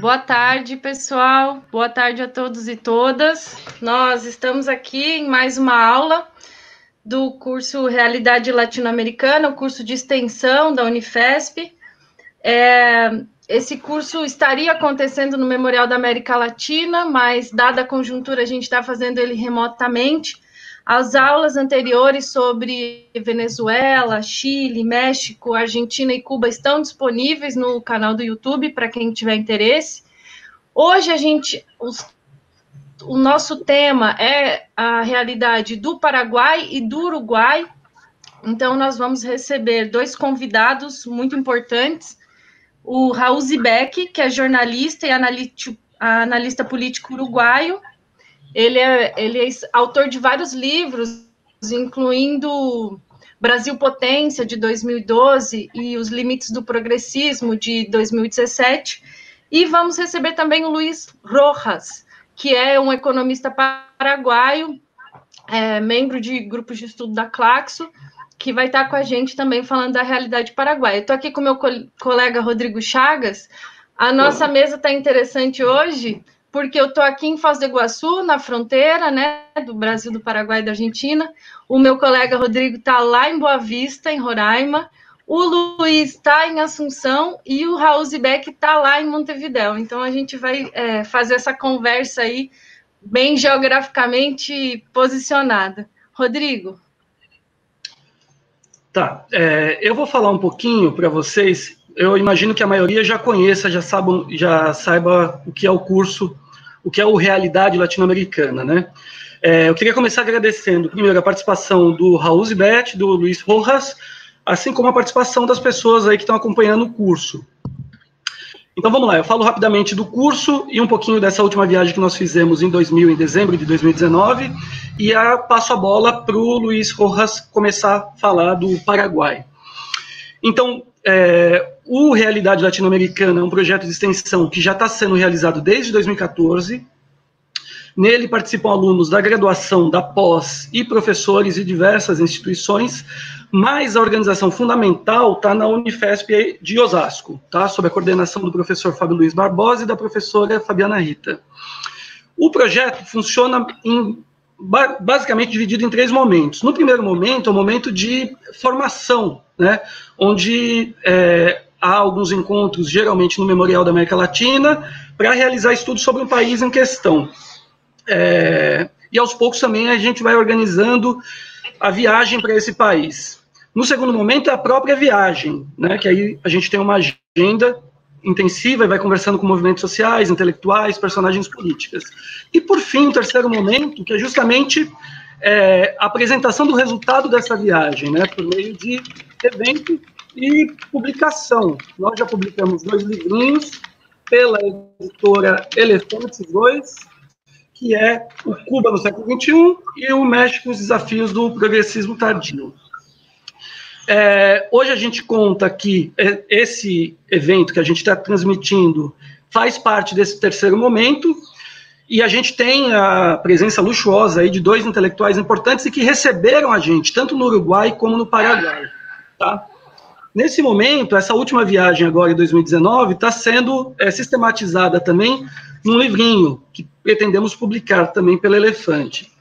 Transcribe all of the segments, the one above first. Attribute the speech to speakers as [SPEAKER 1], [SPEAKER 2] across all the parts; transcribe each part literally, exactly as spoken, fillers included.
[SPEAKER 1] Boa tarde, pessoal. Boa tarde a todos e todas. Nós estamos aqui em mais uma aula do curso Realidade Latino-Americana, o curso de extensão da Unifesp. É, esse curso estaria acontecendo no Memorial da América Latina, mas, dada a conjuntura, a gente está fazendo ele remotamente. As aulas anteriores sobre Venezuela, Chile, México, Argentina e Cuba estão disponíveis no canal do YouTube para quem tiver interesse. Hoje a gente, os, o nosso tema é a realidade do Paraguai e do Uruguai. Então nós vamos receber dois convidados muito importantes, o Raul Zibek, que é jornalista e analista, analista político uruguaio. Ele é, ele é autor de vários livros, incluindo Brasil Potência, de dois mil e doze, e Os Limites do Progressismo, de dois mil e dezessete. E vamos receber também o Luiz Rojas, que é um economista paraguaio, é, membro de grupos de estudo da Claxo, que vai estar com a gente também falando da realidade paraguaia. Estou aqui com meu co colega Rodrigo Chagas. A nossa Olá. Mesa está interessante hoje, porque eu estou aqui em Foz do Iguaçu, na fronteira, né, do Brasil, do Paraguai e da Argentina. O meu colega Rodrigo está lá em Boa Vista, em Roraima. O Luiz está em Assunção e o Raul Zibek está lá em Montevidéu. Então, a gente vai é, fazer essa conversa aí, bem geograficamente posicionada. Rodrigo.
[SPEAKER 2] Tá, é, eu vou falar um pouquinho para vocês. Eu imagino que a maioria já conheça, já saiba, já saiba o que é o curso, o que é o Realidade Latino-Americana, né? É, eu queria começar agradecendo, primeiro, a participação do Raul Zibek, do Luiz Rojas, assim como a participação das pessoas aí que estão acompanhando o curso. Então, vamos lá, eu falo rapidamente do curso e um pouquinho dessa última viagem que nós fizemos em dois mil, em dezembro de dois mil e dezenove, e a, passo a bola para o Luiz Rojas começar a falar do Paraguai. Então, é, o Realidade Latino-Americana é um projeto de extensão que já está sendo realizado desde dois mil e quatorze. Nele participam alunos da graduação, da pós e professores de diversas instituições, mas a organização fundamental está na Unifesp de Osasco, tá? Sob a coordenação do professor Fábio Luiz Barbosa e da professora Fabiana Rita. O projeto funciona em, basicamente dividido em três momentos. No primeiro momento, é o momento de formação, né? Onde é, há alguns encontros, geralmente no Memorial da América Latina, para realizar estudos sobre o país em questão. É, e aos poucos também a gente vai organizando a viagem para esse país. No segundo momento é a própria viagem, né, que aí a gente tem uma agenda intensiva e vai conversando com movimentos sociais, intelectuais, personagens políticas. E por fim, o terceiro momento, que é justamente é, a apresentação do resultado dessa viagem, né, por meio de evento e publicação. Nós já publicamos dois livrinhos pela editora Elefantes dois, que é o Cuba no século vinte e um e o México, os desafios do progressismo tardio. É, hoje a gente conta que esse evento que a gente está transmitindo faz parte desse terceiro momento, e a gente tem a presença luxuosa aí de dois intelectuais importantes e que receberam a gente, tanto no Uruguai como no Paraguai. Tá? Nesse momento, essa última viagem agora, em dois mil e dezenove, está sendo é, sistematizada também num livrinho que pretendemos publicar também pela Elefante.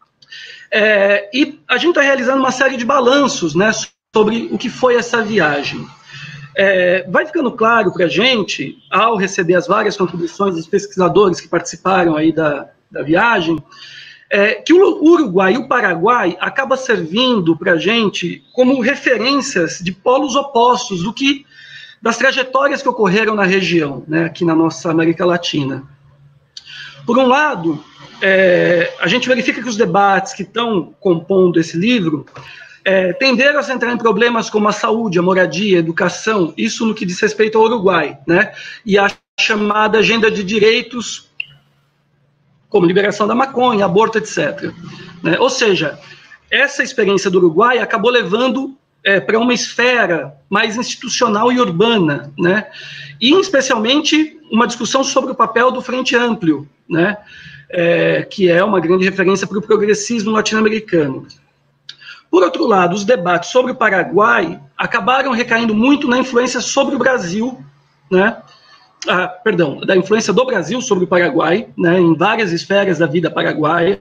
[SPEAKER 2] É, e a gente está realizando uma série de balanços, né, sobre o que foi essa viagem. É, vai ficando claro para a gente, ao receber as várias contribuições dos pesquisadores que participaram aí da, da viagem, é, que o Uruguai e o Paraguai acaba servindo para a gente como referências de polos opostos do que, das trajetórias que ocorreram na região, né, aqui na nossa América Latina. Por um lado, é, a gente verifica que os debates que estão compondo esse livro é, tenderam a se entrar em problemas como a saúde, a moradia, a educação, isso no que diz respeito ao Uruguai, né, e a chamada agenda de direitos, como liberação da maconha, aborto, etcétera. Né? Ou seja, essa experiência do Uruguai acabou levando é, para uma esfera mais institucional e urbana, né? E especialmente uma discussão sobre o papel do Frente Amplio, né? É, que é uma grande referência para o progressismo latino-americano. Por outro lado, os debates sobre o Paraguai acabaram recaindo muito na influência sobre o Brasil, né? ah, perdão, da influência do Brasil sobre o Paraguai, né, em várias esferas da vida paraguaia.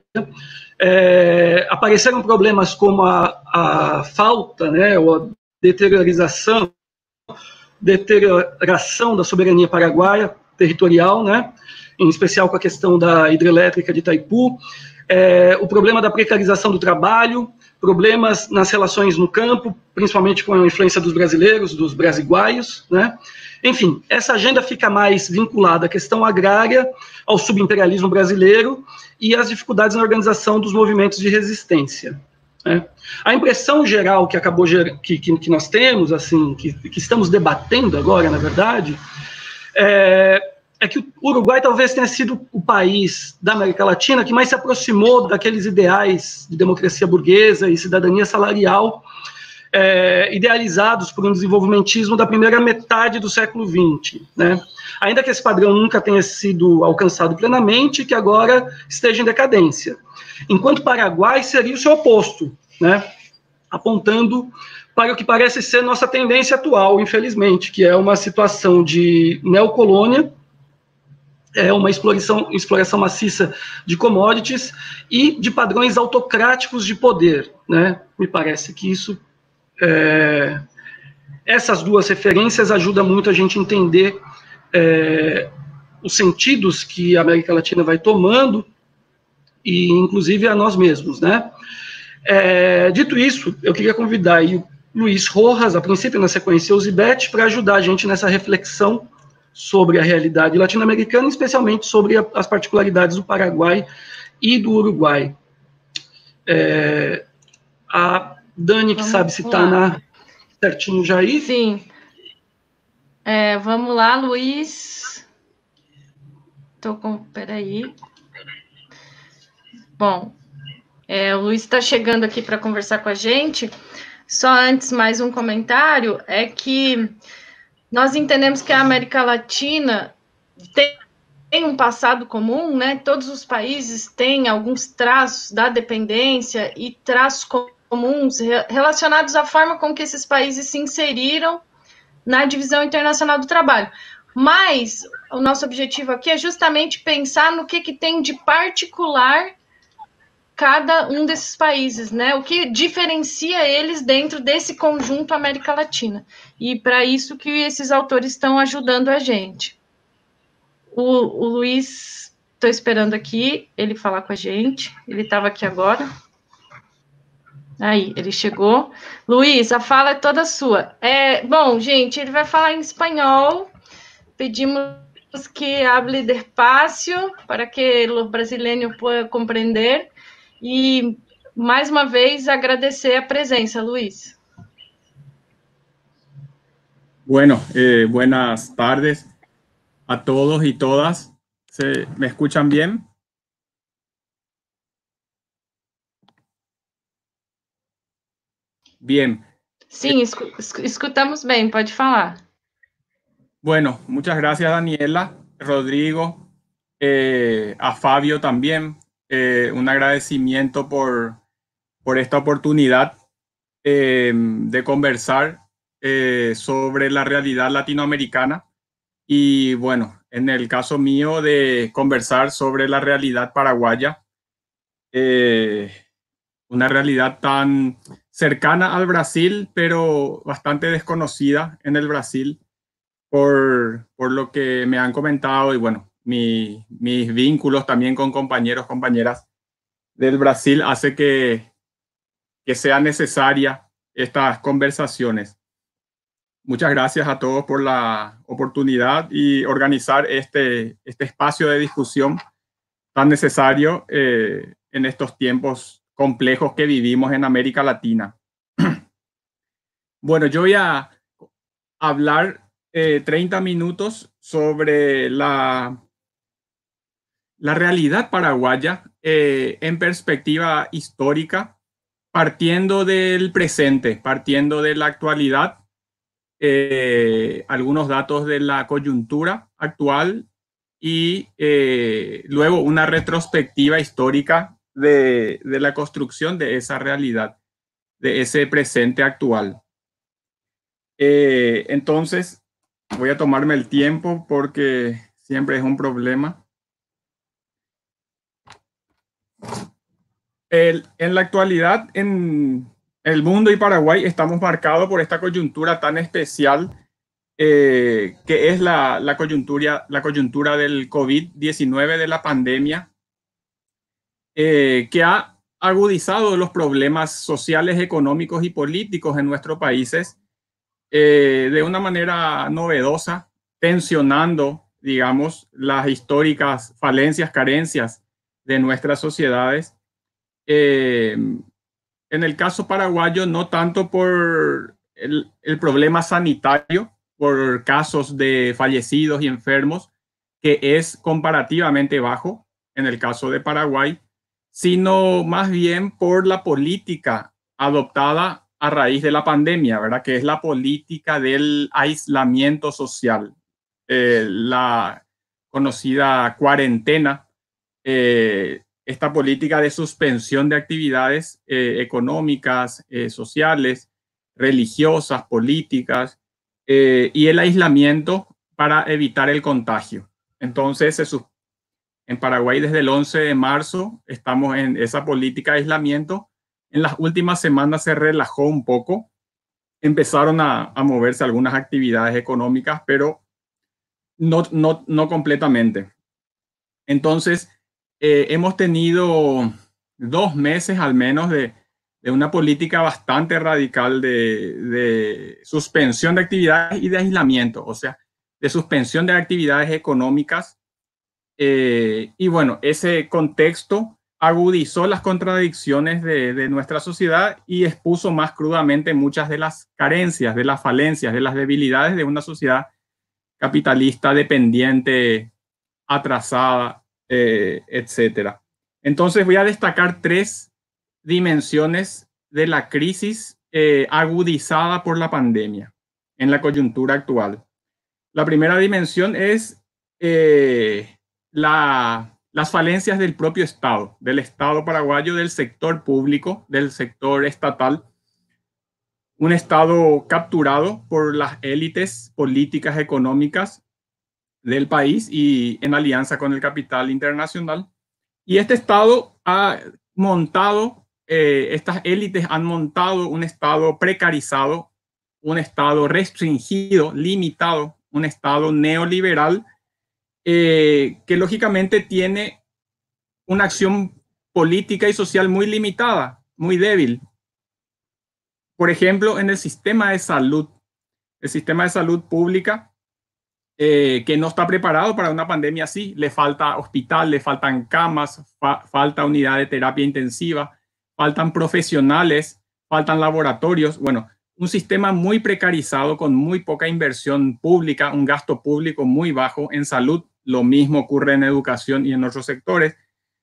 [SPEAKER 2] É, apareceram problemas como a, a falta, né, ou a deteriorização, deterioração da soberania paraguaia territorial, né, em especial com a questão da hidrelétrica de Itaipu, é, o problema da precarização do trabalho, problemas nas relações no campo, principalmente com a influência dos brasileiros, dos brasiguaios, né? Enfim, essa agenda fica mais vinculada à questão agrária, ao subimperialismo brasileiro e às dificuldades na organização dos movimentos de resistência. Né? A impressão geral que acabou que, que, que nós temos, assim, que, que estamos debatendo agora, na verdade, é, é que o Uruguai talvez tenha sido o país da América Latina que mais se aproximou daqueles ideais de democracia burguesa e cidadania salarial é, idealizados por um desenvolvimentismo da primeira metade do século vinte, né? Ainda que esse padrão nunca tenha sido alcançado plenamente, que agora esteja em decadência. Enquanto o Paraguai seria o seu oposto, né? Apontando para o que parece ser nossa tendência atual, infelizmente, que é uma situação de neocolônia, é uma exploração, exploração maciça de commodities e de padrões autocráticos de poder, né? Me parece que isso, é, essas duas referências ajudam muito a gente entender é, os sentidos que a América Latina vai tomando e, inclusive, a nós mesmos, né? É, dito isso, eu queria convidar aí o Luiz Rojas, a princípio, na sequência, o Zibete, para ajudar a gente nessa reflexão sobre a realidade latino-americana, especialmente sobre a, as particularidades do Paraguai e do Uruguai. É, a Dani, que vamos sabe se está na certinho já aí.
[SPEAKER 1] Sim. É, vamos lá, Luiz. Tô com... Peraí. Bom, é, o Luiz está chegando aqui para conversar com a gente. Só antes, mais um comentário, é que nós entendemos que a América Latina tem, tem um passado comum, né? Todos os países têm alguns traços da dependência e traços comuns relacionados à forma com que esses países se inseriram na divisão internacional do trabalho. Mas o nosso objetivo aqui é justamente pensar no que, que tem de particular cada um desses países, né? O que diferencia eles dentro desse conjunto América Latina. E para isso que esses autores estão ajudando a gente. O, o Luiz, estou esperando aqui ele falar com a gente. Ele estava aqui agora. Aí, ele chegou. Luiz, a fala é toda sua. É, bom, gente, ele vai falar em espanhol. Pedimos que hable despacio para que o brasileiro possa compreender. E, mais uma vez, agradecer a presença, Luiz.
[SPEAKER 3] Bueno, eh, buenas tardes a todos y todas. ¿Se, ¿Me escuchan bien? Bien.
[SPEAKER 1] Sim, escu escutamos bem, pode falar.
[SPEAKER 3] Bueno, muchas gracias, Daniela, Rodrigo, eh, a Fabio también. Eh, un agradecimiento por, por esta oportunidad eh, de conversar eh, sobre la realidad latinoamericana y, bueno, en el caso mío de conversar sobre la realidad paraguaya, eh, una realidad tan cercana al Brasil, pero bastante desconocida en el Brasil por, por lo que me han comentado y, bueno, mi, mis vínculos también con compañeros, compañeras del Brasil hace que, que sea necesaria estas conversaciones. Muchas gracias a todos por la oportunidad y organizar este, este espacio de discusión tan necesario eh, en estos tiempos complejos que vivimos en América Latina. Bueno, yo voy a hablar eh, treinta minutos sobre la, la realidad paraguaya eh, en perspectiva histórica, partiendo del presente, partiendo de la actualidad, eh, algunos datos de la coyuntura actual y eh, luego una retrospectiva histórica de, de la construcción de esa realidad, de ese presente actual. Eh, entonces, voy a tomarme el tiempo porque siempre es un problema. El, en la actualidad, en el mundo y Paraguay estamos marcados por esta coyuntura tan especial eh, que es la, la, coyuntura, la coyuntura del COVID diecinueve, de la pandemia, eh, que ha agudizado los problemas sociales, económicos y políticos en nuestros países eh, de una manera novedosa, tensionando, digamos, las históricas falencias, carencias de nuestras sociedades. Eh, en el caso paraguayo, no tanto por el, el problema sanitario, por casos de fallecidos y enfermos, que es comparativamente bajo en el caso de Paraguay, sino más bien por la política adoptada a raíz de la pandemia, ¿verdad? Que es la política del aislamiento social, eh, la conocida cuarentena, eh, esta política de suspensión de actividades eh, económicas, eh, sociales, religiosas, políticas, eh, y el aislamiento para evitar el contagio. Entonces, se, en Paraguay desde el once de marzo estamos en esa política de aislamiento. En las últimas semanas se relajó un poco, empezaron a, a moverse algunas actividades económicas, pero no, no, no completamente. Entonces, eh, hemos tenido dos meses al menos de, de una política bastante radical de, de suspensión de actividades y de aislamiento, o sea, de suspensión de actividades económicas. Eh, y bueno, ese contexto agudizó las contradicciones de, de nuestra sociedad y expuso más crudamente muchas de las carencias, de las falencias, de las debilidades de una sociedad capitalista dependiente, atrasada, eh, etcétera. Entonces voy a destacar tres dimensiones de la crisis eh, agudizada por la pandemia en la coyuntura actual. La primera dimensión es eh, la, las falencias del propio Estado, del Estado paraguayo, del sector público, del sector estatal. Un Estado capturado por las élites políticas, económicas del país y en alianza con el capital internacional. Y este Estado ha montado, eh, estas élites han montado un Estado precarizado, un Estado restringido, limitado, un Estado neoliberal eh, que lógicamente tiene una acción política y social muy limitada, muy débil. Por ejemplo, en el sistema de salud, el sistema de salud pública, eh, que no está preparado para una pandemia así. Le falta hospital, le faltan camas, fa falta unidad de terapia intensiva, faltan profesionales, faltan laboratorios. Bueno, un sistema muy precarizado con muy poca inversión pública, un gasto público muy bajo en salud. Lo mismo ocurre en educación y en otros sectores.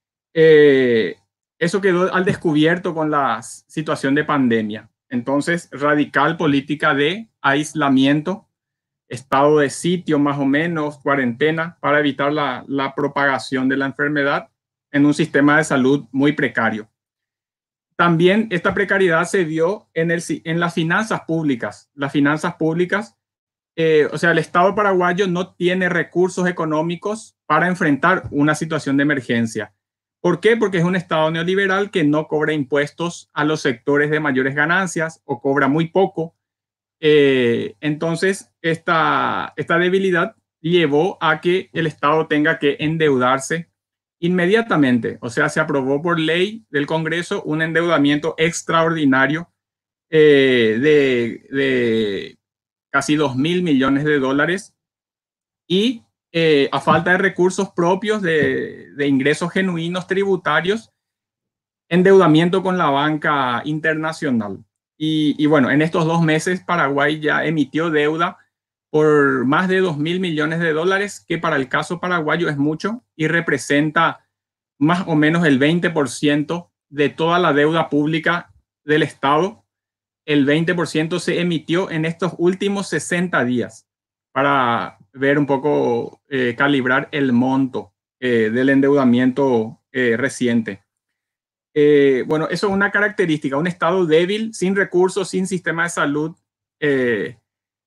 [SPEAKER 3] Eh, eso quedó al descubierto con la situación de pandemia. Entonces, radical política de aislamiento, estado de sitio más o menos, cuarentena, para evitar la, la propagación de la enfermedad en un sistema de salud muy precario. También esta precariedad se vio en, el, en las finanzas públicas. Las finanzas públicas, eh, o sea, el Estado paraguayo no tiene recursos económicos para enfrentar una situación de emergencia. ¿Por qué? Porque es un Estado neoliberal que no cobra impuestos a los sectores de mayores ganancias o cobra muy poco. Eh, entonces, esta, esta debilidad llevó a que el Estado tenga que endeudarse inmediatamente. O sea, se aprobó por ley del Congreso un endeudamiento extraordinario eh, de, de casi dos mil millones de dólares y eh, a falta de recursos propios, de, de ingresos genuinos tributarios, endeudamiento con la banca internacional. Y, y bueno, en estos dos meses Paraguay ya emitió deuda por más de dos mil millones de dólares, que para el caso paraguayo es mucho y representa más o menos el veinte por ciento de toda la deuda pública del Estado. El veinte por ciento se emitió en estos últimos sesenta días para ver un poco, eh, calibrar el monto eh, del endeudamiento eh, reciente. Eh, bueno, eso es una característica, un Estado débil, sin recursos, sin sistema de salud, eh,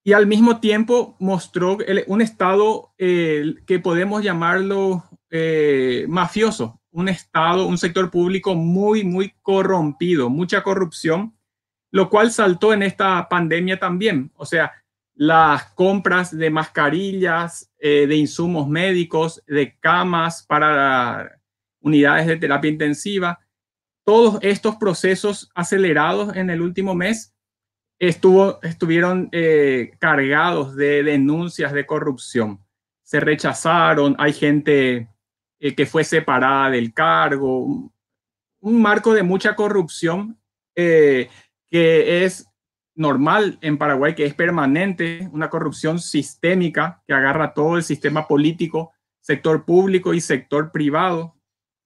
[SPEAKER 3] y al mismo tiempo mostró el, un Estado eh, que podemos llamarlo eh, mafioso, un Estado, un sector público muy, muy corrompido, mucha corrupción, lo cual saltó en esta pandemia también. O sea, las compras de mascarillas, eh, de insumos médicos, de camas para unidades de terapia intensiva, todos estos procesos acelerados en el último mes estuvo, estuvieron eh, cargados de denuncias de corrupción. Se rechazaron, hay gente eh, que fue separada del cargo, un, un marco de mucha corrupción eh, que es normal en Paraguay, que es permanente, una corrupción sistémica que agarra todo el sistema político, sector público y sector privado,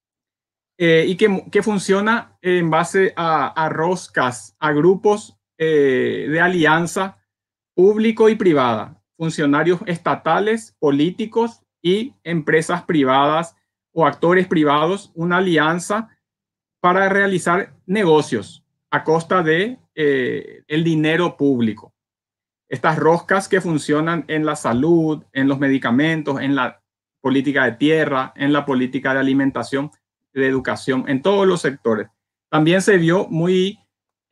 [SPEAKER 3] eh, y que, que funciona en base a, a roscas, a grupos eh, de alianza público y privada, funcionarios estatales, políticos y empresas privadas o actores privados, una alianza para realizar negocios a costa de eh, el dinero público. Estas roscas que funcionan en la salud, en los medicamentos, en la política de tierra, en la política de alimentación, de educación, en todos los sectores. También se vio muy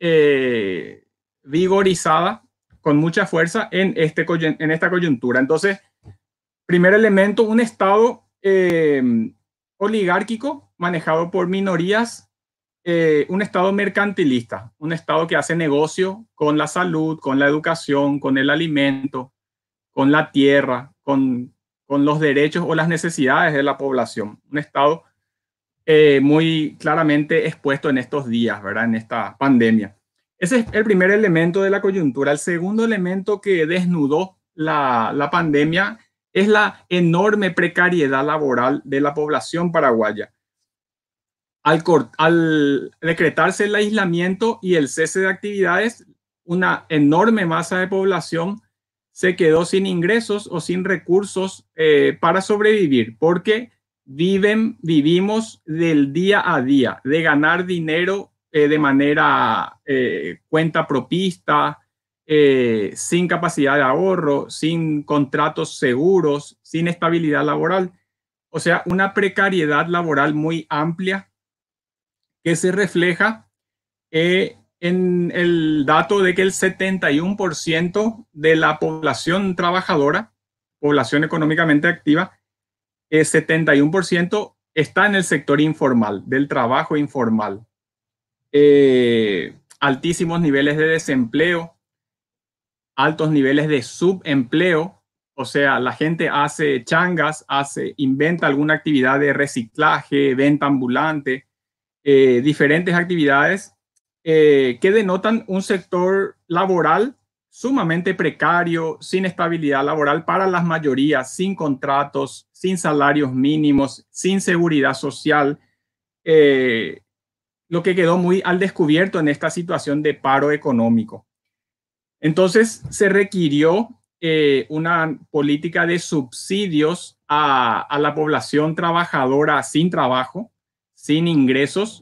[SPEAKER 3] eh, vigorizada, con mucha fuerza en, este, en esta coyuntura. Entonces, primer elemento, un Estado eh, oligárquico manejado por minorías, eh, un Estado mercantilista, un Estado que hace negocio con la salud, con la educación, con el alimento, con la tierra, con, con los derechos o las necesidades de la población. Un Estado eh, muy claramente expuesto en estos días, ¿verdad? En esta pandemia. Ese es el primer elemento de la coyuntura. El segundo elemento que desnudó la, la pandemia es la enorme precariedad laboral de la población paraguaya. Al, al decretarse el aislamiento y el cese de actividades, una enorme masa de población se quedó sin ingresos o sin recursos eh, para sobrevivir, porque viven, vivimos del día a día, de ganar dinero eh, de manera eh, cuenta propista, eh, sin capacidad de ahorro, sin contratos seguros, sin estabilidad laboral. O sea, una precariedad laboral muy amplia que se refleja eh, en el dato de que el setenta y uno por ciento de la población trabajadora, población económicamente activa, el setenta y uno por ciento está en el sector informal, del trabajo informal. Eh, altísimos niveles de desempleo, altos niveles de subempleo, o sea, la gente hace changas, hace, inventa alguna actividad de reciclaje, venta ambulante, eh, diferentes actividades eh, que denotan un sector laboral sumamente precario, sin estabilidad laboral para las mayorías, sin contratos, sin salarios mínimos, sin seguridad social, eh, lo que quedó muy al descubierto en esta situación de paro económico. Entonces se requirió eh, una política de subsidios a, a la población trabajadora sin trabajo, sin ingresos,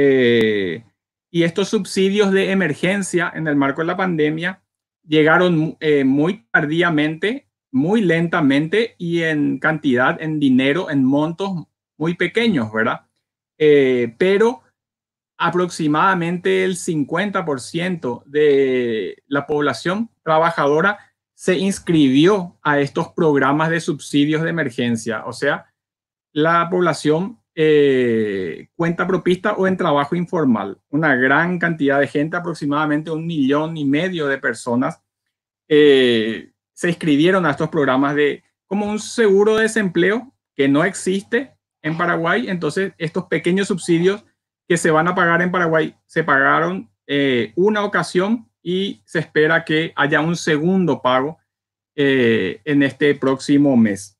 [SPEAKER 3] eh, y estos subsidios de emergencia en el marco de la pandemia llegaron eh, muy tardíamente, muy lentamente y en cantidad, en dinero, en montos muy pequeños, ¿verdad? Eh, pero aproximadamente el cincuenta por ciento de la población trabajadora se inscribió a estos programas de subsidios de emergencia. O sea, la población eh, cuenta propista o en trabajo informal. Una gran cantidad de gente, aproximadamente un millón y medio de personas, eh, se inscribieron a estos programas de, como un seguro de desempleo que no existe en Paraguay. Entonces, estos pequeños subsidios que se van a pagar en Paraguay se pagaron eh, una ocasión y se espera que haya un segundo pago eh, en este próximo mes.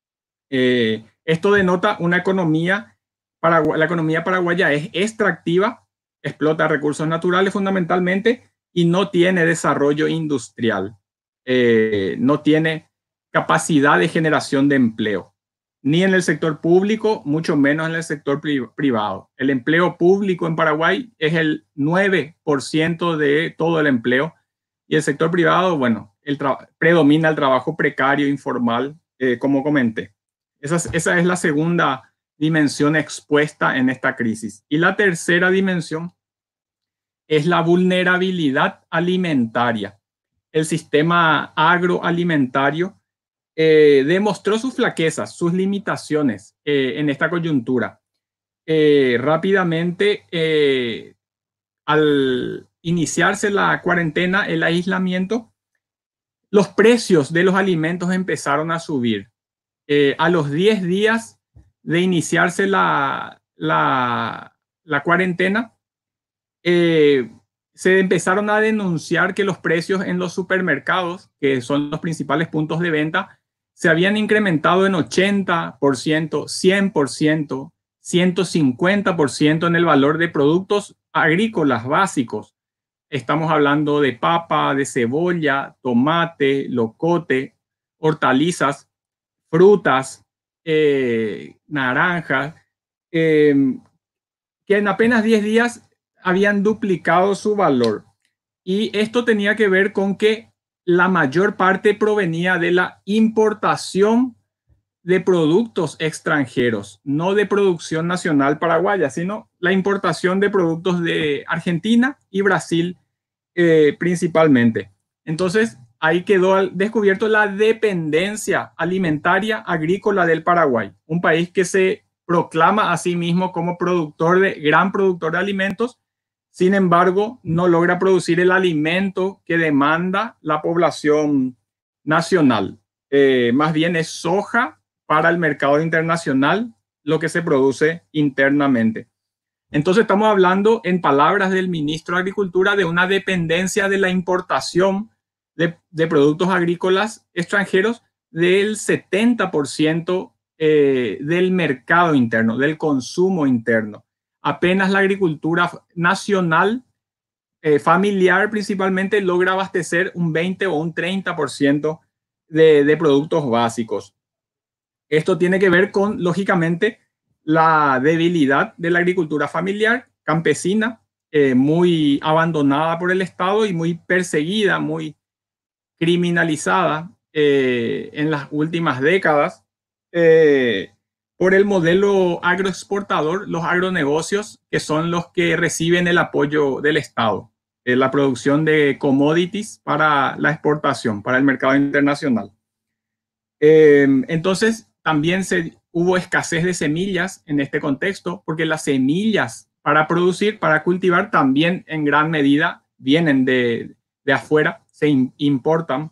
[SPEAKER 3] Eh, esto denota una economía, paragu- la economía paraguaya es extractiva, explota recursos naturales fundamentalmente y no tiene desarrollo industrial, eh, no tiene capacidad de generación de empleo, ni en el sector público, mucho menos en el sector pri- privado. El empleo público en Paraguay es el nueve por ciento de todo el empleo Y el sector privado, bueno, el predomina el trabajo precario, informal, eh, como comenté. Esa es, esa es la segunda dimensión expuesta en esta crisis. Y la tercera dimensión es la vulnerabilidad alimentaria. El sistema agroalimentario eh, demostró sus flaquezas, sus limitaciones eh, en esta coyuntura. Eh, rápidamente, eh, al iniciarse la cuarentena, el aislamiento, los precios de los alimentos empezaron a subir. Eh, a los diez días de iniciarse la, la, la cuarentena, eh, se empezaron a denunciar que los precios en los supermercados, que son los principales puntos de venta, se habían incrementado en ochenta por ciento, cien por ciento, ciento cincuenta por ciento en el valor de productos agrícolas básicos. Estamos hablando de papa, de cebolla, tomate, locote, hortalizas, frutas, eh, naranjas, eh, que en apenas diez días habían duplicado su valor. Y esto tenía que ver con que la mayor parte provenía de la importación de productos extranjeros, no de producción nacional paraguaya, sino la importación de productos de Argentina y Brasil eh, principalmente. Entonces, ahí quedó descubierto la dependencia alimentaria agrícola del Paraguay, un país que se proclama a sí mismo como productor de, gran productor de alimentos. Sin embargo, no logra producir el alimento que demanda la población nacional. Eh, más bien es soja para el mercado internacional lo que se produce internamente. Entonces estamos hablando, en palabras del ministro de Agricultura, de una dependencia de la importación de, de productos agrícolas extranjeros del setenta por ciento eh, del mercado interno, del consumo interno. Apenas la agricultura nacional, eh, familiar principalmente, logra abastecer un veinte o un treinta por ciento de, de productos básicos. Esto tiene que ver con, lógicamente, la debilidad de la agricultura familiar, campesina, eh, muy abandonada por el Estado y muy perseguida, muy criminalizada eh, en las últimas décadas. Eh, por el modelo agroexportador, los agronegocios, que son los que reciben el apoyo del Estado, eh, la producción de commodities para la exportación, para el mercado internacional. Eh, entonces, también se, hubo escasez de semillas en este contexto, porque las semillas para producir, para cultivar, también en gran medida vienen de, de afuera, se in, importan.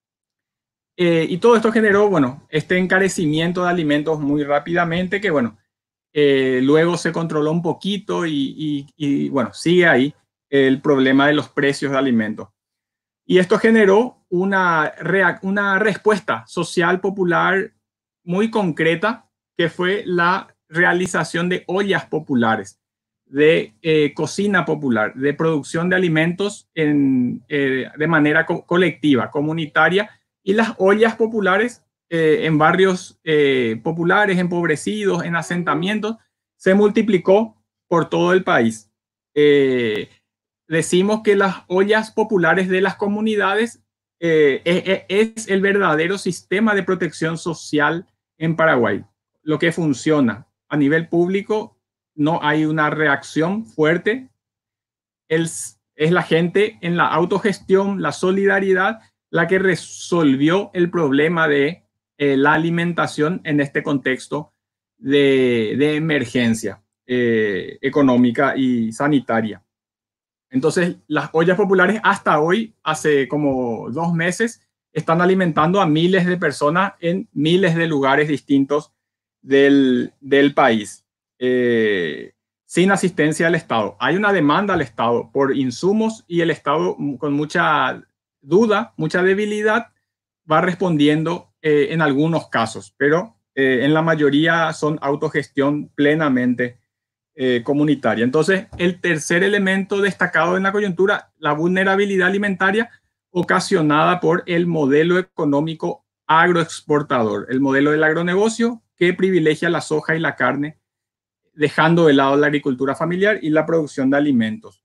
[SPEAKER 3] Eh, y todo esto generó, bueno, este encarecimiento de alimentos muy rápidamente, que, bueno, eh, luego se controló un poquito y, y, y, bueno, sigue ahí el problema de los precios de alimentos. Y esto generó una, una respuesta social popular muy concreta, que fue la realización de ollas populares, de eh, cocina popular, de producción de alimentos en, eh, de manera co colectiva, comunitaria, y las ollas populares eh, en barrios eh, populares, empobrecidos, en asentamientos, se multiplicó por todo el país. Eh, decimos que las ollas populares de las comunidades eh, es, es el verdadero sistema de protección social en Paraguay, lo que funciona a nivel público. No hay una reacción fuerte, es, es la gente en la autogestión, la solidaridad, la que resolvió el problema de eh, la alimentación en este contexto de, de emergencia eh, económica y sanitaria. Entonces, las ollas populares hasta hoy, hace como dos meses, están alimentando a miles de personas en miles de lugares distintos del, del país, eh, sin asistencia del Estado. Hay una demanda al Estado por insumos y el Estado, con mucha duda, mucha debilidad, va respondiendo eh, en algunos casos, pero eh, en la mayoría son autogestión plenamente eh, comunitaria. Entonces, el tercer elemento destacado en la coyuntura, la vulnerabilidad alimentaria ocasionada por el modelo económico agroexportador, el modelo del agronegocio que privilegia la soja y la carne, dejando de lado la agricultura familiar y la producción de alimentos.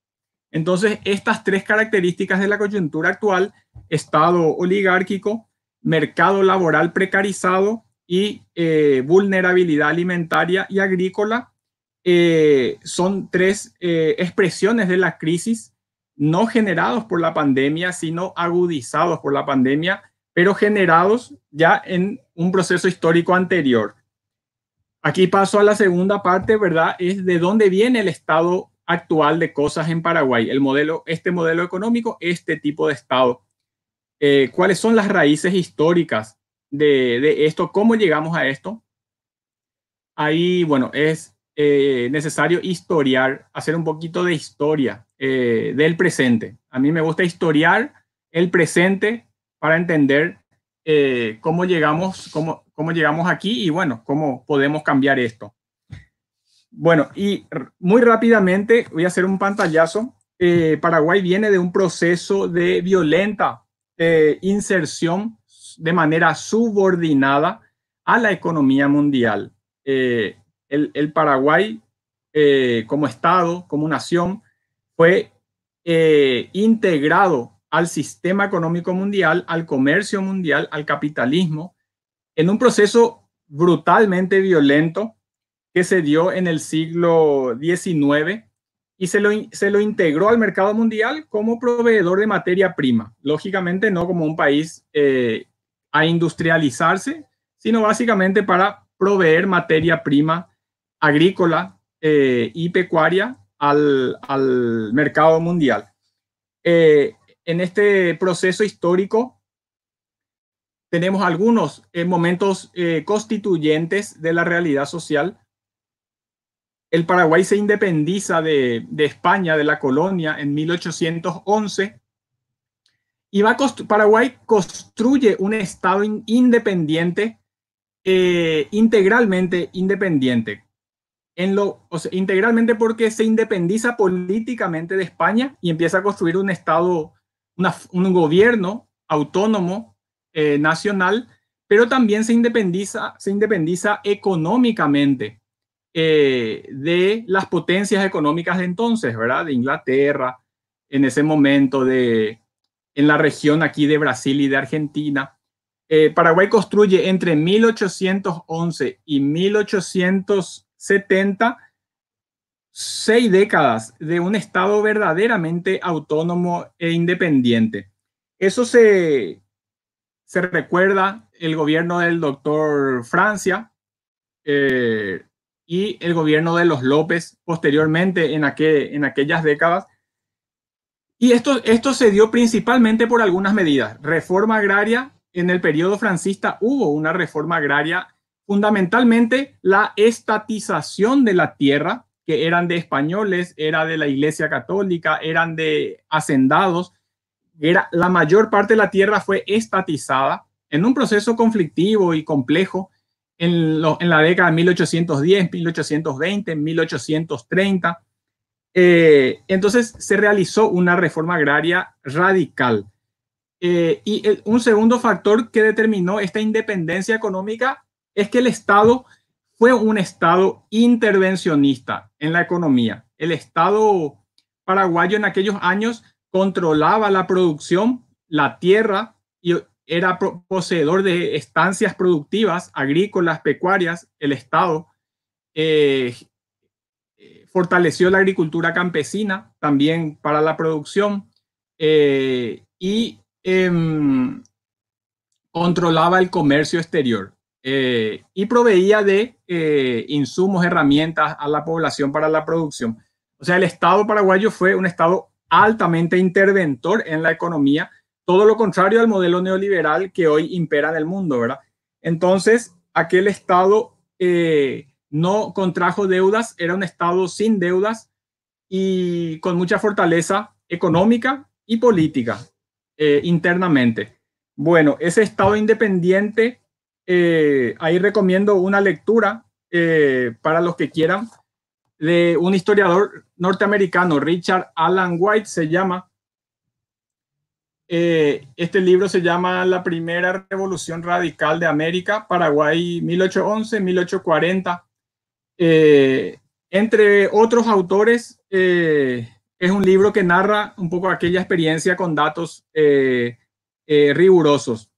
[SPEAKER 3] Entonces, estas tres características de la coyuntura actual, Estado oligárquico, mercado laboral precarizado y eh, vulnerabilidad alimentaria y agrícola, eh, son tres eh, expresiones de la crisis, no generados por la pandemia, sino agudizados por la pandemia, pero generados ya en un proceso histórico anterior. Aquí paso a la segunda parte, ¿verdad? Es de dónde viene el estado actual de cosas en Paraguay, el modelo, este modelo económico, este tipo de estado. Eh, ¿Cuáles son las raíces históricas de, de esto? ¿Cómo llegamos a esto? Ahí, bueno, es eh, necesario historiar, hacer un poquito de historia eh, del presente. A mí me gusta historiar el presente para entender eh, cómo llegamos, cómo, cómo llegamos aquí y, bueno, cómo podemos cambiar esto. Bueno, y muy rápidamente voy a hacer un pantallazo. Eh, Paraguay viene de un proceso de violenta eh, inserción de manera subordinada a la economía mundial. Eh, el, el Paraguay, eh, como Estado, como nación, fue eh, integrado al sistema económico mundial, al comercio mundial, al capitalismo, en un proceso brutalmente violento que se dio en el siglo diecinueve y se lo, se lo integró al mercado mundial como proveedor de materia prima. Lógicamente no como un país eh, a industrializarse, sino básicamente para proveer materia prima agrícola eh, y pecuaria al, al mercado mundial. Eh, en este proceso histórico tenemos algunos eh, momentos eh, constituyentes de la realidad social. El Paraguay se independiza de, de España, de la colonia, en mil ochocientos once. Y va constru Paraguay construye un Estado in independiente, eh, integralmente independiente. En lo, o sea, integralmente porque se independiza políticamente de España y empieza a construir un Estado, una, un gobierno autónomo eh, nacional, pero también se independiza, se independiza económicamente eh, de las potencias económicas de entonces, ¿verdad? De Inglaterra, en ese momento, de, en la región aquí de Brasil y de Argentina. Eh, Paraguay construye entre mil ochocientos once y mil ochocientos setenta seis décadas de un Estado verdaderamente autónomo e independiente. Eso se, se recuerda el gobierno del doctor Francia eh, y el gobierno de los López posteriormente en, aquel, en aquellas décadas. Y esto, esto se dio principalmente por algunas medidas. Reforma agraria. En el periodo francista hubo una reforma agraria, fundamentalmente la estatización de la tierra, que eran de españoles, era de la Iglesia Católica, eran de hacendados. Era, la mayor parte de la tierra fue estatizada en un proceso conflictivo y complejo en, lo, en la década de mil ochocientos diez, mil ochocientos veinte, mil ochocientos treinta. Eh, entonces se realizó una reforma agraria radical. Eh, y el, un segundo factor que determinó esta independencia económica es que el Estado fue un Estado intervencionista en la economía. El Estado paraguayo en aquellos años controlaba la producción, la tierra, y era poseedor de estancias productivas, agrícolas, pecuarias. El Estado eh, fortaleció la agricultura campesina también para la producción eh, y eh, controlaba el comercio exterior eh, y proveía de eh, insumos, herramientas a la población para la producción. O sea, el Estado paraguayo fue un Estado altamente interventor en la economía, todo lo contrario al modelo neoliberal que hoy impera en el mundo, ¿verdad? Entonces, aquel Estado eh, no contrajo deudas, era un Estado sin deudas y con mucha fortaleza económica y política eh, internamente. Bueno, ese Estado independiente, eh, ahí recomiendo una lectura eh, para los que quieran, de un historiador norteamericano, Richard Alan White se llama. Eh, este libro se llama La Primera Revolución Radical de América, Paraguay mil ochocientos once a mil ochocientos cuarenta. Eh, entre otros autores, eh, es un libro que narra un poco aquella experiencia con datos eh, eh, rigurosos.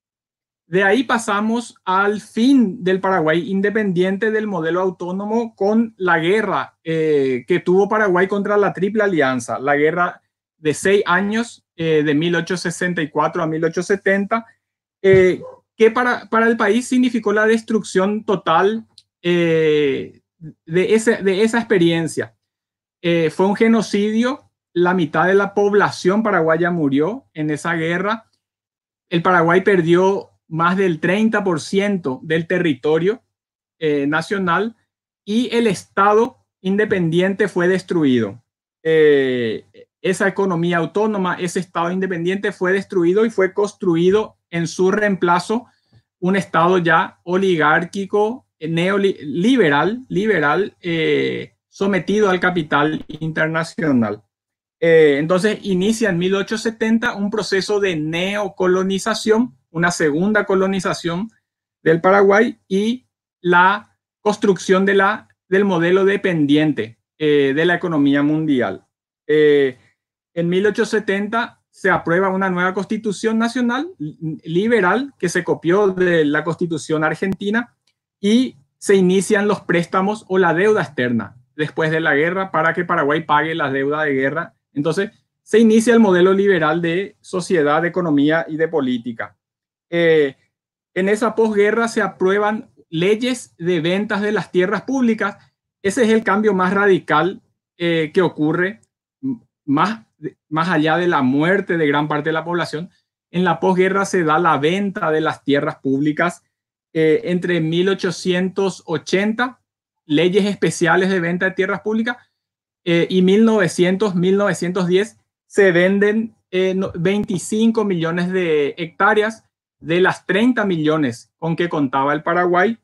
[SPEAKER 3] De ahí pasamos al fin del Paraguay independiente del modelo autónomo con la guerra eh, que tuvo Paraguay contra la Triple Alianza, la guerra de seis años, eh, de mil ochocientos sesenta y cuatro a mil ochocientos setenta, eh, que para, para el país significó la destrucción total eh, de, ese, de esa experiencia. Eh, fue un genocidio, la mitad de la población paraguaya murió en esa guerra. El Paraguay perdió más del treinta por ciento del territorio eh, nacional y el Estado independiente fue destruido. Eh, esa economía autónoma, ese Estado independiente fue destruido y fue construido en su reemplazo un Estado ya oligárquico, neoliberal, liberal, eh, sometido al capital internacional. Eh, entonces inicia en mil ochocientos setenta un proceso de neocolonización, una segunda colonización del Paraguay y la construcción de la, del modelo dependiente eh, de la economía mundial. Eh, en mil ochocientos setenta se aprueba una nueva constitución nacional liberal que se copió de la constitución argentina y se inician los préstamos o la deuda externa después de la guerra para que Paraguay pague la deuda de guerra. Entonces se inicia el modelo liberal de sociedad, de economía y de política. Eh, en esa posguerra se aprueban leyes de ventas de las tierras públicas. Ese es el cambio más radical eh, que ocurre más, más allá de la muerte de gran parte de la población. En la posguerra se da la venta de las tierras públicas eh, entre mil ochocientos ochenta, leyes especiales de venta de tierras públicas, eh, y mil novecientos, mil novecientos diez se venden eh, veinticinco millones de hectáreas de las treinta millones con que contaba el Paraguay,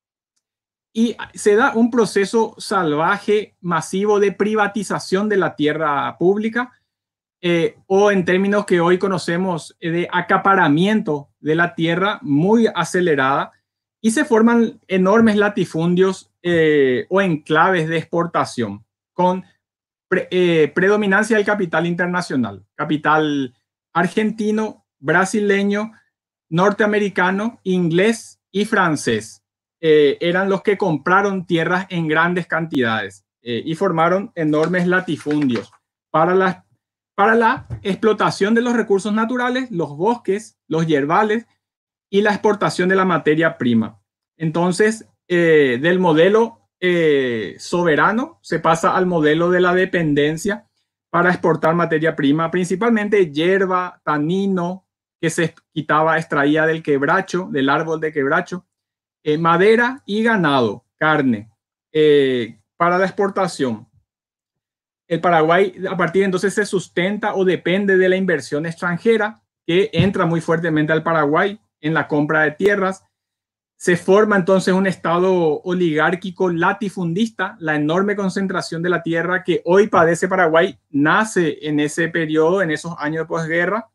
[SPEAKER 3] y se da un proceso salvaje, masivo de privatización de la tierra pública, eh, o en términos que hoy conocemos eh, de acaparamiento de la tierra muy acelerada, y se forman enormes latifundios eh, o enclaves de exportación con pre, eh, predominancia del capital internacional, capital argentino, brasileño, norteamericano, inglés y francés. Eh, eran los que compraron tierras en grandes cantidades eh, y formaron enormes latifundios para la, para la explotación de los recursos naturales, los bosques, los yerbales y la exportación de la materia prima. Entonces, eh, del modelo eh, soberano se pasa al modelo de la dependencia para exportar materia prima, principalmente hierba, tanino, que se quitaba, extraía del quebracho, del árbol de quebracho, eh, madera y ganado, carne, eh, para la exportación. El Paraguay a partir de entonces se sustenta o depende de la inversión extranjera que entra muy fuertemente al Paraguay en la compra de tierras. Se forma entonces un estado oligárquico latifundista. La enorme concentración de la tierra que hoy padece Paraguay nace en ese periodo, en esos años de posguerra.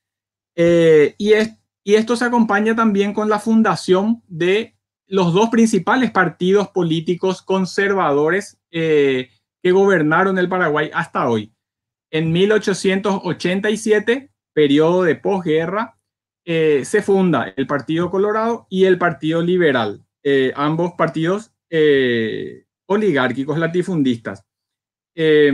[SPEAKER 3] Eh, y, es, y esto se acompaña también con la fundación de los dos principales partidos políticos conservadores eh, que gobernaron el Paraguay hasta hoy. En mil ochocientos ochenta y siete, periodo de posguerra, eh, se funda el Partido Colorado y el Partido Liberal, eh, ambos partidos eh, oligárquicos latifundistas. Eh,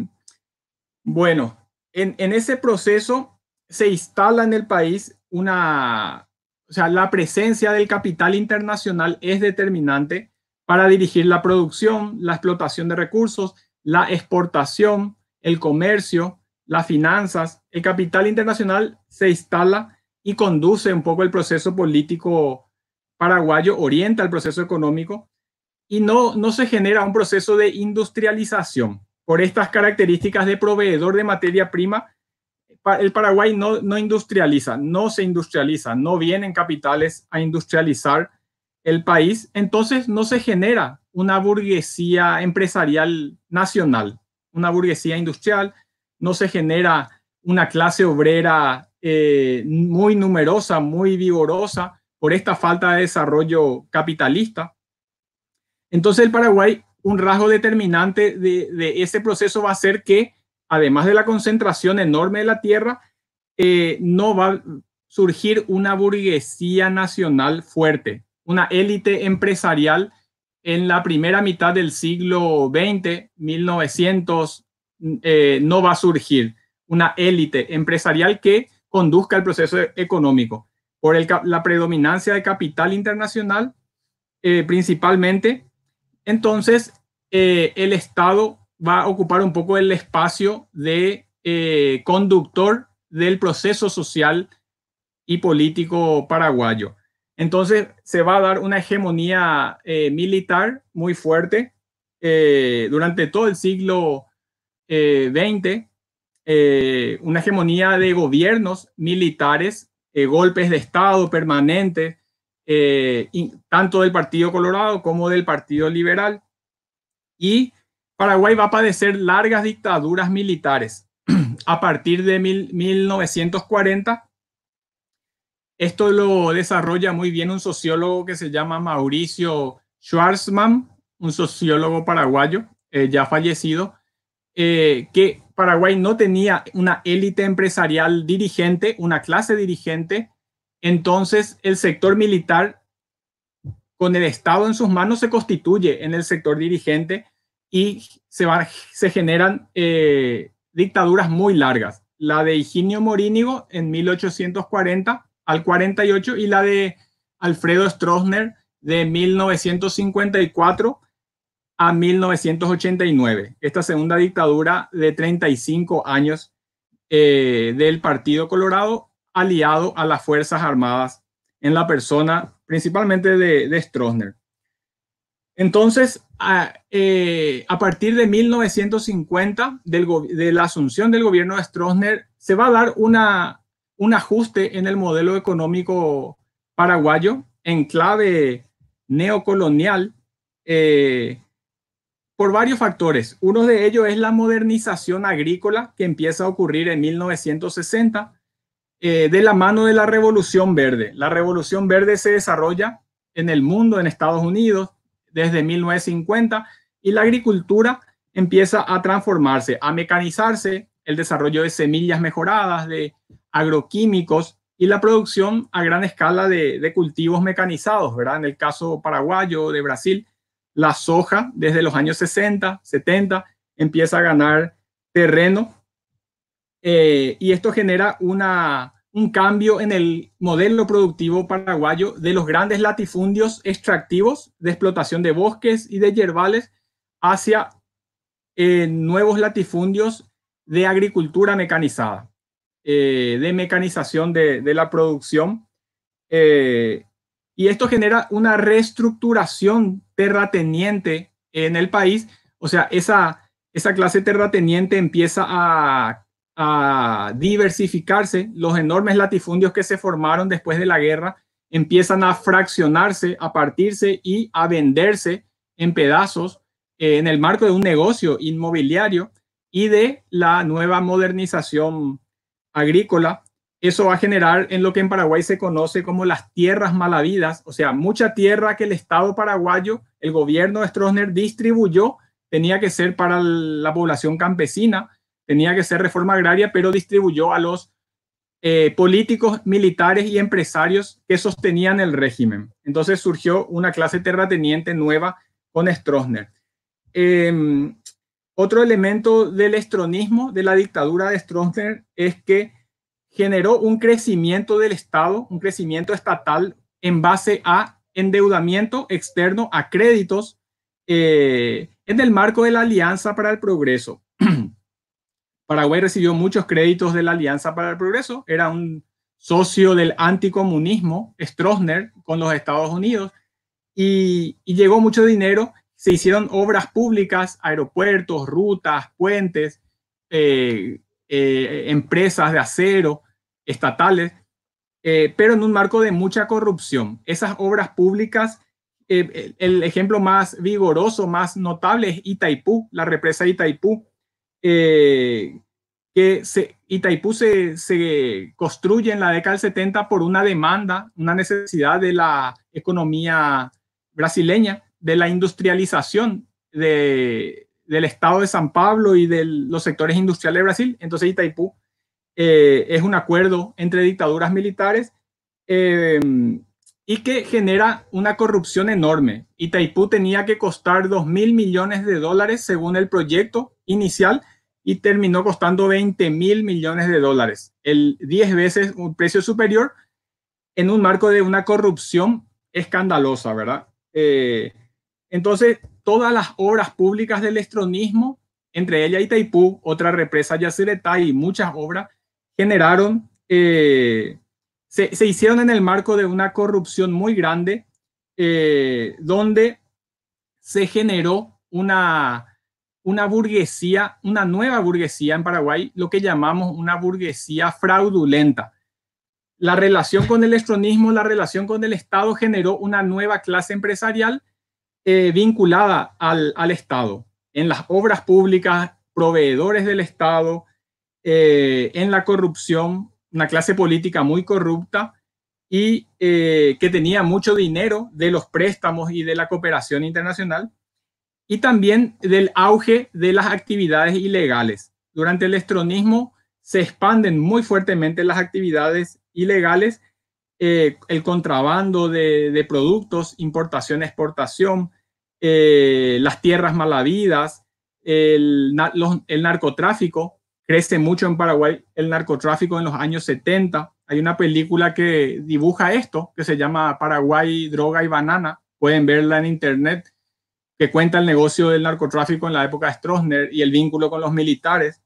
[SPEAKER 3] bueno, en, en ese proceso se instala en el país una, o sea, la presencia del capital internacional es determinante para dirigir la producción, la explotación de recursos, la exportación, el comercio, las finanzas. El capital internacional se instala y conduce un poco el proceso político paraguayo, orienta el proceso económico y no, no se genera un proceso de industrialización. Por estas características de proveedor de materia prima, el Paraguay no, no industrializa, no se industrializa, no vienen capitales a industrializar el país, entonces no se genera una burguesía empresarial nacional, una burguesía industrial, no se genera una clase obrera eh, muy numerosa, muy vigorosa por esta falta de desarrollo capitalista. Entonces el Paraguay, un rasgo determinante de, de ese proceso va a ser que además de la concentración enorme de la tierra, eh, no va a surgir una burguesía nacional fuerte, una élite empresarial en la primera mitad del siglo veinte, mil novecientos, eh, no va a surgir una élite empresarial que conduzca el proceso económico por el, la predominancia de capital internacional, eh, principalmente. Entonces, eh, el Estado va a ocupar un poco el espacio de eh, conductor del proceso social y político paraguayo. Entonces se va a dar una hegemonía eh, militar muy fuerte eh, durante todo el siglo eh, veinte, eh, una hegemonía de gobiernos militares, eh, golpes de Estado permanentes, eh, tanto del Partido Colorado como del Partido Liberal. Y Paraguay va a padecer largas dictaduras militares a partir de mil, mil novecientos cuarenta. Esto lo desarrolla muy bien un sociólogo que se llama Mauricio Schwarzman, un sociólogo paraguayo eh, ya fallecido, eh, que Paraguay no tenía una élite empresarial dirigente, una clase dirigente. Entonces el sector militar, con el Estado en sus manos, se constituye en el sector dirigente y se, va, se generan eh, dictaduras muy largas. La de Higinio Morínigo en mil ochocientos cuarenta al cuarenta y ocho y la de Alfredo Stroessner de mil novecientos cincuenta y cuatro a mil novecientos ochenta y nueve. Esta segunda dictadura de treinta y cinco años eh, del Partido Colorado aliado a las Fuerzas Armadas en la persona principalmente de, de Stroessner. Entonces, a, eh, a partir de mil novecientos cincuenta, del, de la asunción del gobierno de Stroessner, se va a dar una, un ajuste en el modelo económico paraguayo en clave neocolonial eh, por varios factores. Uno de ellos es la modernización agrícola que empieza a ocurrir en mil novecientos sesenta eh, de la mano de la Revolución Verde. La Revolución Verde se desarrolla en el mundo, en Estados Unidos, desde mil novecientos cincuenta, y la agricultura empieza a transformarse, a mecanizarse, el desarrollo de semillas mejoradas, de agroquímicos y la producción a gran escala de, de cultivos mecanizados, ¿verdad? En el caso paraguayo, de Brasil, la soja desde los años sesenta, setenta empieza a ganar terreno eh, y esto genera una, un cambio en el modelo productivo paraguayo de los grandes latifundios extractivos de explotación de bosques y de yerbales hacia eh, nuevos latifundios de agricultura mecanizada, eh, de mecanización de, de la producción. Eh, y esto genera una reestructuración terrateniente en el país. O sea, esa, esa clase terrateniente empieza a, a diversificarse. Los enormes latifundios que se formaron después de la guerra empiezan a fraccionarse, a partirse y a venderse en pedazos eh, en el marco de un negocio inmobiliario y de la nueva modernización agrícola. Eso va a generar en lo que en Paraguay se conoce como las tierras malavidas, o sea, mucha tierra que el Estado paraguayo, el gobierno de Stroessner distribuyó, tenía que ser para la población campesina, tenía que ser reforma agraria, pero distribuyó a los eh, políticos, militares y empresarios que sostenían el régimen. Entonces surgió una clase terrateniente nueva con Stroessner. Eh, otro elemento del estronismo, de la dictadura de Stroessner, es que generó un crecimiento del Estado, un crecimiento estatal en base a endeudamiento externo, a créditos, eh, en el marco de la Alianza para el Progreso. Paraguay recibió muchos créditos de la Alianza para el Progreso, era un socio del anticomunismo, Stroessner, con los Estados Unidos, y, y llegó mucho dinero, se hicieron obras públicas, aeropuertos, rutas, puentes, eh, eh, empresas de acero, estatales, eh, pero en un marco de mucha corrupción. Esas obras públicas, eh, el ejemplo más vigoroso, más notable es Itaipú, la represa Itaipú, eh, que se, Itaipú se, se construye en la década del setenta por una demanda, una necesidad de la economía brasileña, de la industrialización de, del estado de San Pablo y de los sectores industriales de Brasil. Entonces Itaipú eh, es un acuerdo entre dictaduras militares eh, y que genera una corrupción enorme. Itaipú tenía que costar dos mil millones de dólares según el proyecto inicial y terminó costando veinte mil millones de dólares, el diez veces un precio superior, en un marco de una corrupción escandalosa, ¿verdad? Eh, entonces, todas las obras públicas del estronismo, entre ellas Itaipú, otra represa Yacyretá y muchas obras, generaron, eh, se, se hicieron en el marco de una corrupción muy grande, eh, donde se generó una, una burguesía, una nueva burguesía en Paraguay, lo que llamamos una burguesía fraudulenta. La relación con el estronismo, la relación con el Estado generó una nueva clase empresarial eh, vinculada al, al Estado, en las obras públicas, proveedores del Estado, eh, en la corrupción, una clase política muy corrupta y eh, que tenía mucho dinero de los préstamos y de la cooperación internacional, y también del auge de las actividades ilegales. Durante el estronismo se expanden muy fuertemente las actividades ilegales, eh, el contrabando de, de productos, importación, exportación, eh, las tierras mal habidas, el, los, el narcotráfico. Crece mucho en Paraguay el narcotráfico en los años setenta. Hay una película que dibuja esto, que se llama Paraguay, Droga y Banana. Pueden verla en internet, que cuenta el negocio del narcotráfico en la época de Stroessner y el vínculo con los militares.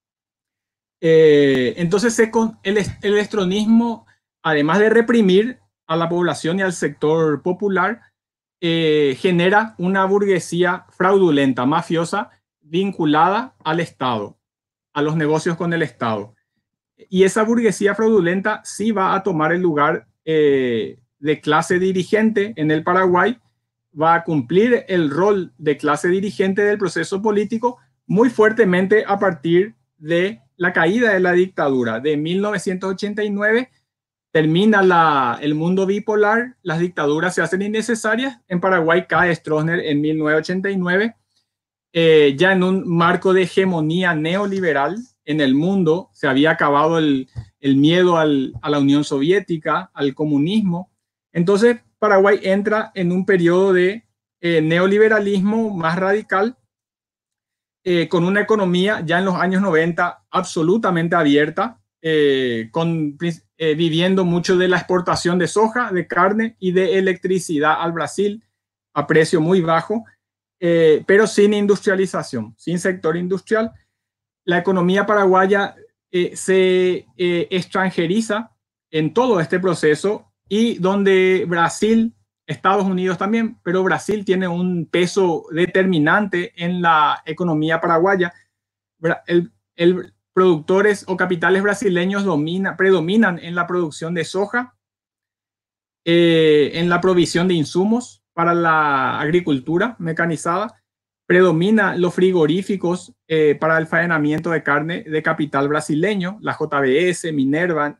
[SPEAKER 3] Eh, entonces el, el estronismo, además de reprimir a la población y al sector popular, eh, genera una burguesía fraudulenta, mafiosa, vinculada al Estado, a los negocios con el Estado. Y esa burguesía fraudulenta sí va a tomar el lugar eh, de clase dirigente en el Paraguay, va a cumplir el rol de clase dirigente del proceso político muy fuertemente a partir de la caída de la dictadura. De mil novecientos ochenta y nueve termina la, el mundo bipolar, las dictaduras se hacen innecesarias. En Paraguay cae Stroessner en mil novecientos ochenta y nueve, eh, ya en un marco de hegemonía neoliberal en el mundo. Se había acabado el, el miedo al, a la Unión Soviética, al comunismo. Entonces Paraguay entra en un periodo de eh, neoliberalismo más radical, Eh, con una economía ya en los años noventa absolutamente abierta, eh, con, eh, viviendo mucho de la exportación de soja, de carne y de electricidad al Brasil a precio muy bajo, eh, pero sin industrialización, sin sector industrial. La economía paraguaya eh, se eh, extranjeriza en todo este proceso, y donde Brasil, Estados Unidos también, pero Brasil tiene un peso determinante en la economía paraguaya. El, el productores o capitales brasileños domina, predominan en la producción de soja, eh, en la provisión de insumos para la agricultura mecanizada. Predomina los frigoríficos eh, para el faenamiento de carne de capital brasileño, la J B S, Minerva.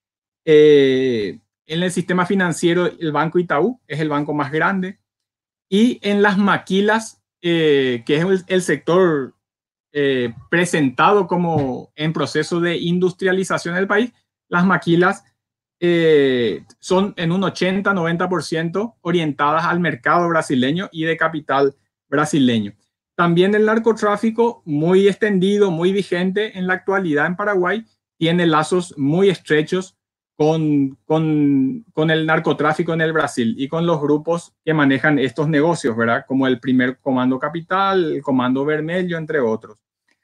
[SPEAKER 3] Eh, En el sistema financiero, el Banco Itaú es el banco más grande. Y en las maquilas, eh, que es el, el sector eh, presentado como en proceso de industrialización del país, las maquilas eh, son en un ochenta a noventa por ciento orientadas al mercado brasileño y de capital brasileño. También el narcotráfico, muy extendido, muy vigente en la actualidad en Paraguay, tiene lazos muy estrechos Con, con, con el narcotráfico en el Brasil y con los grupos que manejan estos negocios, ¿verdad? Como el primer Comando Capital, el Comando Vermelho, entre otros.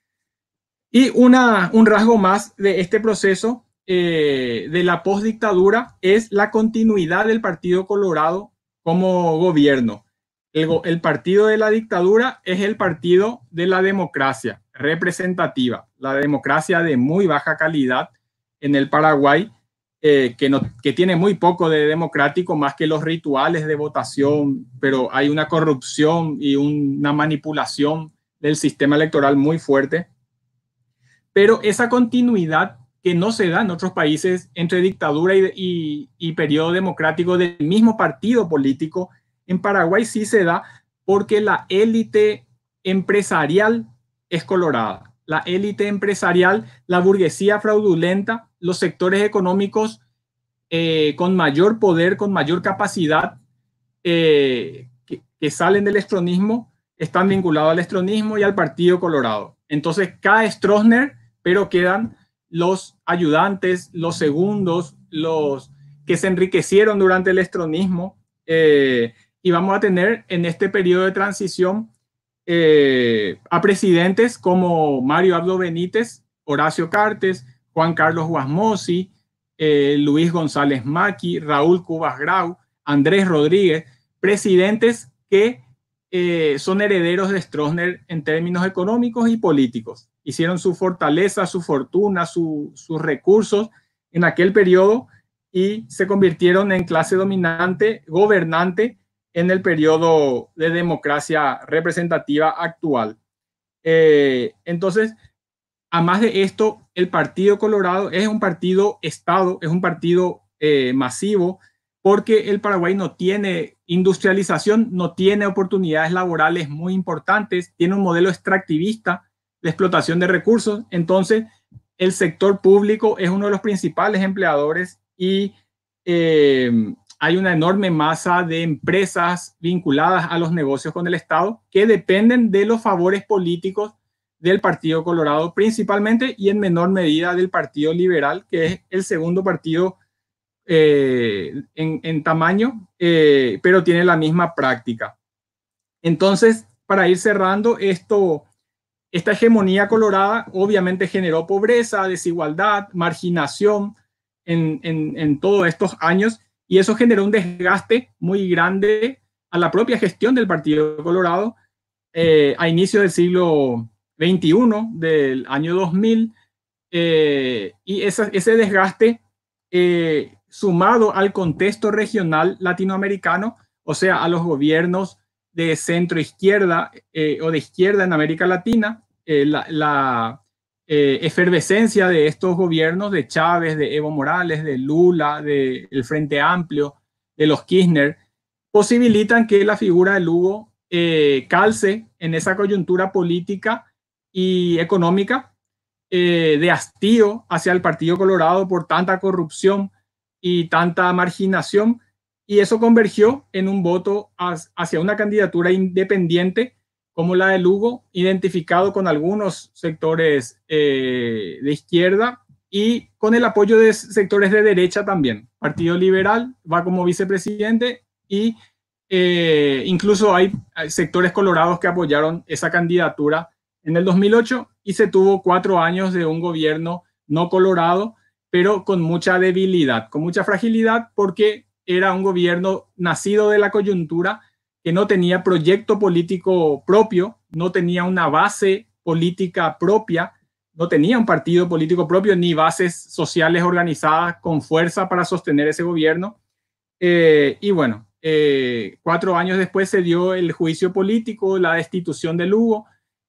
[SPEAKER 3] Y una, un rasgo más de este proceso eh, de la postdictadura es la continuidad del Partido Colorado como gobierno. El, el partido de la dictadura es el partido de la democracia representativa, la democracia de muy baja calidad en el Paraguay, Eh, que, no, que tiene muy poco de democrático, más que los rituales de votación, pero hay una corrupción y una manipulación del sistema electoral muy fuerte. Pero esa continuidad que no se da en otros países entre dictadura y, y, y periodo democrático del mismo partido político, en Paraguay sí se da, porque la élite empresarial es colorada. La élite empresarial, la burguesía fraudulenta, los sectores económicos eh, con mayor poder, con mayor capacidad, eh, que, que salen del estronismo, están vinculados al estronismo y al Partido Colorado. Entonces cae Stroessner, pero quedan los ayudantes, los segundos, los que se enriquecieron durante el estronismo, eh, y vamos a tener en este periodo de transición eh, a presidentes como Mario Abdo Benítez, Horacio Cartes, Juan Carlos Guasmosi, eh, Luis González Maqui, Raúl Cubas Grau, Andrés Rodríguez, presidentes que eh, son herederos de Stroessner en términos económicos y políticos. Hicieron su fortaleza, su fortuna, su, sus recursos en aquel periodo y se convirtieron en clase dominante, gobernante en el periodo de democracia representativa actual. Eh, entonces, además de esto, el Partido Colorado es un partido Estado, es un partido eh, masivo, porque el Paraguay no tiene industrialización, no tiene oportunidades laborales muy importantes, tiene un modelo extractivista de explotación de recursos. Entonces, el sector público es uno de los principales empleadores y eh, hay una enorme masa de empresas vinculadas a los negocios con el Estado que dependen de los favores políticos del Partido Colorado principalmente y en menor medida del Partido Liberal, que es el segundo partido eh, en, en tamaño, eh, pero tiene la misma práctica. Entonces, para ir cerrando, esto, esta hegemonía colorada obviamente generó pobreza, desigualdad, marginación en, en, en todos estos años, y eso generó un desgaste muy grande a la propia gestión del Partido Colorado eh, a inicio del siglo veintiuno, del año dos mil, eh, y esa, ese desgaste eh, sumado al contexto regional latinoamericano, o sea, a los gobiernos de centro izquierda eh, o de izquierda en América Latina, eh, la, la eh, efervescencia de estos gobiernos de Chávez, de Evo Morales, de Lula, del Frente Amplio, de los Kirchner, posibilitan que la figura de Lugo eh, calce en esa coyuntura política y económica eh, de hastío hacia el Partido Colorado por tanta corrupción y tanta marginación, y eso convergió en un voto hacia una candidatura independiente como la de Lugo, identificado con algunos sectores eh, de izquierda y con el apoyo de sectores de derecha también. Partido Liberal va como vicepresidente y eh, incluso hay sectores colorados que apoyaron esa candidatura en el dos mil ocho, y se tuvo cuatro años de un gobierno no colorado, pero con mucha debilidad, con mucha fragilidad, porque era un gobierno nacido de la coyuntura, que no tenía proyecto político propio, no tenía una base política propia, no tenía un partido político propio, ni bases sociales organizadas con fuerza para sostener ese gobierno. Eh, y bueno, eh, cuatro años después se dio el juicio político, la destitución de Lugo,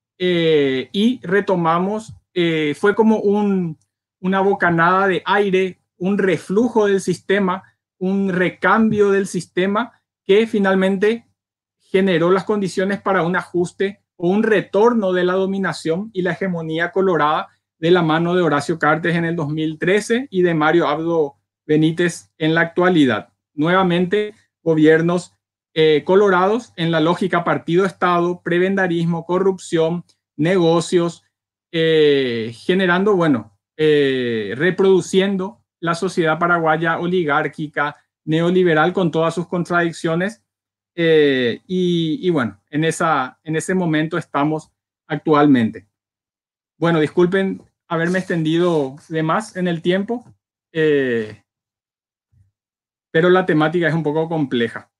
[SPEAKER 3] eh, y retomamos, eh, fue como un, una bocanada de aire, un reflujo del sistema, un recambio del sistema que finalmente generó las condiciones para un ajuste o un retorno de la dominación y la hegemonía colorada de la mano de Horacio Cartes en el dos mil trece y de Mario Abdo Benítez en la actualidad. Nuevamente, gobiernos eh, colorados en la lógica partido-estado, prebendarismo, corrupción, negocios, eh, generando, bueno, eh, reproduciendo la sociedad paraguaya oligárquica, neoliberal, con todas sus contradicciones. Eh, y, y bueno, en, esa, en ese momento estamos actualmente. Bueno, disculpen haberme extendido de más en el tiempo, eh, pero la temática es un poco compleja.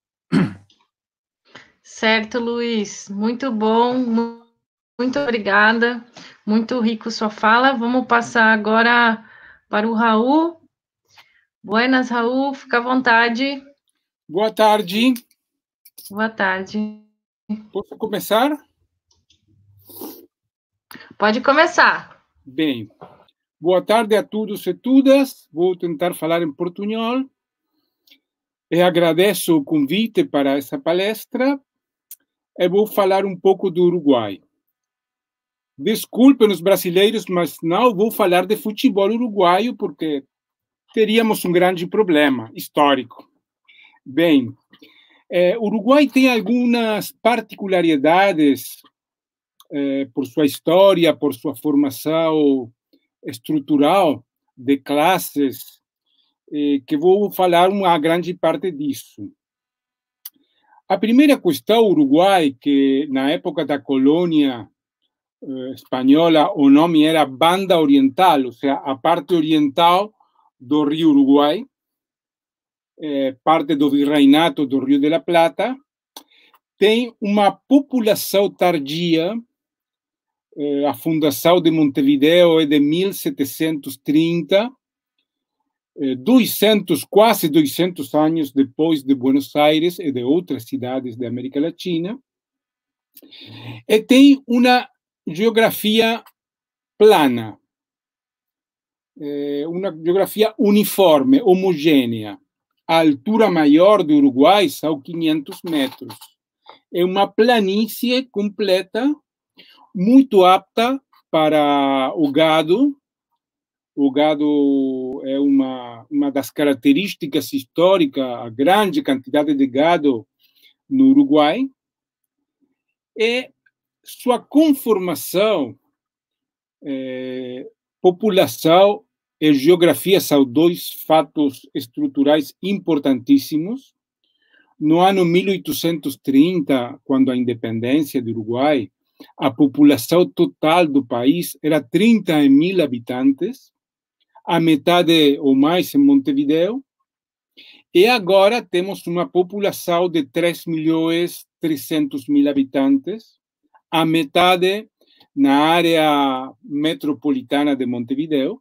[SPEAKER 1] Certo, Luiz. Muito bom, muito obrigada. Muito rico sua fala. Vamos passar agora para o Raul. Buenas, Raul. Fica à vontade.
[SPEAKER 4] Boa tarde.
[SPEAKER 1] Boa tarde.
[SPEAKER 4] Posso começar?
[SPEAKER 1] Pode começar.
[SPEAKER 4] Bem, boa tarde a todos e todas. Vou tentar falar em portunhol. E agradeço o convite para essa palestra. E vou falar um pouco do Uruguai. Desculpem os brasileiros, mas não vou falar de futebol uruguaio, porque teríamos um grande problema histórico. Bem, eh, Uruguai tem algumas particularidades eh, por sua história, por sua formação estrutural de classes, eh, que vou falar uma grande parte disso. A primeira questão, Uruguai, que na época da colônia eh, espanhola, o nome era Banda Oriental, ou seja, a parte oriental do Rio Uruguai, eh, parte do virreinato do Rio de la Plata, tem uma população tardia. Eh, a fundação de Montevideo é de mil setecentos e trinta, eh, duzentos, quase duzentos anos depois de Buenos Aires e de outras cidades da América Latina, e tem uma geografia plana, eh, uma geografia uniforme, homogênea. A altura maior do Uruguai são quinhentos metros. É uma planície completa, muito apta para o gado. O gado é uma, uma das características históricas, a grande quantidade de gado no Uruguai. E sua conformação, é, população e geografia são dois fatos estruturais importantíssimos. No ano mil oitocentos e trinta, quando a independência do Uruguai, a população total do país era trinta mil habitantes, a metade ou mais em Montevideo, e agora temos uma população de três milhões e trezentos mil habitantes, a metade na área metropolitana de Montevideo.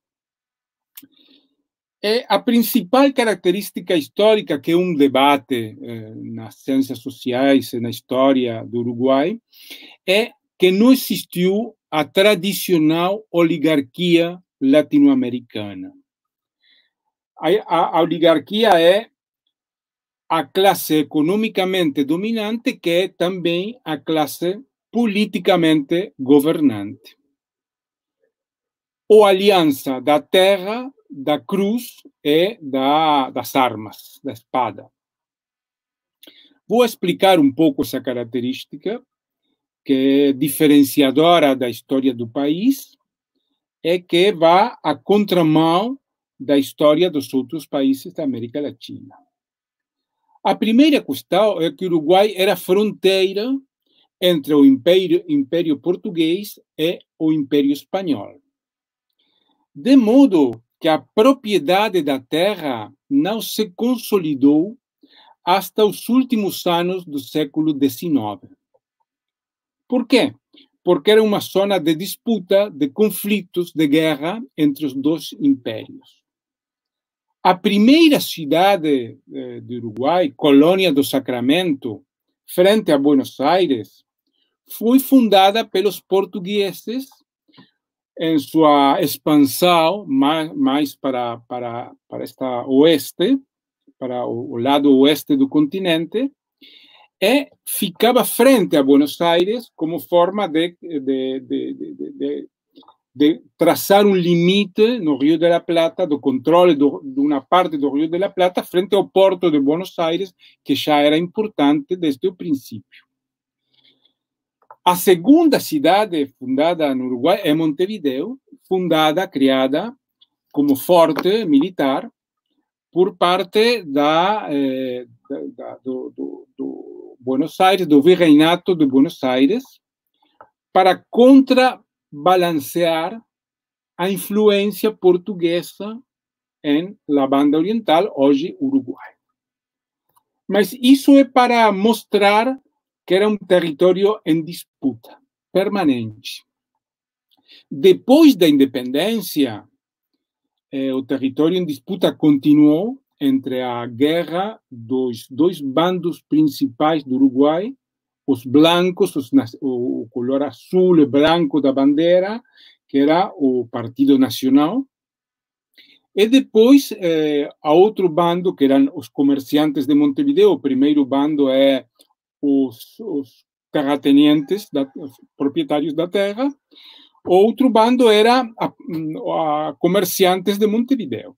[SPEAKER 4] E a principal característica histórica, que é um debate eh, nas ciências sociais e na história do Uruguai, é que não existiu a tradicional oligarquia latino-americana. A, a, a oligarquia é a classe economicamente dominante, que é também a classe politicamente governante. Ou aliança da terra, da cruz e da, das armas, da espada. Vou explicar um pouco essa característica, que é diferenciadora da história do país, é que vai à contramão da história dos outros países da América Latina. A primeira questão é que o Uruguai era fronteira entre o Império, Império Português e o Império Espanhol. De modo que a propriedade da terra não se consolidou hasta os últimos anos do século dezenove. Por quê? Porque era uma zona de disputa, de conflitos, de guerra entre os dois impérios. A primeira cidade eh, do Uruguai, Colônia do Sacramento, frente a Buenos Aires, foi fundada pelos portugueses em sua expansão mais, mais para, para, para esta oeste, para o, o lado oeste do continente, e ficava frente a Buenos Aires como forma de, de, de, de, de, de traçar um limite no Rio de la Plata, do controle do, de uma parte do Rio de la Plata frente ao porto de Buenos Aires, que já era importante desde o princípio. A segunda cidade fundada no Uruguai é Montevideo, fundada, criada como forte militar por parte da, eh, da, do, do, do Buenos Aires, do Virreinato de Buenos Aires, para contrabalancear a influência portuguesa em la Banda Oriental, hoje Uruguai. Mas isso é para mostrar que era um território em disputa permanente. Depois da independência, eh, o território em disputa continuou entre a guerra dos dois bandos principais do Uruguai, os blancos, os, o, o color azul e branco da bandeira, que era o Partido Nacional, e depois eh, a outro bando, que eram os comerciantes de Montevideo. O primeiro bando é os, os terratenientes, da, os proprietários da terra. Outro bando era a, a comerciantes de Montevideo.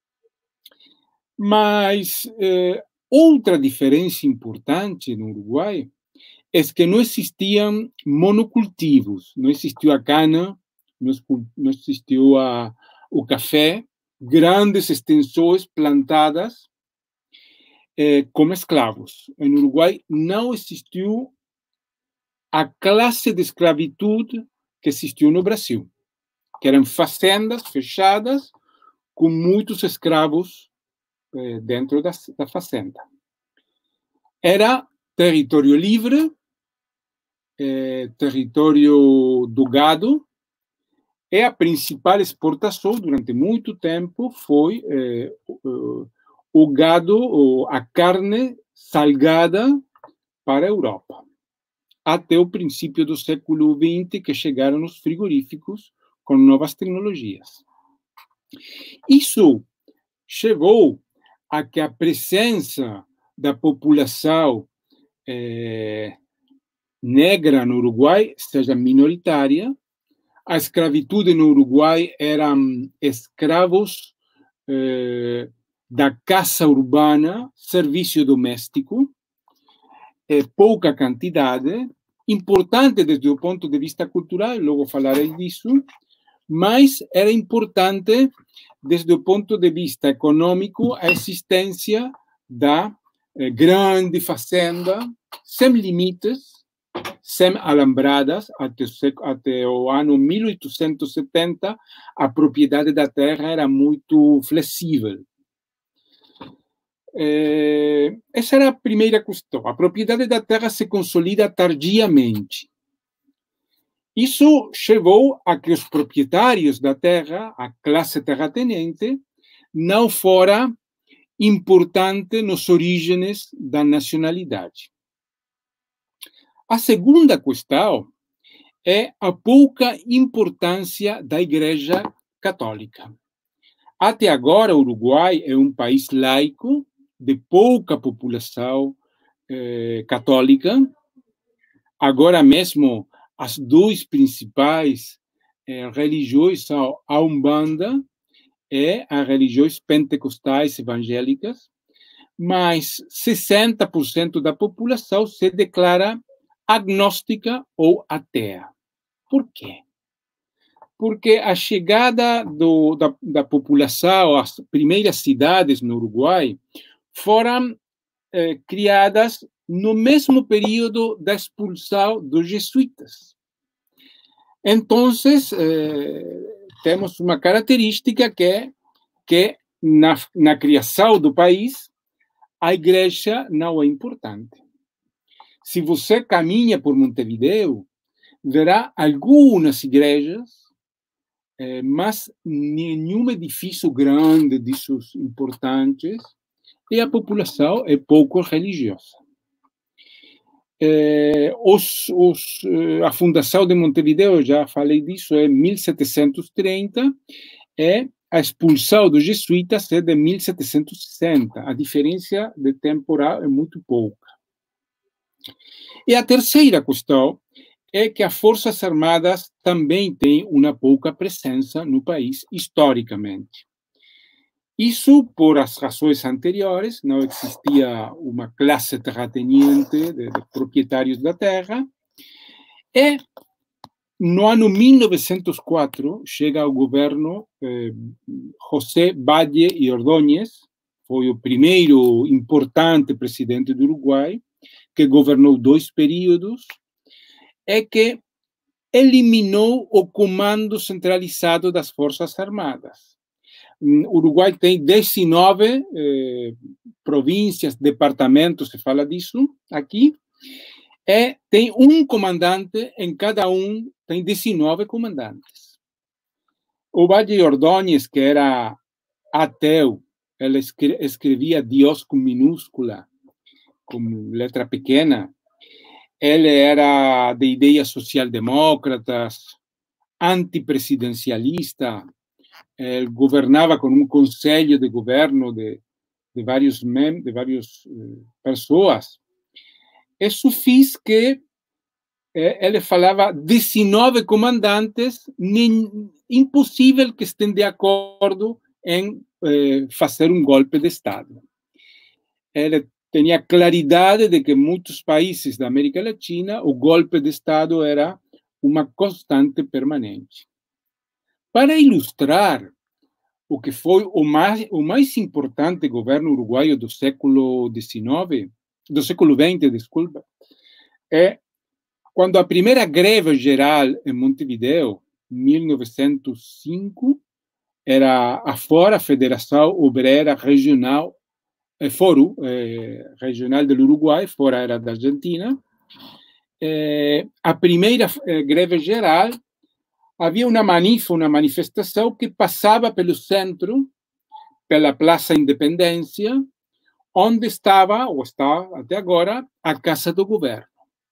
[SPEAKER 4] Mas eh, outra diferença importante no Uruguai é que não existiam monocultivos, não existiu a cana, não existiu a, o café, grandes extensões plantadas eh, como escravos. No Uruguai não existiu a classe de escravitude que existiu no Brasil, que eram fazendas fechadas com muitos escravos eh, dentro da, da fazenda. Era território livre, eh, território do gado, e a principal exportação durante muito tempo foi eh, o, o gado, a carne salgada para a Europa, até o princípio do século vinte, que chegaram os frigoríficos com novas tecnologias. Isso chegou a que a presença da população eh, negra no Uruguai seja minoritária. A escravitude no Uruguai eram escravos eh, da caça urbana, serviço doméstico, eh, pouca quantidade, importante desde o ponto de vista cultural, logo falarei disso, mas era importante desde o ponto de vista econômico a existência da eh, grande fazenda, sem limites, sem alambradas, até, até o ano mil oitocentos e setenta, a propriedade da terra era muito flexível. Eh, essa era a primeira questão. A propriedade da terra se consolida tardiamente. Isso chegou a que os proprietários da terra, a classe terratenente, não fora importante nos orígenes da nacionalidade. A segunda questão é a pouca importância da Igreja Católica. Até agora, o Uruguai é um país laico, de pouca população eh, católica. Agora mesmo, as duas principais eh, religiões são a Umbanda e as religiões pentecostais evangélicas, mas sessenta por cento da população se declara agnóstica ou ateia. Por quê? Porque a chegada do, da, da população às primeiras cidades no Uruguai foram eh, criadas no mesmo período da expulsão dos jesuítas. Então, eh, temos uma característica que é que na, na criação do país, a igreja não é importante. Se você caminha por Montevideo, verá algumas igrejas, eh, mas nenhum edifício grande desses importantes, e a população é pouco religiosa. Eh, os, os, a fundação de Montevideo, já falei disso, é mil setecentos e trinta, e a expulsão dos jesuítas é de mil setecentos e sessenta. A diferença de temporal é muito pouca. E a terceira questão é que as Forças Armadas também têm uma pouca presença no país, historicamente. Isso por as razões anteriores, não existia uma classe terrateniente de, de proprietários da terra, e no ano mil novecentos e quatro chega ao governo eh, José Valle e Ordóñez, foi o primeiro importante presidente do Uruguai, que governou dois períodos, é que eliminou o comando centralizado das Forças Armadas. O Uruguai tem dezenove eh, províncias, departamentos, se fala disso aqui, e tem um comandante em cada um, tem dezenove comandantes. O Valle Ordóñez, que era ateu, ele escrevia Deus com minúscula, com letra pequena. Ele era de ideias social-demócratas, antipresidencialista. Ele governava com um conselho de governo de, de vários mem de várias uh, pessoas. Isso fez que eh, ele falava dezenove comandantes, nem, impossível que estejam de acordo em eh, fazer um golpe de Estado. Ele tinha claridade de que em muitos países da América Latina o golpe de Estado era uma constante permanente. Para ilustrar o que foi o mais, o mais importante governo uruguaio do século dezenove, do século vinte, desculpa, é quando a primeira greve geral em Montevideo, em mil novecentos e cinco, era a FORA, Federação Obrera Regional, eh, Foro eh, Regional do Uruguai, FORA era da Argentina. Eh, a primeira eh, greve geral, havia uma manifa, uma manifestação que passava pelo centro, pela Praça Independência, onde estava, ou está até agora, a Casa do Governo.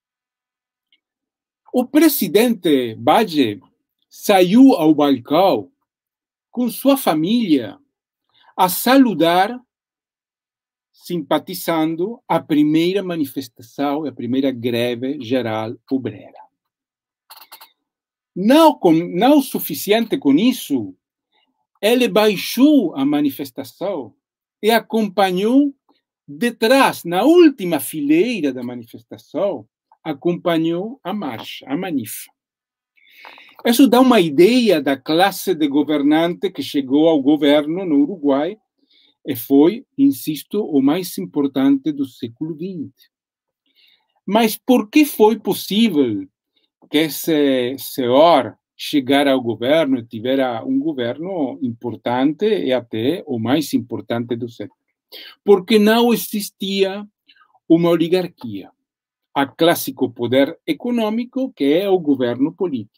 [SPEAKER 4] O presidente Valle saiu ao balcão com sua família a saludar, simpatizando a primeira manifestação, a primeira greve geral obrera. Não, com, não suficiente com isso, ele baixou a manifestação e acompanhou detrás, na última fileira da manifestação, acompanhou a marcha, a manifa. Isso dá uma ideia da classe de governante que chegou ao governo no Uruguai e foi, insisto, o mais importante do século vinte. Mas por que foi possível que esse senhor chegar ao governo e tivera um governo importante e até o mais importante do século? Porque não existia uma oligarquia, a clássico poder econômico que é o governo político.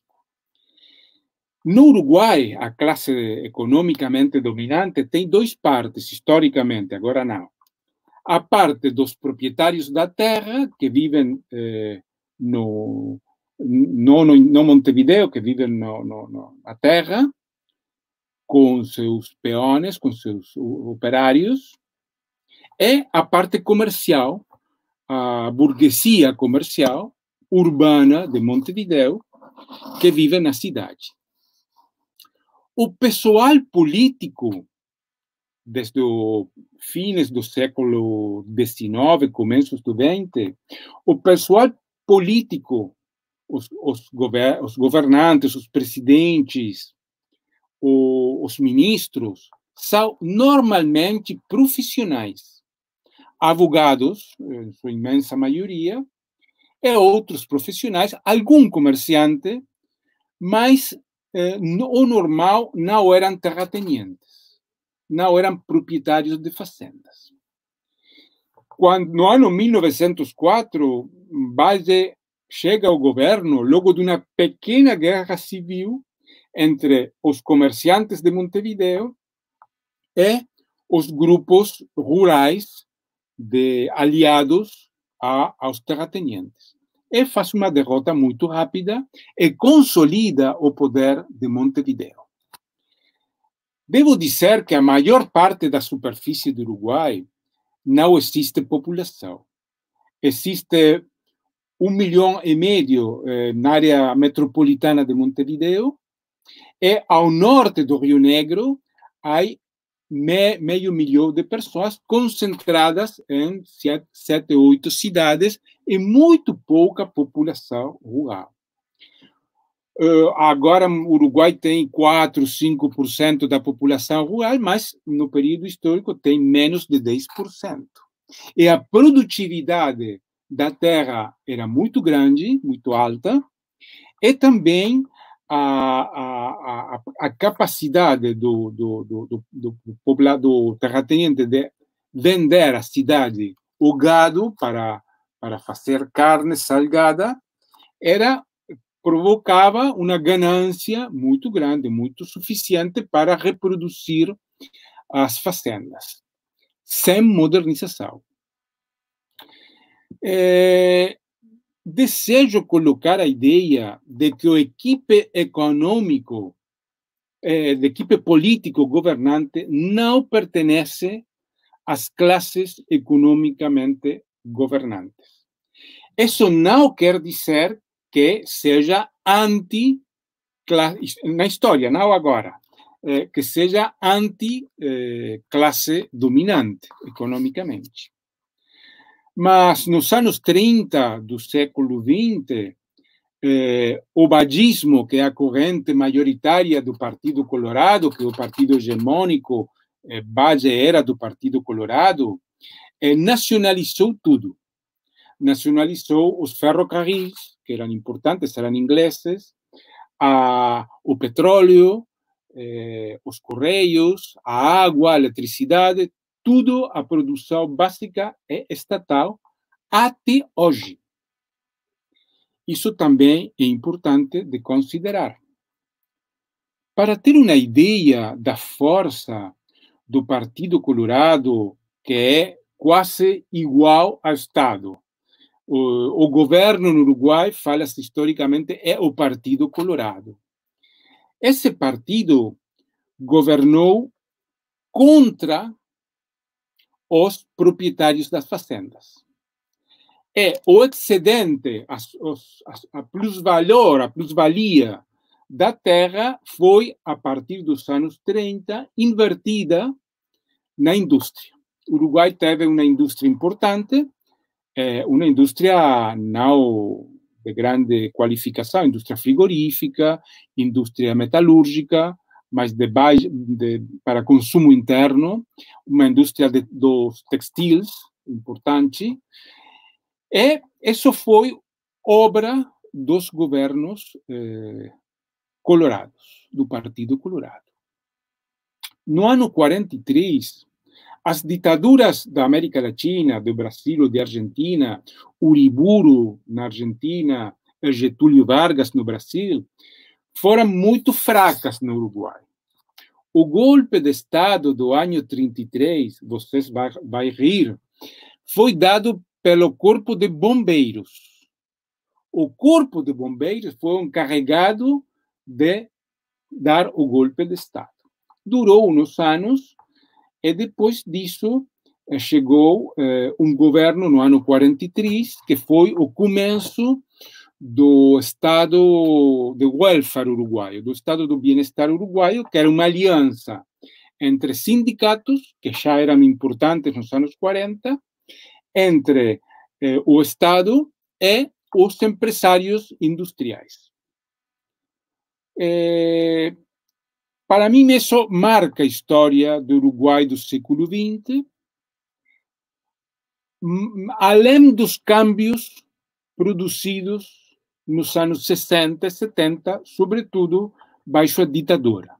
[SPEAKER 4] No Uruguai, a classe economicamente dominante tem duas partes, historicamente, agora não. A parte dos proprietários da terra, que vivem eh, no, no, no, no Montevideo, que vivem no, no, no, na terra, com seus peões, com seus operários, e a parte comercial, a burguesia comercial urbana de Montevideo, que vive na cidade. O pessoal político, desde os fins do século dezenove, começos do vinte, o pessoal político, os, os, gover os governantes, os presidentes, o, os ministros, são normalmente profissionais, advogados, em sua imensa maioria, e outros profissionais, algum comerciante, mas eh, o normal não eram terratenientes, não eram proprietários de fazendas. Quando, no ano mil novecentos e quatro, Valle chega ao governo logo de uma pequena guerra civil entre os comerciantes de Montevideo e os grupos rurais de aliados a, aos terratenientes. E faz uma derrota muito rápida e consolida o poder de Montevideo. Devo dizer que a maior parte da superfície do Uruguai não existe população. Existe um milhão e meio eh, na área metropolitana de Montevideo e ao norte do Rio Negro há me, meio milhão de pessoas concentradas em sete, sete, oito cidades e muito pouca população rural. Uh, agora, o Uruguai tem quatro, cinco por cento da população rural, mas no período histórico tem menos de dez por cento. E a produtividade da terra era muito grande, muito alta, e também a, a, a, a capacidade do, do, do, do, do, do terrateniente de vender à cidade o gado para, para fazer carne salgada era provocava uma ganância muito grande, muito suficiente para reproduzir as fazendas, sem modernização. É, desejo colocar a ideia de que o equipe econômico, é, de equipe político governante não pertence às classes economicamente governantes. Isso não quer dizer que seja anti, na história, não agora, eh, que seja anti-classe eh, dominante economicamente. Mas nos anos trinta do século vinte, eh, o badismo, que é a corrente majoritária do Partido Colorado, que é o partido hegemônico, eh, base era do Partido Colorado, eh, nacionalizou tudo. Nacionalizou os ferrocarris, que eram importantes, eram ingleses, a, o petróleo, eh, os correios, a água, a eletricidade, tudo a produção básica é estatal até hoje. Isso também é importante de considerar. Para ter uma ideia da força do Partido Colorado, que é quase igual ao Estado, o, o governo no Uruguai, fala-se historicamente, é o Partido Colorado. Esse partido governou contra os proprietários das fazendas. É o excedente, a, a, a plus-valor, a plus-valia da terra foi, a partir dos anos trinta, invertida na indústria. O Uruguai teve uma indústria importante, é, uma indústria não de grande qualificação, indústria frigorífica, indústria metalúrgica, mas de baixo, de, para consumo interno, uma indústria de, dos textiles importante. E isso foi obra dos governos eh, colorados, do Partido Colorado. No ano quarenta e três, as ditaduras da América Latina, do Brasil ou de Argentina, Uriburu na Argentina, Getúlio Vargas no Brasil, foram muito fracas no Uruguai. O golpe de Estado do ano trinta e três, vocês vai, vai rir, foi dado pelo Corpo de Bombeiros. O Corpo de Bombeiros foi encarregado de dar o golpe de Estado. Durou uns anos e depois disso chegou eh, um governo no ano quarenta e três, que foi o começo do Estado de welfare uruguaio, do Estado do bem-estar uruguaio, que era uma aliança entre sindicatos, que já eram importantes nos anos quarenta, entre eh, o Estado e os empresários industriais. Eh, para mim, isso marca a história do Uruguai do século vinte, além dos cambios produzidos nos anos sessenta e setenta, sobretudo baixo a ditadura.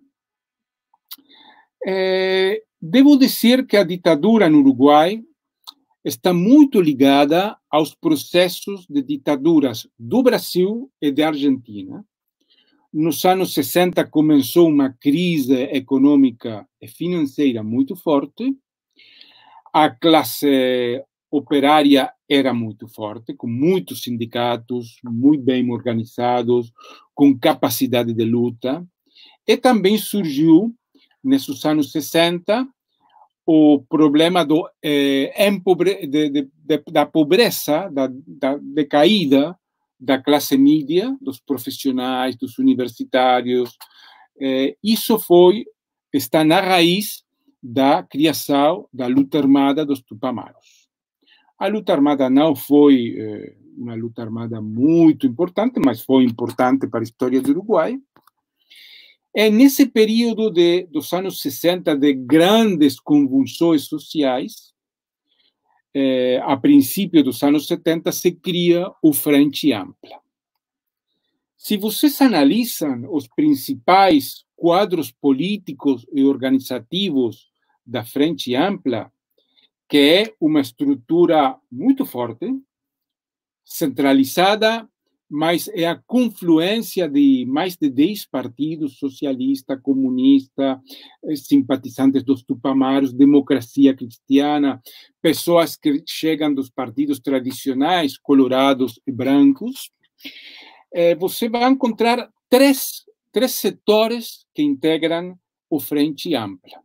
[SPEAKER 4] Eh, devo dizer que a ditadura no Uruguai está muito ligada aos processos de ditaduras do Brasil e da Argentina. Nos anos sessenta começou uma crise econômica e financeira muito forte. A classe operária era muito forte, com muitos sindicatos, muito bem organizados, com capacidade de luta. E também surgiu, nesses anos sessenta, o problema do, eh, empobre, de, de, de, da pobreza, da, da decaída da classe média, dos profissionais, dos universitários. Eh, isso foi, está na raiz da criação da luta armada dos Tupamaros. A luta armada não foi eh, uma luta armada muito importante, mas foi importante para a história do Uruguai. É nesse período de, dos anos sessenta, de grandes convulsões sociais, eh, a princípio dos anos setenta, se cria o Frente Ampla. Se vocês analisam os principais quadros políticos e organizativos da Frente Ampla, que é uma estrutura muito forte, centralizada, mas é a confluência de mais de dez partidos, socialista, comunista, simpatizantes dos Tupamaros, democracia cristiana, pessoas que chegam dos partidos tradicionais, colorados e brancos. Eh, você vai encontrar três, três setores que integram o Frente Ampla.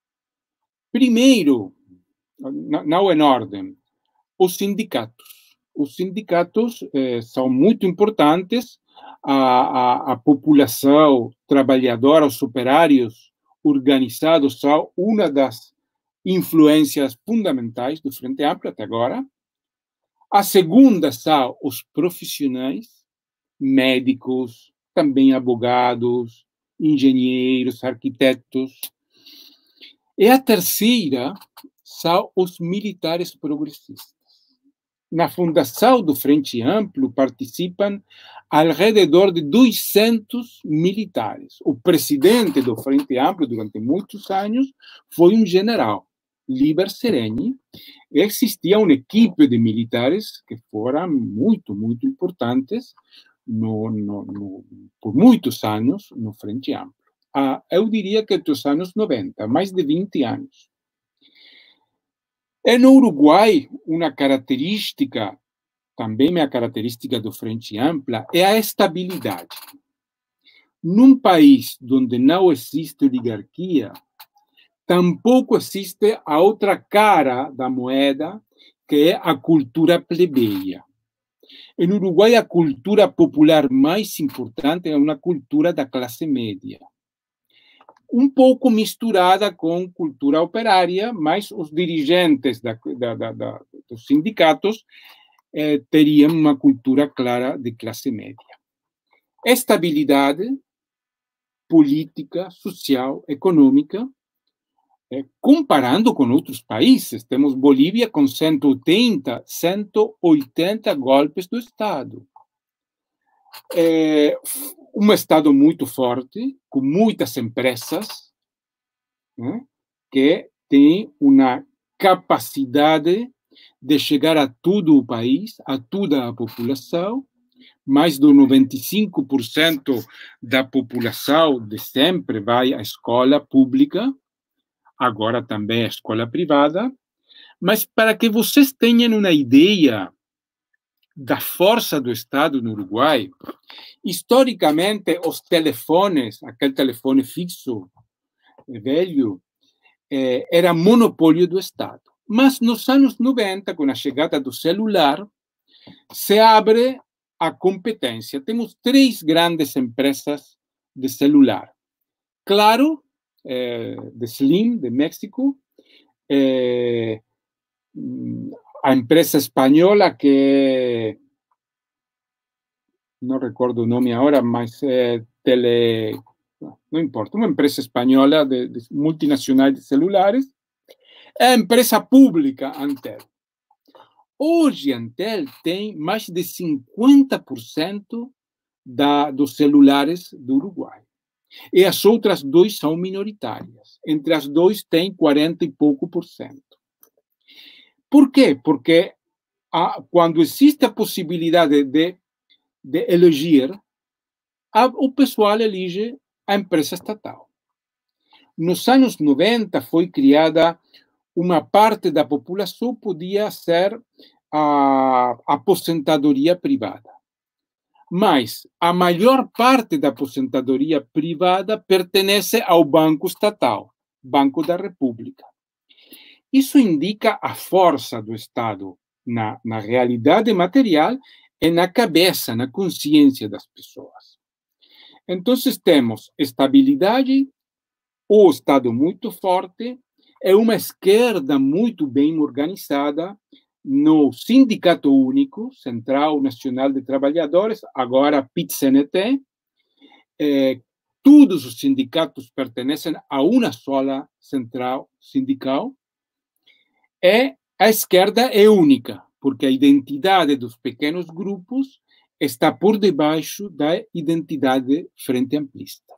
[SPEAKER 4] Primeiro, não em ordem, os sindicatos. os sindicatos eh, são muito importantes, a, a, a população trabalhadora, os operários organizados são uma das influências fundamentais do Frente Amplio até agora. A segunda são os profissionais, médicos, também advogados, engenheiros, arquitetos. E a terceira são os militares progressistas. Na fundação do Frente Amplio participam alrededor de duzentos militares. O presidente do Frente Amplio, durante muitos anos, foi um general, Liber Sereni. Existia uma equipe de militares que foram muito, muito importantes no, no, no, por muitos anos no Frente Amplio. Ah, eu diria que dos anos noventa, mais de vinte anos. E no Uruguai, uma característica, também é a característica do Frente Amplio, é a estabilidade. Num país onde não existe oligarquia, tampouco existe a outra cara da moeda, que é a cultura plebeia. No Uruguai, a cultura popular mais importante é uma cultura da classe média. Um pouco misturada com cultura operária, mas os dirigentes da, da, da, da, dos sindicatos eh, teriam uma cultura clara de classe média. Estabilidade política, social, econômica, eh, comparando com outros países. Temos Bolívia com cento e oitenta golpes do Estado. É um Estado muito forte, com muitas empresas, né, que tem uma capacidade de chegar a todo o país, a toda a população. Mais de noventa e cinco por cento da população de sempre vai à escola pública, agora também à escola privada. Mas para que vocês tenham uma ideia da força do Estado no Uruguai, historicamente, os telefones, aquele telefone fixo, velho, eh, era monopólio do Estado. Mas nos anos noventa, com a chegada do celular, se abre a competência. Temos três grandes empresas de celular. Claro, eh, de Slim, de México, eh, a empresa espanhola que não recordo o nome agora, mas é tele, não importa, uma empresa espanhola de, de multinacional de celulares, é a empresa pública Antel. Hoje a Antel tem mais de cinquenta por cento da, dos celulares do Uruguai. E as outras duas são minoritárias. Entre as duas tem quarenta e pouco por cento. Por quê? Porque a, quando existe a possibilidade de, de eleger, a, o pessoal elege a empresa estatal. Nos anos noventa foi criada uma parte da população podia ser a aposentadoria privada. Mas a maior parte da aposentadoria privada pertence ao Banco Estatal, Banco da República. Isso indica a força do Estado na, na realidade material e na cabeça, na consciência das pessoas. Então, temos estabilidade, o Estado muito forte, é uma esquerda muito bem organizada no Sindicato Único, Central Nacional de Trabalhadores, agora P I T C N T. Eh, todos os sindicatos pertencem a uma só central sindical. E a esquerda é única, porque a identidade dos pequenos grupos está por debaixo da identidade frente amplista.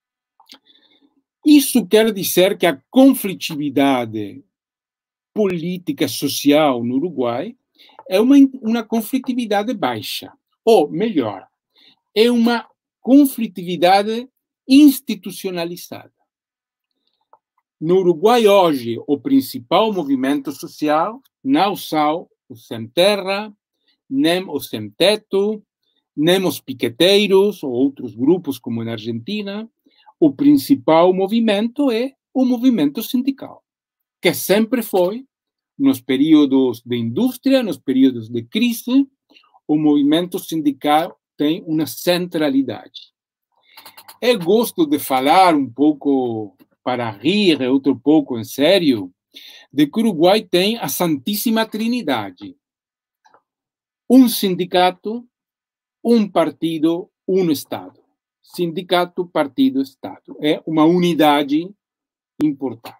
[SPEAKER 4] Isso quer dizer que a conflitividade política social no Uruguai é uma, uma conflitividade baixa, ou melhor, é uma conflitividade institucionalizada. No Uruguai hoje, o principal movimento social não são os sem terra, nem os sem teto, nem os piqueteiros ou outros grupos como na Argentina. O principal movimento é o movimento sindical, que sempre foi nos períodos de indústria, nos períodos de crise, o movimento sindical tem uma centralidade. Eu gosto de falar um pouco para rir, outro pouco em sério, de que o Uruguai tem a Santíssima Trindade. Um sindicato, um partido, um Estado. Sindicato, partido, Estado. É uma unidade importante.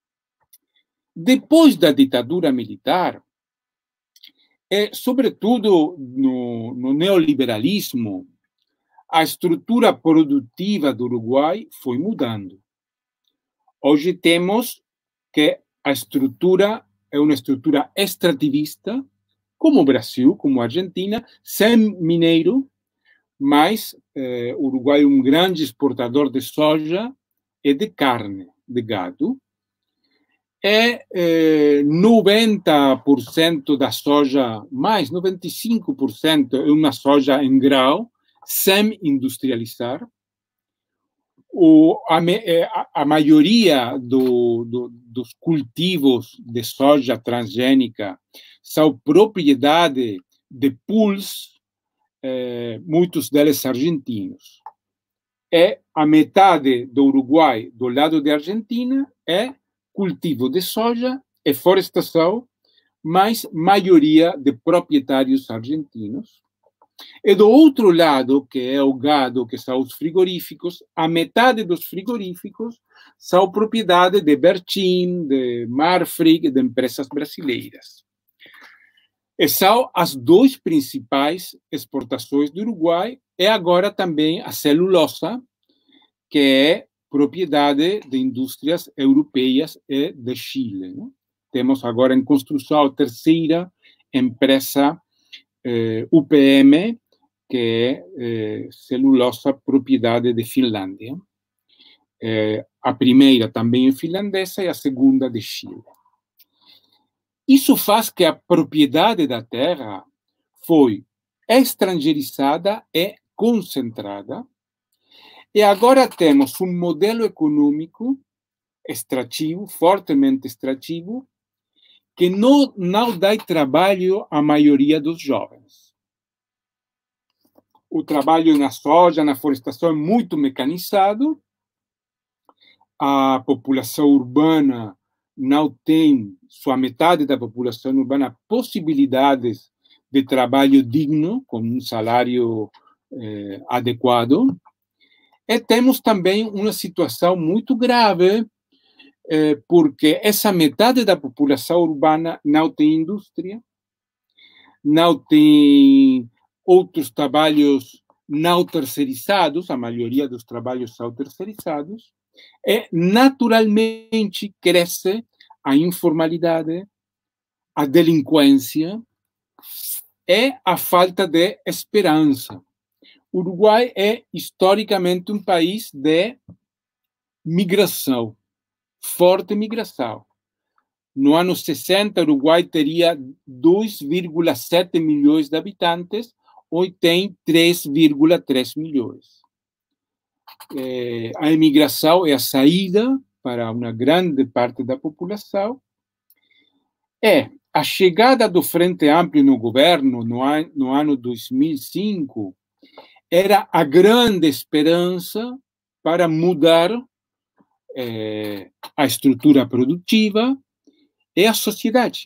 [SPEAKER 4] Depois da ditadura militar, é, sobretudo no, no neoliberalismo, a estrutura produtiva do Uruguai foi mudando. Hoje temos que a estrutura é uma estrutura extrativista, como o Brasil, como a Argentina, sem mineiro, mas eh, o Uruguai é um grande exportador de soja e de carne, de gado. É eh, noventa por cento da soja, mais noventa e cinco por cento é uma soja em grau, sem industrializar. O, a, a, a maioria do, do, dos cultivos de soja transgênica são propriedade de pools, eh, muitos deles argentinos. É a metade do Uruguai, do lado da Argentina, é cultivo de soja e florestação, mas maioria de proprietários argentinos. E do outro lado, que é o gado, que são os frigoríficos, a metade dos frigoríficos são propriedade de Bertin, de Marfrig, de empresas brasileiras. E são as duas principais exportações do Uruguai, e agora também a celulosa, que é propriedade de indústrias europeias e de Chile. Né? Temos agora em construção a terceira empresa eh, U P M, que é eh, celulosa propriedade de Finlândia. Eh, a primeira também é finlandesa e a segunda de Chile. Isso faz que a propriedade da terra foi estrangeirizada e concentrada, e agora temos um modelo econômico extrativo, fortemente extrativo, que não, não dá trabalho à maioria dos jovens. O trabalho na soja, na florestação é muito mecanizado, a população urbana não tem, sua metade da população urbana, possibilidades de trabalho digno, com um salário eh, adequado. E temos também uma situação muito grave, eh, porque essa metade da população urbana não tem indústria, não tem outros trabalhos não terceirizados, a maioria dos trabalhos são terceirizados, e naturalmente cresce a informalidade, a delinquência e a falta de esperança. O Uruguai é historicamente um país de migração, forte migração. No ano sessenta, o Uruguai teria dois vírgula sete milhões de habitantes, hoje tem três vírgula três milhões. É, a imigração é a saída para uma grande parte da população. É a chegada do Frente Amplio no governo no, an no ano dois mil e cinco era a grande esperança para mudar é, a estrutura produtiva e a sociedade.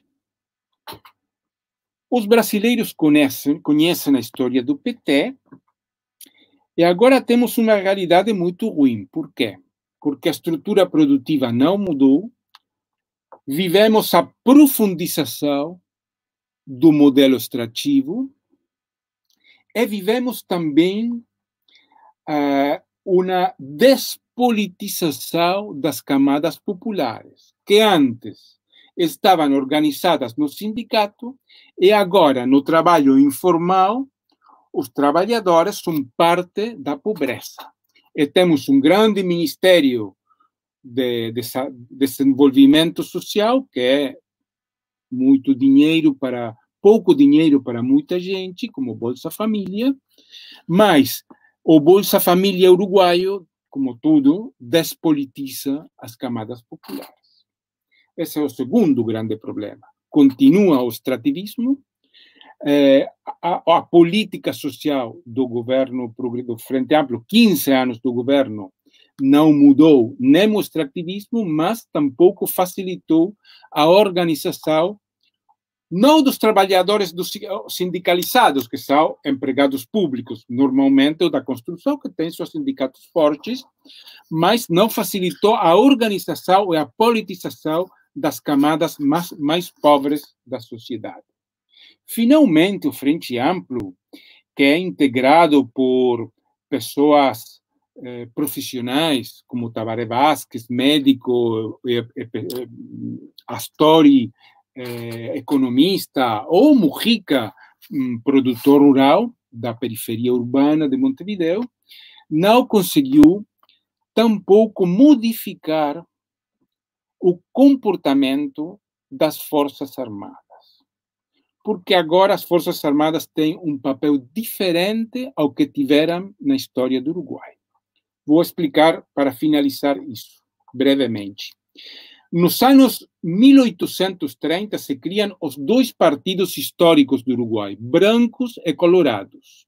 [SPEAKER 4] Os brasileiros conhecem, conhecem a história do P T, e agora temos uma realidade muito ruim. Por quê? Porque a estrutura produtiva não mudou, vivemos a profundização do modelo extrativo e vivemos também uh, uma despolitização das camadas populares, que antes estavam organizadas no sindicato e agora, no trabalho informal, os trabalhadores são parte da pobreza. E temos um grande ministério de, de, de desenvolvimento social, que é muito dinheiro para, pouco dinheiro para muita gente, como Bolsa Família, mas o Bolsa Família uruguaio, como tudo, despolitiza as camadas populares. Esse é o segundo grande problema. continua o extrativismo, eh, a, a política social do governo do Frente Amplio, quinze anos do governo, não mudou nem o extrativismo, mas tampouco facilitou a organização não dos trabalhadores dos sindicalizados, que são empregados públicos, normalmente, ou da construção, que tem seus sindicatos fortes, mas não facilitou a organização e a politização das camadas mais, mais pobres da sociedade. Finalmente, o Frente Amplo, que é integrado por pessoas eh, profissionais, como Tabaré Vázquez, médico, eh, eh, Astori, eh, economista, ou Mujica, um produtor rural da periferia urbana de Montevideo, não conseguiu tampouco modificar o comportamento das Forças Armadas. Porque agora as Forças Armadas têm um papel diferente ao que tiveram na história do Uruguai. Vou explicar para finalizar isso, brevemente. Nos anos mil oitocentos e trinta se criam os dois partidos históricos do Uruguai, brancos e colorados.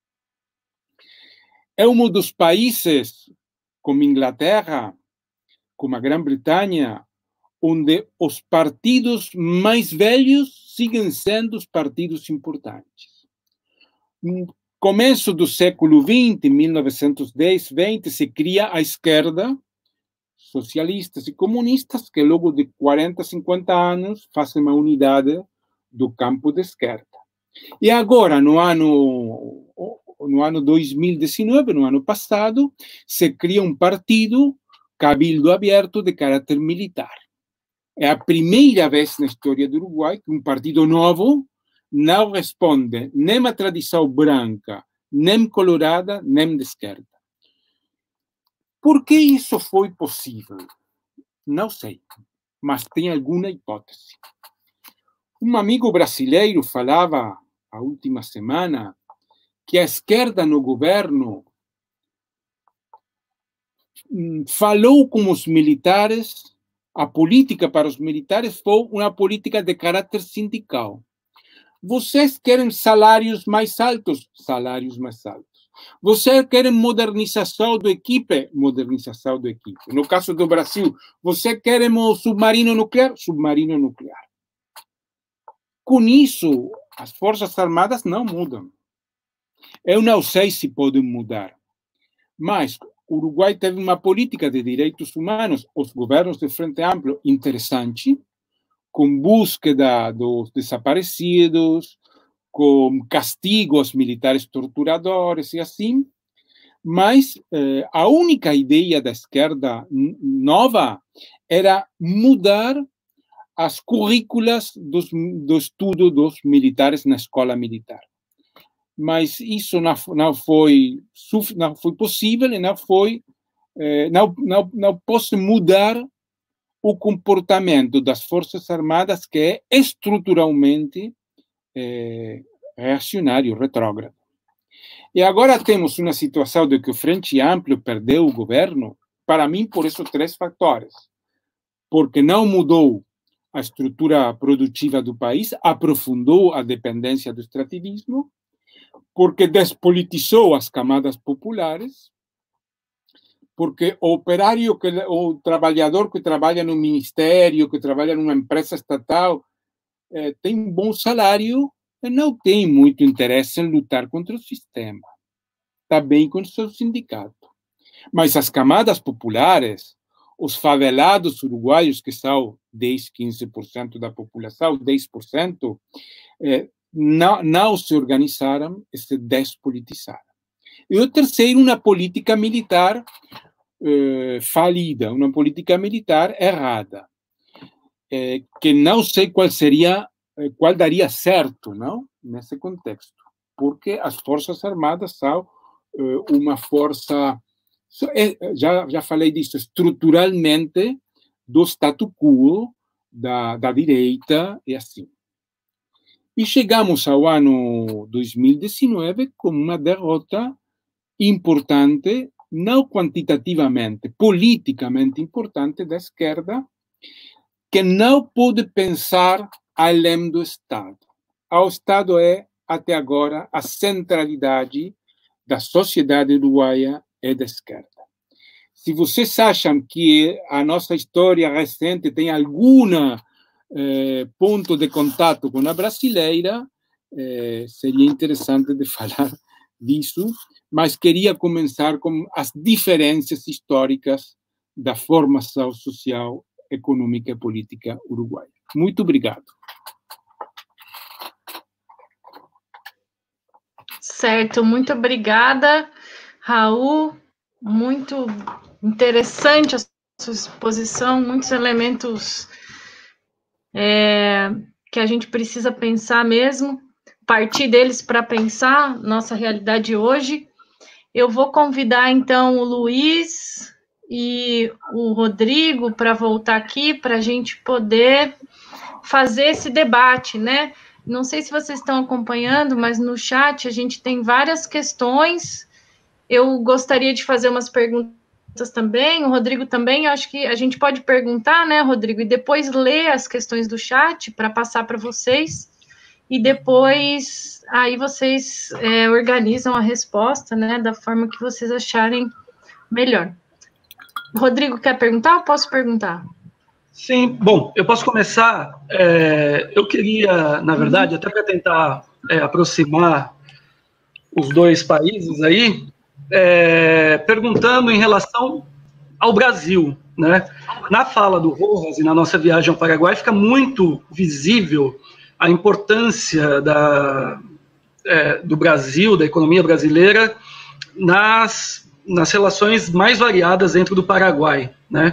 [SPEAKER 4] É um dos países, como Inglaterra, como a Grã-Bretanha, onde os partidos mais velhos seguem sendo os partidos importantes. No começo do século vinte, mil novecentos e dez, vinte, se cria a esquerda, socialistas e comunistas, que logo de quarenta, cinquenta anos fazem uma unidade do campo de esquerda. E agora, no ano, no ano dois mil e dezenove, no ano passado, se cria um partido, Cabildo Aberto, de caráter militar. É a primeira vez na história do Uruguai que um partido novo não responde nem à tradição branca, nem colorada, nem de esquerda. Por que isso foi possível? Não sei, mas tem alguma hipótese. Um amigo brasileiro falava, a última semana, que a esquerda no governo falou com os militares. A política para os militares foi uma política de caráter sindical. Vocês querem salários mais altos? Salários mais altos. Vocês querem modernização do equipe? Modernização do equipe. No caso do Brasil, você quer um submarino nuclear? Submarino nuclear. Com isso, as Forças Armadas não mudam. Eu não sei se podem mudar, mas o Uruguai teve uma política de direitos humanos, os governos de Frente Amplo, interessante, com búsqueda dos desaparecidos, com castigo aos militares torturadores e assim, mas eh, a única ideia da esquerda nova era mudar as currículas dos, do estudo dos militares na escola militar. Mas isso não, não, foi, não foi possível e não foi, eh, não, não, não pode mudar o comportamento das Forças Armadas, que é estruturalmente eh, reacionário, retrógrado. E agora temos uma situação de que o Frente Amplo perdeu o governo, para mim, por esses três fatores. Porque não mudou a estrutura produtiva do país, aprofundou a dependência do extrativismo, porque despolitizou as camadas populares, porque o operário, que, o trabalhador que trabalha no ministério, que trabalha numa empresa estatal, eh, tem um bom salário e não tem muito interesse em lutar contra o sistema. Está bem com o seu sindicato. Mas as camadas populares, os favelados uruguaios, que são dez, quinze por cento da população, dez por cento, eh, Não, não se organizaram e se despolitizaram. E o terceiro, uma política militar eh, falida, uma política militar errada, eh, que não sei qual seria, eh, qual daria certo, não, nesse contexto, porque as Forças Armadas são eh, uma força, já, já falei disso, estruturalmente do status quo da, da direita e assim. E chegamos ao ano dois mil e dezenove com uma derrota importante, não quantitativamente, politicamente importante da esquerda, que não pode pensar além do Estado. O Estado é, até agora, a centralidade da sociedade uruguaia e da esquerda. Se vocês acham que a nossa história recente tem algum eh, ponto de contato com a brasileira, eh, seria interessante de falar disso, mas queria começar com as diferenças históricas da formação social, econômica e política uruguaia. Muito obrigado.
[SPEAKER 1] Certo, muito obrigada, Raul. Muito interessante a sua exposição, muitos elementos é, que a gente precisa pensar mesmo, partir deles para pensar nossa realidade hoje. Eu vou convidar, então, o Luiz e o Rodrigo para voltar aqui, para a gente poder fazer esse debate, né? Não sei se vocês estão acompanhando, mas no chat a gente tem várias questões. Eu gostaria de fazer umas perguntas também, o Rodrigo também. Eu acho que a gente pode perguntar, né, Rodrigo, e depois ler as questões do chat para passar para vocês. E depois, aí vocês é, organizam a resposta, né, da forma que vocês acharem melhor. Rodrigo, quer perguntar ou posso perguntar?
[SPEAKER 2] Sim, bom, eu posso começar. É, eu queria, na verdade, até para tentar é, aproximar os dois países aí, é, perguntando em relação ao Brasil, né? Na fala do Rojas e na nossa viagem ao Paraguai fica muito visível a importância da, é, do Brasil, da economia brasileira, nas, nas relações mais variadas dentro do Paraguai, né?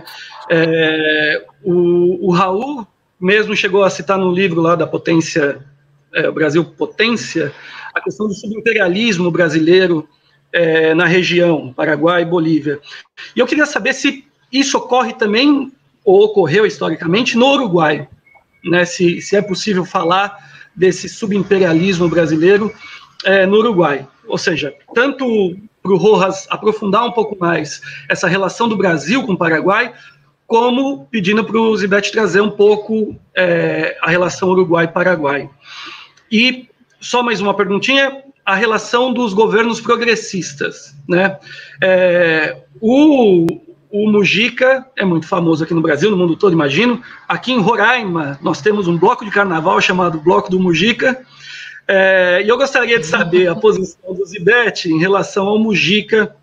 [SPEAKER 2] É, o, o Raul mesmo chegou a citar no livro lá da Potência, é, o Brasil Potência, a questão do subimperialismo brasileiro é, na região, Paraguai e Bolívia. E eu queria saber se isso ocorre também, ou ocorreu historicamente, no Uruguai, né? Se, se é possível falar desse subimperialismo brasileiro é, no Uruguai. Ou seja, tanto para o Rojas aprofundar um pouco mais essa relação do Brasil com o Paraguai, como pedindo para o Zibete trazer um pouco é, a relação Uruguai-Paraguai. E só mais uma perguntinha, a relação dos governos progressistas, né? É, o, o Mujica é muito famoso aqui no Brasil, no mundo todo, imagino. Aqui em Roraima, nós temos um bloco de carnaval chamado Bloco do Mujica, é, e eu gostaria de saber a posição do Zibete em relação ao Mujica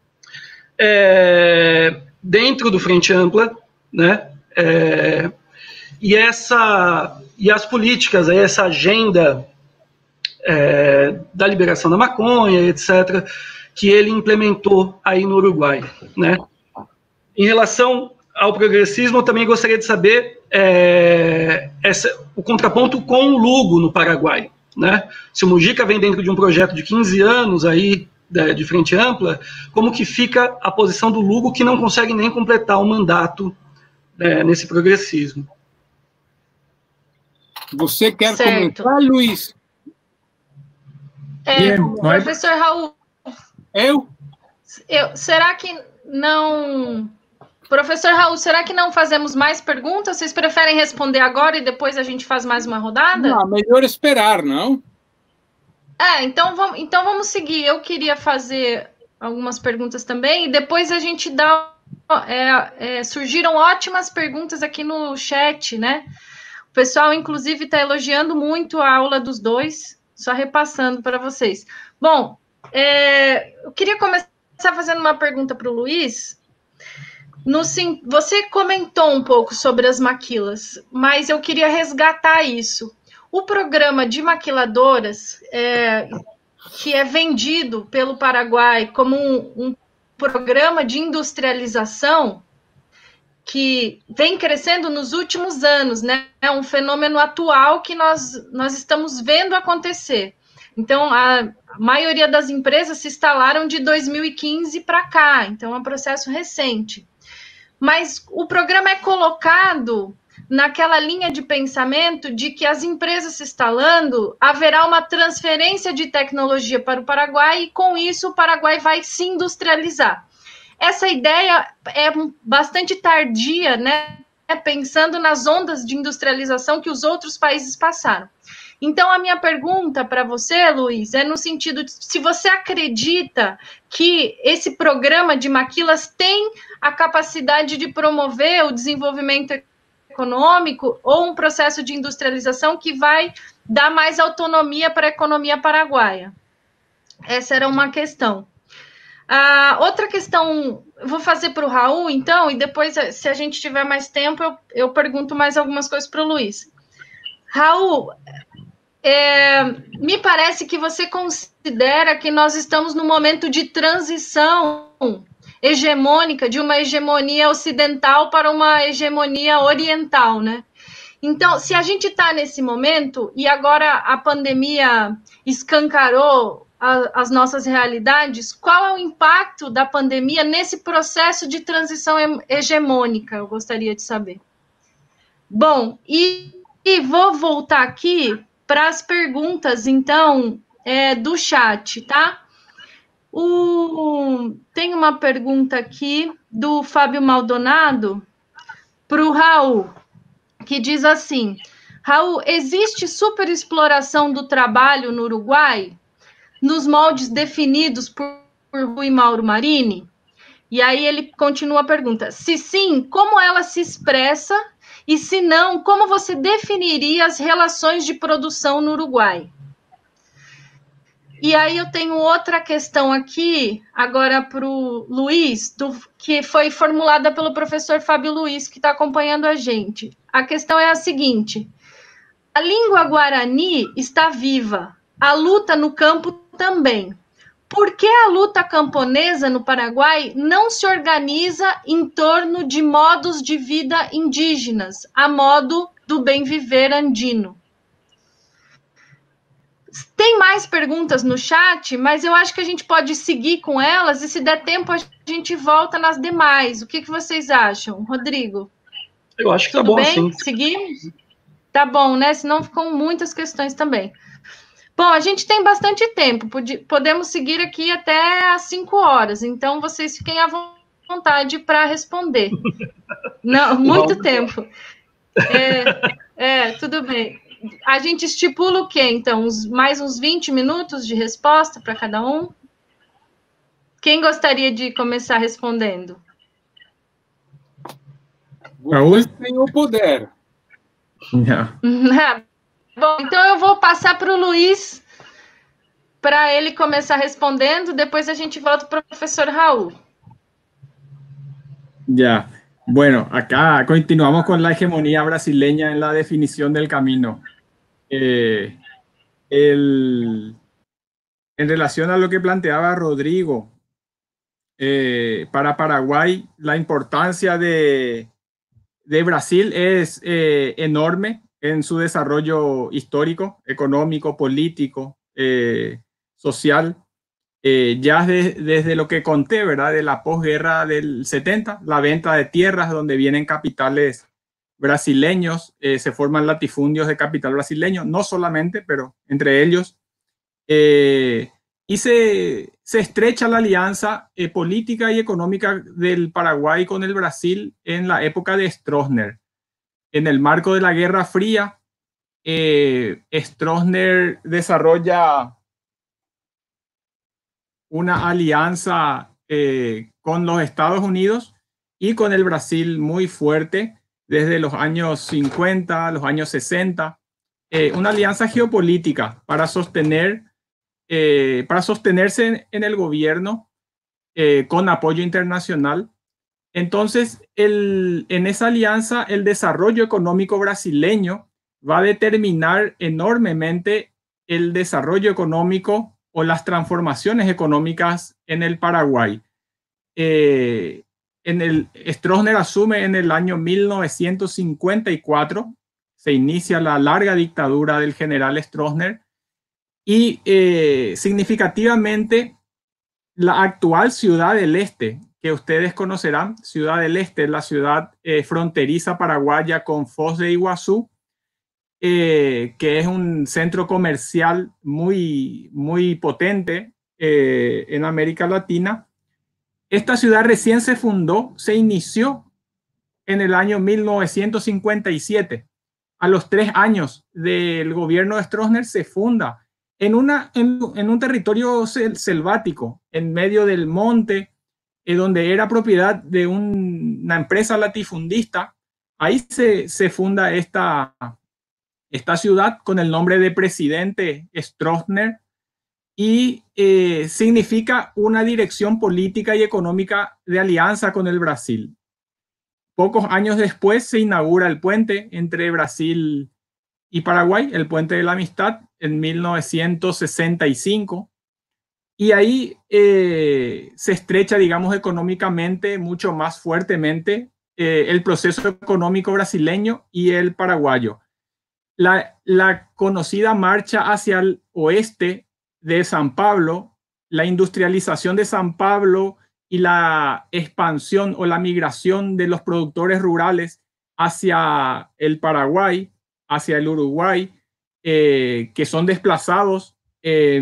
[SPEAKER 2] é, dentro do Frente Ampla, né? É, e, essa, e as políticas, essa agenda é, da liberação da maconha, etcétera, que ele implementou aí no Uruguai, né? Em relação ao progressismo, eu também gostaria de saber é, essa, o contraponto com o Lugo no Paraguai, né? Se o Mujica vem dentro de um projeto de quinze anos aí, de, de Frente Ampla, como que fica a posição do Lugo, que não consegue nem completar o mandato é, nesse progressismo?
[SPEAKER 4] Você quer
[SPEAKER 1] Certo.
[SPEAKER 4] comentar, Luiz?
[SPEAKER 1] É,
[SPEAKER 3] Bien,
[SPEAKER 1] professor Raul,
[SPEAKER 4] Eu?
[SPEAKER 1] eu, será que não... Professor Raul, será que não fazemos mais perguntas? Vocês preferem responder agora e depois a gente faz mais uma rodada?
[SPEAKER 4] Não, melhor esperar, não?
[SPEAKER 1] É, então vamos, então vamos seguir. Eu queria fazer algumas perguntas também e depois a gente dá... É, é, surgiram ótimas perguntas aqui no chat, né? O pessoal, inclusive, está elogiando muito a aula dos dois, só repassando para vocês. Bom, é, eu queria começar fazendo uma pergunta para o Luiz. No, sim, você comentou um pouco sobre as maquilas, mas eu queria resgatar isso. O programa de maquiladoras, é, que é vendido pelo Paraguai como um, um programa de industrialização, que vem crescendo nos últimos anos, né? É um fenômeno atual que nós, nós estamos vendo acontecer. Então, a maioria das empresas se instalaram de dois mil e quinze para cá, então é um processo recente. Mas o programa é colocado naquela linha de pensamento de que as empresas se instalando, haverá uma transferência de tecnologia para o Paraguai e, com isso, o Paraguai vai se industrializar. Essa ideia é bastante tardia, né, pensando nas ondas de industrialização que os outros países passaram. Então, a minha pergunta para você, Luiz, é no sentido de se você acredita que esse programa de Maquilas tem a capacidade de promover o desenvolvimento econômico ou um processo de industrialização que vai dar mais autonomia para a economia paraguaia. Essa era uma questão. A outra questão, eu vou fazer para o Raul, então, e depois, se a gente tiver mais tempo, eu, eu pergunto mais algumas coisas para o Luiz. Raul, é, me parece que você considera que nós estamos num momento de transição hegemônica, de uma hegemonia ocidental para uma hegemonia oriental, né? Então, se a gente está nesse momento, e agora a pandemia escancarou a, as nossas realidades, qual é o impacto da pandemia nesse processo de transição hegemônica? Eu gostaria de saber. Bom, e, e vou voltar aqui para as perguntas, então, é, do chat, tá? O, tem uma pergunta aqui do Fábio Maldonado para o Raul, que diz assim: Raul, existe superexploração do trabalho no Uruguai, nos moldes definidos por, por Rui Mauro Marini? E aí ele continua a pergunta: se sim, como ela se expressa? E se não, como você definiria as relações de produção no Uruguai? E aí eu tenho outra questão aqui, agora para o Luiz, do, que foi formulada pelo professor Fábio Luiz, que está acompanhando a gente. A questão é a seguinte: a língua guarani está viva, a luta no campo também. Por que a luta camponesa no Paraguai não se organiza em torno de modos de vida indígenas, a modo do bem viver andino? Tem mais perguntas no chat, mas eu acho que a gente pode seguir com elas e, se der tempo, a gente volta nas demais. O que, que vocês acham? Rodrigo?
[SPEAKER 2] Eu acho que tá
[SPEAKER 1] Tudo
[SPEAKER 2] bom,
[SPEAKER 1] bem?
[SPEAKER 2] assim.
[SPEAKER 1] Seguimos? Tá bom, né? Senão ficam muitas questões também. Bom, a gente tem bastante tempo. Podemos seguir aqui até às cinco horas. Então, vocês fiquem à vontade para responder. Não, muito tempo. É, é, tudo bem. A gente estipula o quê, então? Uns, mais uns vinte minutos de resposta para cada um? Quem gostaria de começar respondendo?
[SPEAKER 4] Você tem o poder.
[SPEAKER 3] Yeah.
[SPEAKER 1] Bom, então eu vou passar para o Luiz, para ele começar respondendo, depois a gente volta para o professor Raul.
[SPEAKER 3] Ya, bueno, acá continuamos con la hegemonía brasileña en la definición del camino. Eh, el, en relación a lo que planteaba Rodrigo, eh, para Paraguay la importancia de, de Brasil es eh, enorme en su desarrollo histórico, económico, político, eh, social. Eh, ya de, desde lo que conté, ¿verdad? De la posguerra del setenta, la venta de tierras donde vienen capitales brasileños, eh, se forman latifundios de capital brasileño, no solamente, pero entre ellos. Eh, y se, se estrecha la alianza eh, política y económica del Paraguay con el Brasil en la época de Stroessner. En el marco de la Guerra Fría, eh, Stroessner desarrolla una alianza eh, con los Estados Unidos y con el Brasil muy fuerte desde los años cincuenta, los años sesenta, eh, una alianza geopolítica para sostener, eh, para sostenerse en, en el gobierno eh, con apoyo internacional. Entonces, el, en esa alianza, el desarrollo económico brasileño va a determinar enormemente el desarrollo económico o las transformaciones económicas en el Paraguay. Eh, en el, Stroessner asume en el año mil novecientos cincuenta y cuatro, se inicia la larga dictadura del general Stroessner y eh, significativamente la actual Ciudad del Este, que ustedes conocerán, Ciudad del Este, la ciudad eh, fronteriza paraguaya con Foz de Iguazú, Eh, que es un centro comercial muy, muy potente eh, en América Latina. Esta ciudad recién se fundó, se inició en el año mil novecientos cincuenta y siete. A los tres años del gobierno de Stroessner se funda en, una, en, en un territorio sel, selvático, en medio del monte, eh, donde era propiedad de un, una empresa latifundista. Ahí se, se funda esta, esta ciudad con el nombre de Presidente Stroessner y eh, significa una dirección política y económica de alianza con el Brasil. Pocos años después se inaugura el puente entre Brasil y Paraguay, el puente de la amistad, en mil novecientos sesenta y cinco. Y ahí eh, se estrecha, digamos, económicamente mucho más fuertemente eh, el proceso económico brasileño y el paraguayo. La, la conocida marcha hacia el oeste de San Pablo, la industrialización de San Pablo y la expansión o la migración de los productores rurales hacia el Paraguay, hacia el Uruguay, eh, que son desplazados eh,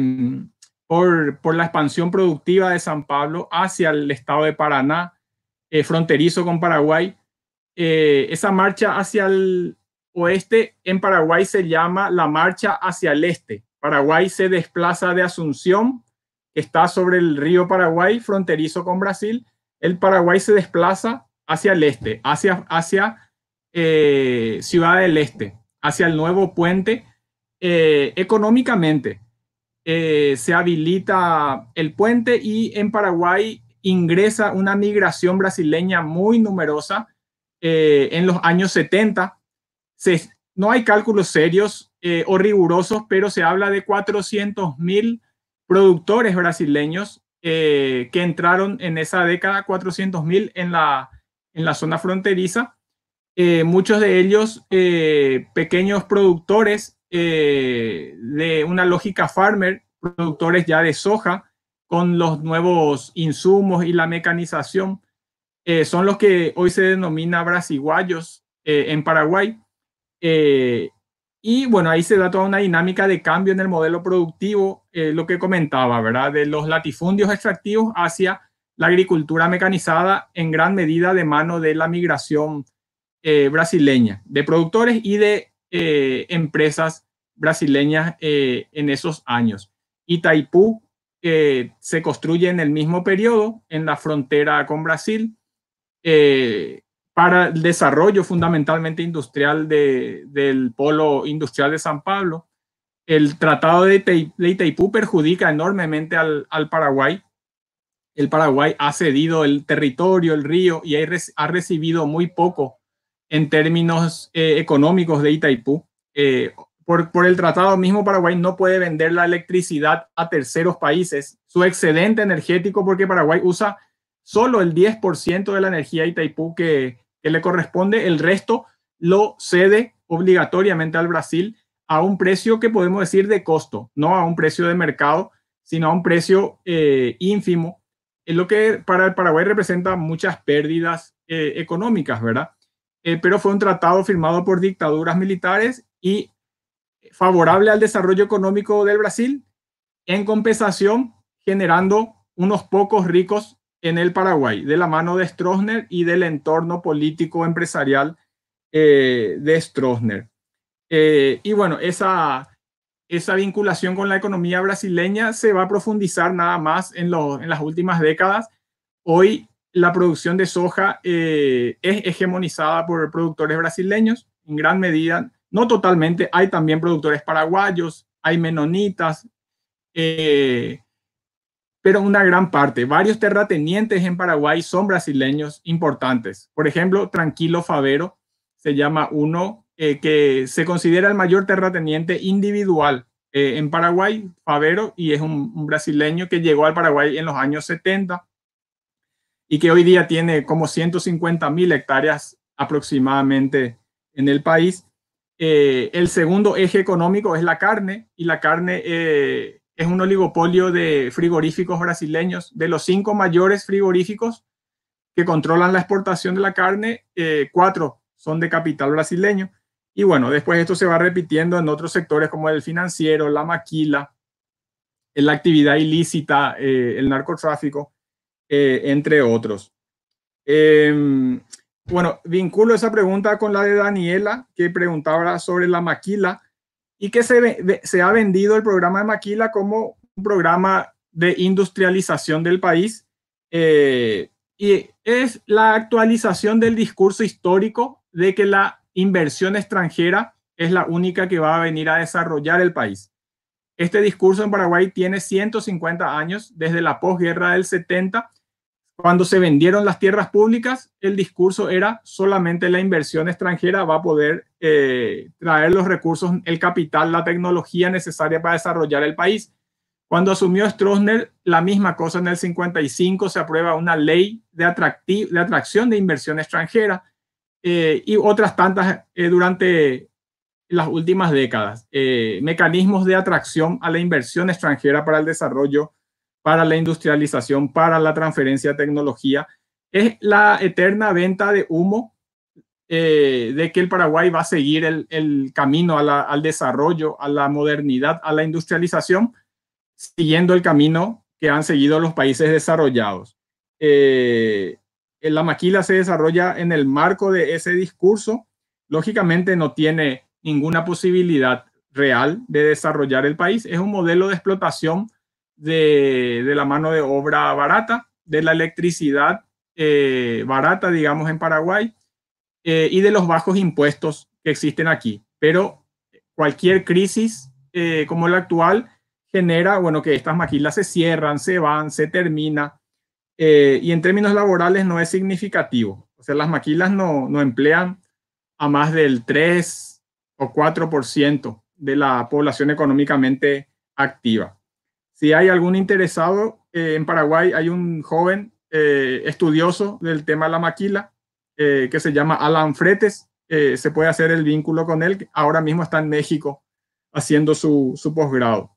[SPEAKER 3] por, por la expansión productiva de San Pablo hacia el estado de Paraná, eh, fronterizo con Paraguay. Eh, esa marcha hacia el oeste en Paraguay se llama la marcha hacia el este. Paraguay se desplaza de Asunción, que está sobre el río Paraguay, fronterizo con Brasil. El Paraguay se desplaza hacia el este, hacia, hacia eh, Ciudad del Este, hacia el nuevo puente. Eh, económicamente eh, se habilita el puente y en Paraguay ingresa una migración brasileña muy numerosa eh, en los años setenta. Se, no hay cálculos serios eh, o rigurosos, pero se habla de cuatrocientos mil productores brasileños eh, que entraron en esa década, cuatrocientos mil en la, en la zona fronteriza, eh, muchos de ellos eh, pequeños productores eh, de una lógica farmer, productores ya de soja, con los nuevos insumos y la mecanización, eh, son los que hoy se denomina brasiguayos eh, en Paraguay. Eh, Y bueno, ahí se da toda una dinámica de cambio en el modelo productivo, eh, lo que comentaba, ¿verdad? De los latifundios extractivos hacia la agricultura mecanizada, en gran medida de mano de la migración eh, brasileña, de productores y de eh, empresas brasileñas eh, en esos años. Itaipú eh, se construye en el mismo periodo, en la frontera con Brasil, eh, para el desarrollo fundamentalmente industrial de, del polo industrial de San Pablo. El Tratado de, Ita- de Itaipú perjudica enormemente al, al Paraguay. El Paraguay ha cedido el territorio, el río, y ha recibido muy poco en términos eh, económicos de Itaipú. Eh, por, por el tratado mismo, Paraguay no puede vender la electricidad a terceros países, su excedente energético, porque Paraguay usa solo el diez por ciento de la energía de Itaipú que, que le corresponde. El resto lo cede obligatoriamente al Brasil a un precio que podemos decir de costo, no a un precio de mercado, sino a un precio eh, ínfimo, es lo que para el Paraguay representa muchas pérdidas eh, económicas, ¿verdad? Eh, pero fue un tratado firmado por dictaduras militares y favorable al desarrollo económico del Brasil, en compensación generando unos pocos ricos en el Paraguay, de la mano de Stroessner y del entorno político empresarial eh, de Stroessner. Eh, y bueno, esa, esa vinculación con la economía brasileña se va a profundizar nada más en, lo, en las últimas décadas. Hoy la producción de soja eh, es hegemonizada por productores brasileños en gran medida, no totalmente, hay también productores paraguayos, hay menonitas, eh, pero una gran parte, varios terratenientes en Paraguay son brasileños importantes. Por ejemplo, Tranquilo Favero se llama uno eh, que se considera el mayor terrateniente individual eh, en Paraguay, Favero, y es un, un brasileño que llegó al Paraguay en los años setenta y que hoy día tiene como ciento cincuenta mil hectáreas aproximadamente en el país. Eh, el segundo eje económico es la carne, y la carne eh, es un oligopolio de frigoríficos brasileños. De los cinco mayores frigoríficos que controlan la exportación de la carne, eh, cuatro son de capital brasileño. Y bueno, después esto se va repitiendo en otros sectores como el financiero, la maquila, la actividad ilícita, eh, el narcotráfico, eh, entre otros. Eh, bueno, vinculo esa pregunta con la de Daniela, que preguntaba sobre la maquila y que se, se ha vendido el programa de maquila como un programa de industrialización del país. Eh, y es la actualización del discurso histórico de que la inversión extranjera es la única que va a venir a desarrollar el país. Este discurso en Paraguay tiene ciento cincuenta años, desde la posguerra del setenta. Cuando se vendieron las tierras públicas, el discurso era solamente la inversión extranjera va a poder eh, traer los recursos, el capital, la tecnología necesaria para desarrollar el país. Cuando asumió Stroessner, la misma cosa. En el cincuenta y cinco se aprueba una ley de, atracti- de atracción de inversión extranjera eh, y otras tantas eh, durante las últimas décadas. Eh, mecanismos de atracción a la inversión extranjera para el desarrollo, para la industrialización, para la transferencia de tecnología. Es la eterna venta de humo eh, de que el Paraguay va a seguir el, el camino a la, al desarrollo, a la modernidad, a la industrialización, siguiendo el camino que han seguido los países desarrollados. Eh, la maquila se desarrolla en el marco de ese discurso. Lógicamente no tiene ninguna posibilidad real de desarrollar el país. Es un modelo de explotación de, de la mano de obra barata, de la electricidad eh, barata, digamos, en Paraguay, eh, y de los bajos impuestos que existen aquí. Pero cualquier crisis eh, como la actual genera, bueno, que estas maquilas se cierran, se van, se termina, eh, y en términos laborales no es significativo. O sea, las maquilas no, no emplean a más del tres o cuatro por ciento de la población económicamente activa. Si hay algún interesado, eh, en Paraguay hay un joven eh, estudioso del tema de la maquila eh, que se llama Alan Fretes. Eh, se puede hacer el vínculo con él. Ahora mismo está en México haciendo su, su posgrado.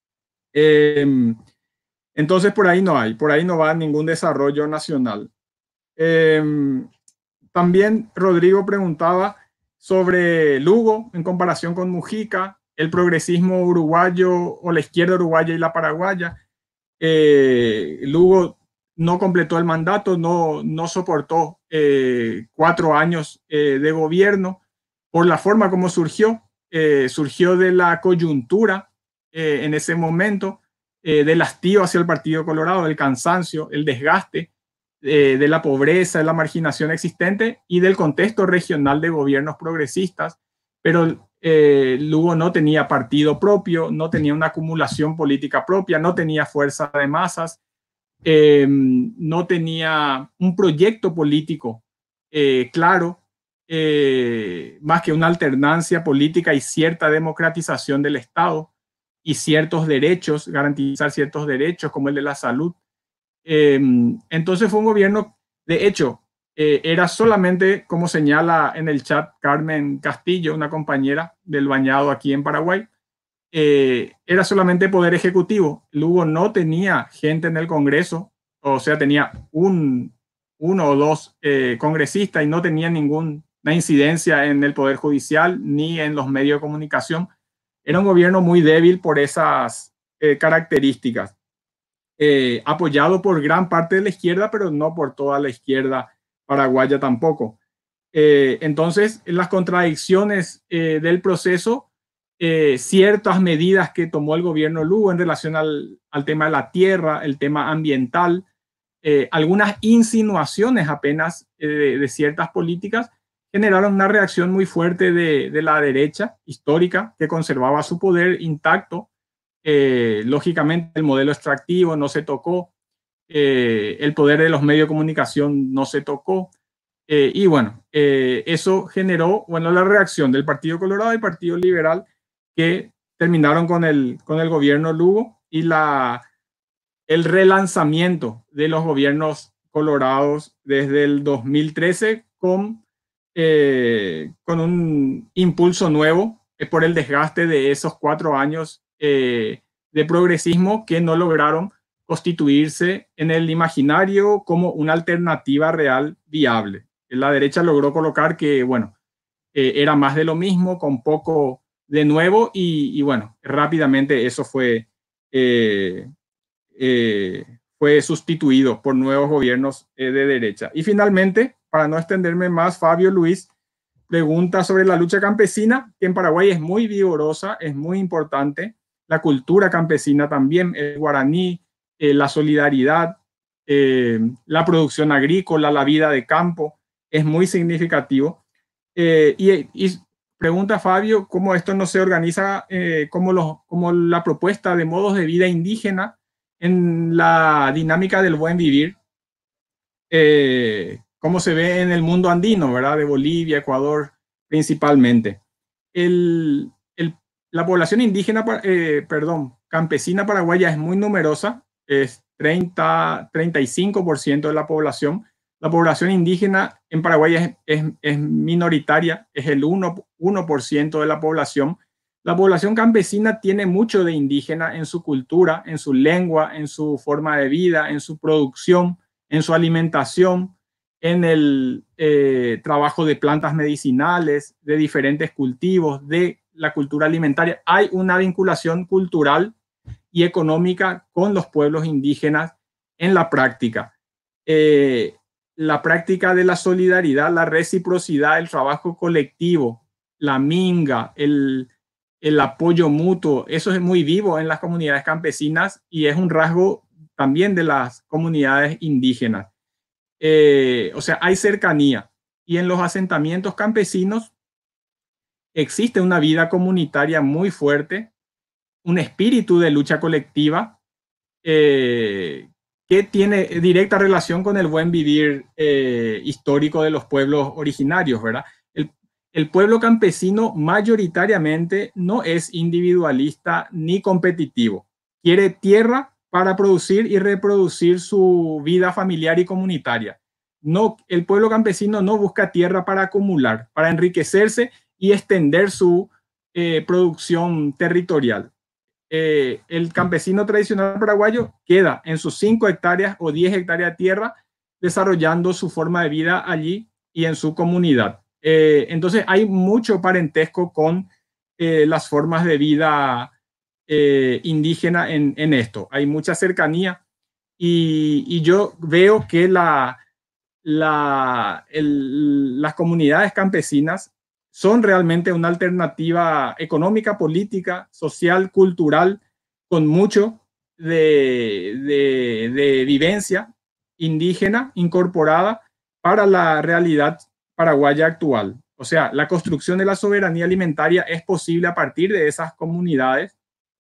[SPEAKER 3] Eh, entonces, por ahí no hay, por ahí no va ningún desarrollo nacional. Eh, también Rodrigo preguntaba sobre Lugo en comparación con Mujica, el progresismo uruguayo o la izquierda uruguaya y la paraguaya. Eh, Lugo no completó el mandato, no, no soportó eh, cuatro años eh, de gobierno por la forma como surgió. Eh, surgió de la coyuntura eh, en ese momento, eh, del hastío hacia el Partido Colorado, del cansancio, el desgaste eh, de la pobreza, de la marginación existente y del contexto regional de gobiernos progresistas. Pero eh, Lugo no tenía partido propio, no tenía una acumulación política propia, no tenía fuerza de masas, eh, no tenía un proyecto político eh, claro, eh, más que una alternancia política y cierta democratización del Estado y ciertos derechos, garantizar ciertos derechos como el de la salud. Eh, entonces fue un gobierno, de hecho, eh, era solamente, como señala en el chat Carmen Castillo, una compañera del Bañado aquí en Paraguay, eh, era solamente poder ejecutivo. Lugo no tenía gente en el Congreso, o sea, tenía un, uno o dos eh, congresistas y no tenía ninguna incidencia en el Poder Judicial ni en los medios de comunicación. Era un gobierno muy débil por esas eh, características. Eh, apoyado por gran parte de la izquierda, pero no por toda la izquierda paraguaya tampoco. Eh, entonces, las contradicciones eh, del proceso, eh, ciertas medidas que tomó el gobierno Lugo en relación al, al tema de la tierra, el tema ambiental, eh, algunas insinuaciones apenas eh, de, de ciertas políticas, generaron una reacción muy fuerte de, de la derecha histórica que conservaba su poder intacto. Eh, lógicamente el modelo extractivo no se tocó, eh, el poder de los medios de comunicación no se tocó, eh, y bueno, eh, eso generó bueno, la reacción del Partido Colorado y Partido Liberal, que terminaron con el, con el gobierno Lugo y la, el relanzamiento de los gobiernos colorados desde el dos mil trece con, eh, con un impulso nuevo eh, por el desgaste de esos cuatro años Eh, de progresismo que no lograron constituirse en el imaginario como una alternativa real viable. La derecha logró colocar que, bueno, eh, era más de lo mismo, con poco de nuevo, y, y bueno, rápidamente eso fue, eh, eh, fue sustituido por nuevos gobiernos eh, de derecha. Y finalmente, para no extenderme más, Fabio Luis pregunta sobre la lucha campesina, que en Paraguay es muy vigorosa, es muy importante. La cultura campesina también, el guaraní, eh, la solidaridad, eh, la producción agrícola, la vida de campo, es muy significativo. Eh, y, y pregunta Fabio cómo esto no se organiza, eh, como, los, como la propuesta de modos de vida indígena en la dinámica del buen vivir, eh, como se ve en el mundo andino, ¿verdad? De Bolivia, Ecuador, principalmente. El, el, la población indígena, eh, perdón, campesina paraguaya es muy numerosa, es treinta, treinta y cinco por ciento de la población. La población indígena en Paraguay es, es, es minoritaria, es el uno por ciento de la población. La población campesina tiene mucho de indígena en su cultura, en su lengua, en su forma de vida, en su producción, en su alimentación, en el eh, trabajo de plantas medicinales, de diferentes cultivos, de la cultura alimentaria. Hay una vinculación cultural y económica con los pueblos indígenas en la práctica. Eh, la práctica de la solidaridad, la reciprocidad, el trabajo colectivo, la minga, el, el apoyo mutuo, eso es muy vivo en las comunidades campesinas y es un rasgo también de las comunidades indígenas. Eh, o sea, hay cercanía y en los asentamientos campesinos existe una vida comunitaria muy fuerte, un espíritu de lucha colectiva eh, que tiene directa relación con el buen vivir eh, histórico de los pueblos originarios, ¿verdad? El, el pueblo campesino mayoritariamente no es individualista ni competitivo. Quiere tierra para producir y reproducir su vida familiar y comunitaria. No, el pueblo campesino no busca tierra para acumular, para enriquecerse y extender su eh, producción territorial. Eh, el campesino tradicional paraguayo queda en sus cinco hectáreas o diez hectáreas de tierra desarrollando su forma de vida allí y en su comunidad. Eh, entonces hay mucho parentesco con eh, las formas de vida eh, indígena en, en esto. Hay mucha cercanía y, y yo veo que la, la, el, las comunidades campesinas son realmente una alternativa económica, política, social, cultural, con mucho de, de, de vivencia indígena incorporada para la realidad paraguaya actual. O sea, la construcción de la soberanía alimentaria es posible a partir de esas comunidades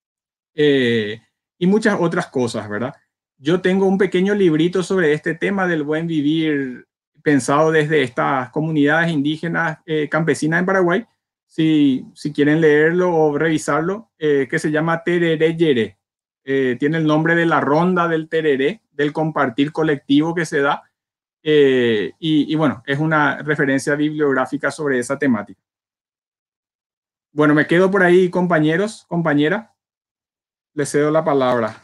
[SPEAKER 3] eh, y muchas otras cosas, ¿verdad? Yo tengo un pequeño librito sobre este tema del buen vivir pensado desde estas comunidades indígenas eh, campesinas en Paraguay, si, si quieren leerlo o revisarlo, eh, que se llama Tereré Yeré. Eh, tiene el nombre de la ronda del tereré, del compartir colectivo que se da, eh, y, y bueno, es una referencia bibliográfica sobre esa temática. Bueno, me quedo por ahí, compañeros, compañera. Les cedo la palabra.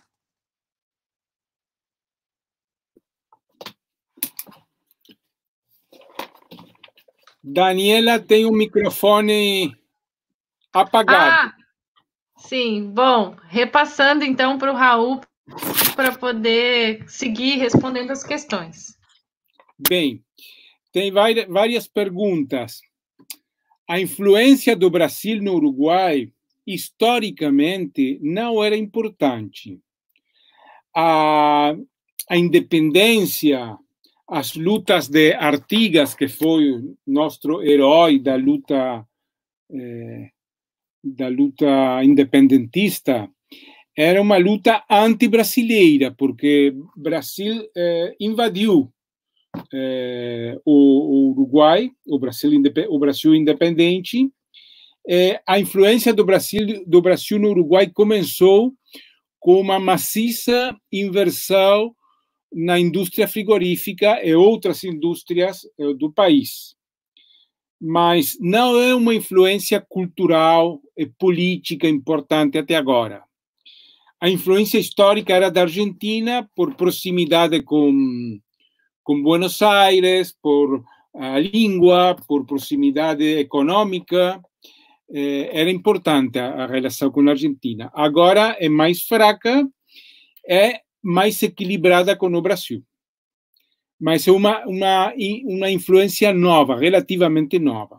[SPEAKER 4] Daniela tem o microfone apagado.
[SPEAKER 1] Ah, sim. Bom, repassando então para o Raul para poder seguir respondendo as questões.
[SPEAKER 4] Bem, tem várias perguntas. A influência do Brasil no Uruguai, historicamente, não era importante. A, a independência, as lutas de Artigas, que foi nosso herói da luta, eh, da luta independentista, era uma luta anti-brasileira, porque Brasil eh, invadiu eh, o, o Uruguai, o Brasil, o Brasil independente. Eh, a influência do Brasil, do Brasil no Uruguai começou com uma maciça inversão na indústria frigorífica e outras indústrias do país. Mas não é uma influência cultural e política importante até agora. A influência histórica era da Argentina por proximidade com, com Buenos Aires, por a língua, por proximidade econômica. Eh, era importante a, a relação com a Argentina. Agora é mais fraca, é mais equilibrada com o Brasil. mas é uma, uma, uma influência nova, relativamente nova.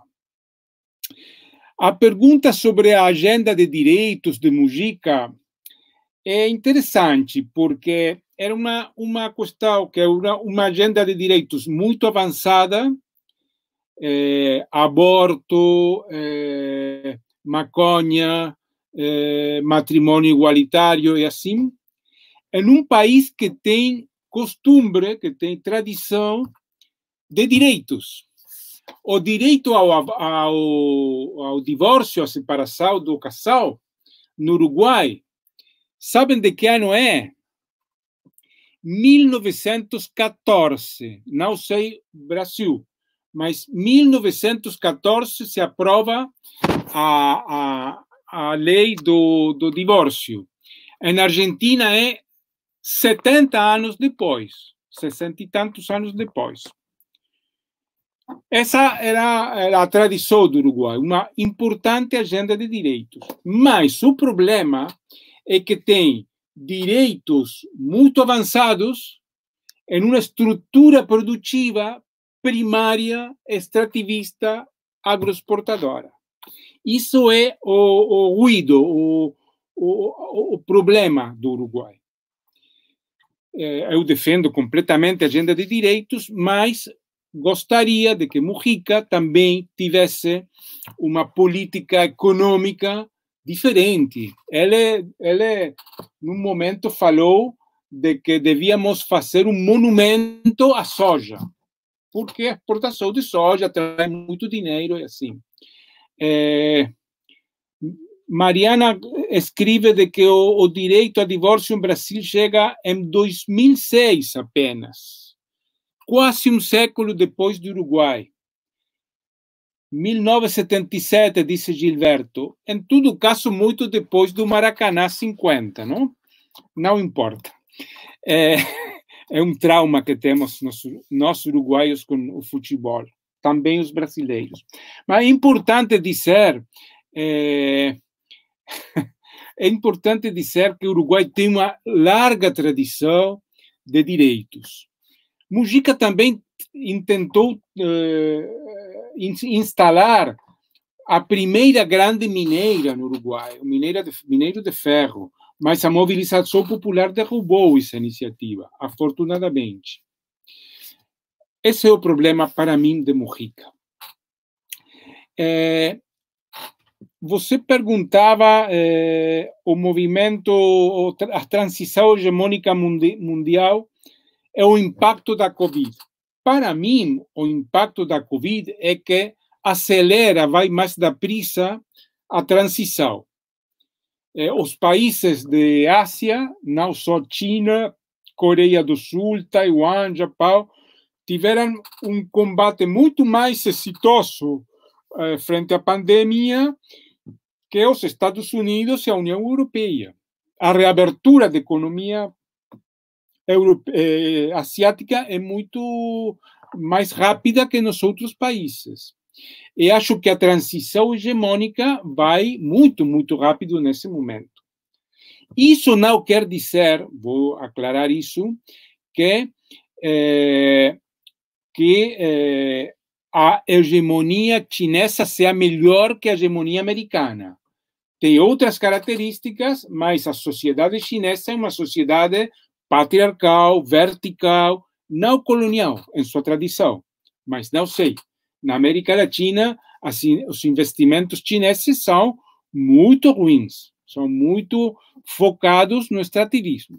[SPEAKER 4] A pergunta sobre a agenda de direitos de Mujica é interessante, porque era uma, uma questão que é uma, uma agenda de direitos muito avançada, é, aborto, é, maconha, é, matrimônio igualitário e assim, em um país que tem costume, que tem tradição de direitos. O direito ao, ao, ao divórcio, à separação do casal, no Uruguai, sabem de que ano é? mil novecentos e quatorze. Não sei Brasil, mas mil novecentos e quatorze se aprova a, a, a lei do, do divórcio. Na Argentina é setenta anos depois, sessenta e tantos anos depois. Essa era a tradição do Uruguai, uma importante agenda de direitos. Mas o problema é que tem direitos muito avançados em uma estrutura produtiva primária, extrativista, agroexportadora. Isso é o, o ruído, o, o, o problema do Uruguai. Eu defendo completamente a agenda de direitos, mas gostaria de que Mujica também tivesse uma política econômica diferente. Ele, ele, num momento, falou de que devíamos fazer um monumento à soja, porque a exportação de soja traz muito dinheiro e assim. É, Mariana escreve de que o, o direito a divórcio no Brasil chega em dois mil e seis apenas, quase um século depois do Uruguai. mil novecentos e setenta e sete, disse Gilberto, em todo caso, muito depois do Maracanã cinquenta, não? Não importa. É, é um trauma que temos nós, nós uruguaios com o futebol, também os brasileiros. Mas é importante dizer, é, é importante dizer que o Uruguai tem uma larga tradição de direitos. Mujica também tentou eh, instalar a primeira grande mineira no Uruguai, o mineiro de, mineiro de ferro, mas a mobilização popular derrubou essa iniciativa, afortunadamente. Esse é o problema, para mim, de Mujica. É, você perguntava eh, o movimento, a transição hegemônica mundi mundial é o impacto da Covid. Para mim, o impacto da Covid é que acelera, vai mais depressa a transição. Eh, os países de Ásia, não só China, Coreia do Sul, Taiwan, Japão, tiveram um combate muito mais exitoso eh, frente à pandemia que os Estados Unidos e a União Europeia. A reabertura da economia europe... eh, asiática é muito mais rápida que nos outros países. E acho que a transição hegemônica vai muito, muito rápido nesse momento. Isso não quer dizer, vou aclarar isso, que, eh, que eh, a hegemonia chinesa seja melhor que a hegemonia americana. Tem outras características, mas a sociedade chinesa é uma sociedade patriarcal, vertical, não colonial em sua tradição. Mas não sei. Na América Latina, assim, os investimentos chineses são muito ruins, são muito focados no extrativismo.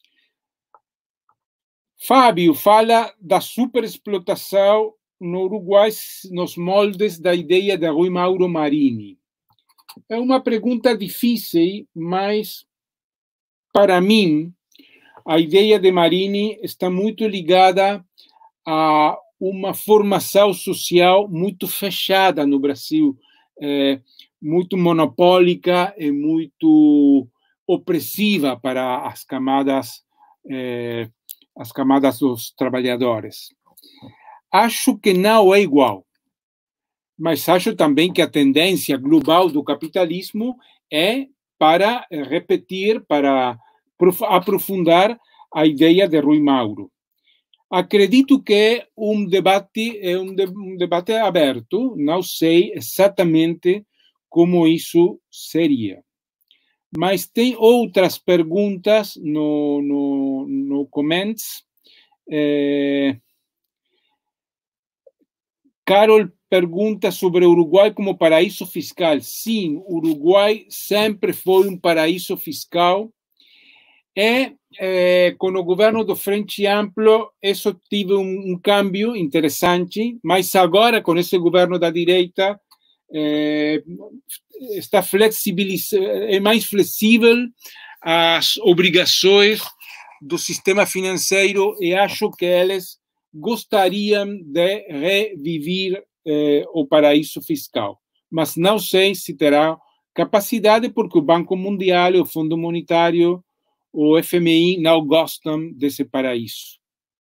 [SPEAKER 4] Fábio fala da superexplotação no Uruguai nos moldes da ideia de Rui Mauro Marini. É uma pergunta difícil, mas, para mim, a ideia de Marini está muito ligada a uma formação social muito fechada no Brasil, é, muito monopólica e muito opressiva para as camadas, é, as camadas dos trabalhadores. Acho que não é igual, mas acho também que a tendência global do capitalismo é para repetir, para aprofundar a ideia de Rui Mauro. Acredito que é um debate, é um, de, um debate aberto, não sei exatamente como isso seria. Mas tem outras perguntas no, no, no comments. É... Carol pergunta sobre o Uruguai como paraíso fiscal. Sim, o Uruguai sempre foi um paraíso fiscal. E eh, com o governo do Frente Amplo, isso teve um, um câmbio interessante, mas agora, com esse governo da direita, eh, está flexibilizado, é mais flexível às obrigações do sistema financeiro e acho que eles gostariam de reviver eh, o paraíso fiscal. Mas não sei se terá capacidade, porque o Banco Mundial e o Fundo Monetário, o F M I, não gostam desse paraíso.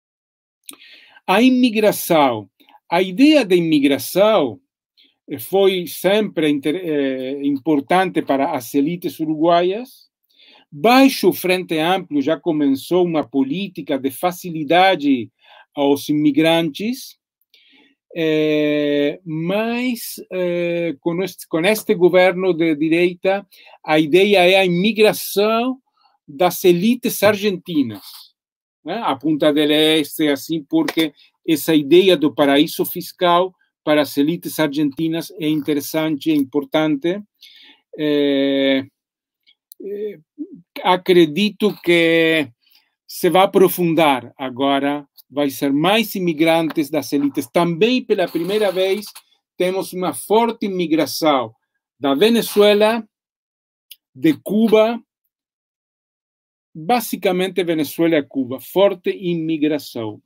[SPEAKER 4] A imigração. A ideia da imigração foi sempre eh, importante para as elites uruguaias. Baixo o Frente Amplo já começou uma política de facilidade aos imigrantes, eh, mas eh, com, este, com este governo de direita, a ideia é a imigração das elites argentinas, né? A Punta del Este, assim, porque essa ideia do paraíso fiscal para as elites argentinas é interessante, é importante. Eh, eh, acredito que se vai aprofundar agora, vai ser mais imigrantes das elites. Também, pela primeira vez, temos uma forte imigração da Venezuela, de Cuba, basicamente Venezuela e Cuba, forte imigração.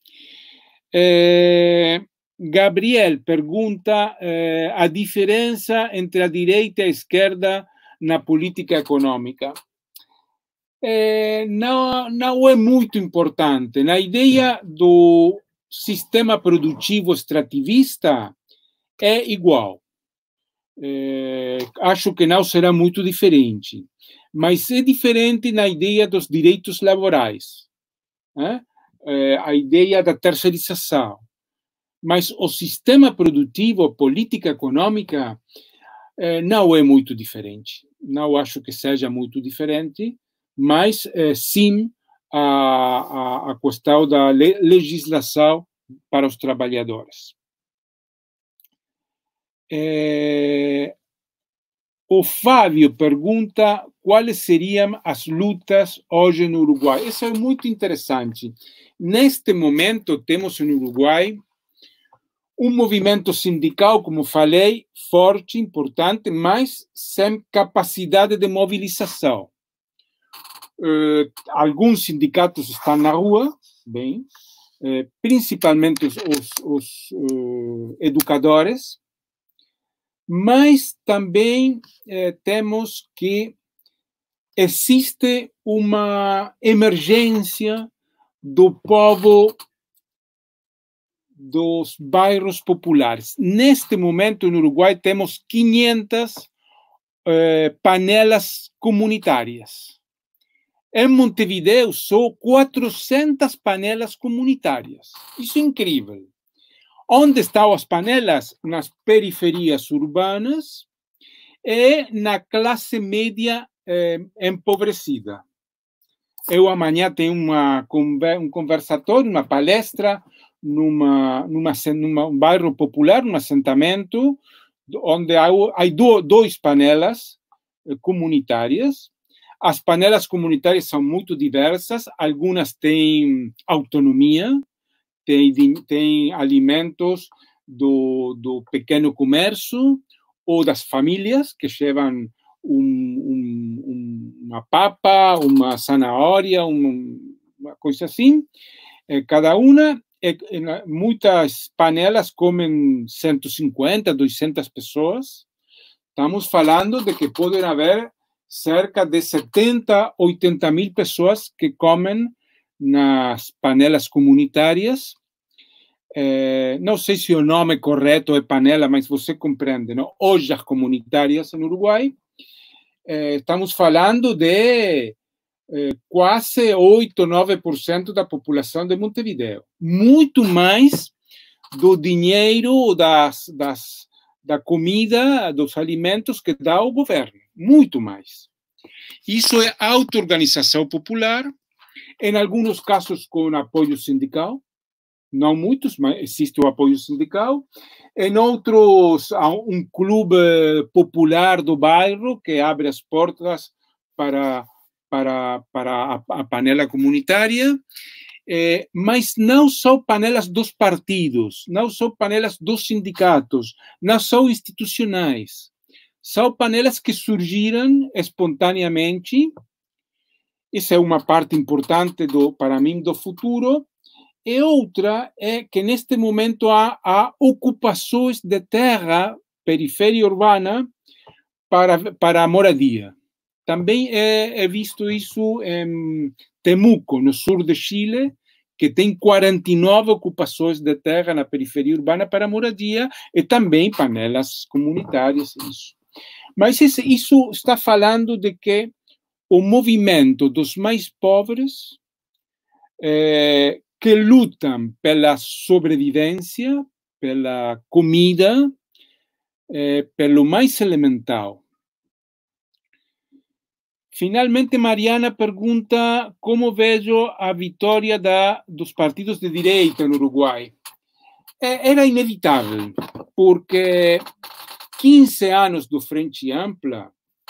[SPEAKER 4] Eh, Gabriel pergunta eh, a diferença entre a direita e a esquerda na política econômica. Eh, não, não é muito importante. Na ideia do sistema produtivo extrativista é igual. Eh, acho que não será muito diferente. Mas é diferente na ideia dos direitos laborais, né? Eh, a ideia da terceirização. Mas o sistema produtivo, a política econômica, eh, não é muito diferente. Não acho que seja muito diferente, mas eh, sim a, a, a questão da le legislação para os trabalhadores. Eh, o Fábio pergunta quais seriam as lutas hoje no Uruguai. Isso é muito interessante. Neste momento, temos no Uruguai um movimento sindical, como falei, forte, importante, mas sem capacidade de mobilização. Uh, alguns sindicatos estão na rua, bem, uh, principalmente os, os, os uh, educadores, mas também uh, temos que existe uma emergência do povo dos bairros populares. Neste momento, no Uruguai, temos quinhentas uh, panelas comunitárias. Em Montevideo, só quatrocentas panelas comunitárias. Isso é incrível. Onde estão as panelas? Nas periferias urbanas e na classe média eh, empobrecida. Eu amanhã tenho uma, um conversatório, uma palestra numa, numa, numa um bairro popular, num assentamento, onde há, há dois panelas eh, comunitárias. As panelas comunitárias são muito diversas, algumas têm autonomia, têm, têm alimentos do, do pequeno comércio ou das famílias que levam um, um, uma papa, uma zanahoria, um, uma coisa assim. Cada uma, muitas panelas comem cento e cinquenta, duzentas pessoas. Estamos falando de que podem haver cerca de setenta, oitenta mil pessoas que comem nas panelas comunitárias. Eh, não sei se o nome correto é panela, mas você compreende, não? Ojas comunitárias no Uruguai. Eh, estamos falando de eh, quase oito, nove por cento da população de Montevideo. Muito mais do dinheiro, das, das, da comida, dos alimentos que dá o governo. Muito mais. Isso é auto-organização popular, em alguns casos com apoio sindical, não muitos, mas existe o apoio sindical. Em outros, há um clube popular do bairro que abre as portas para, para, para a, a panela comunitária, eh, mas não são panelas dos partidos, não são panelas dos sindicatos, não são institucionais. São panelas que surgiram espontaneamente. Essa é uma parte importante, do, para mim, do futuro. E outra é que, neste momento, há, há ocupações de terra, periferia urbana, para, para a moradia. Também é, é visto isso em Temuco, no sul de Chile, que tem quarenta e nove ocupações de terra na periferia urbana para a moradia, e também panelas comunitárias. Isso. Mas isso, isso está falando de que o movimento dos mais pobres, eh, que lutam pela sobrevivência, pela comida, eh, pelo mais elemental. Finalmente, Mariana pergunta como vejo a vitória da, dos partidos de direita no Uruguai. É, era inevitável, porque quinze anos do Frente Ampla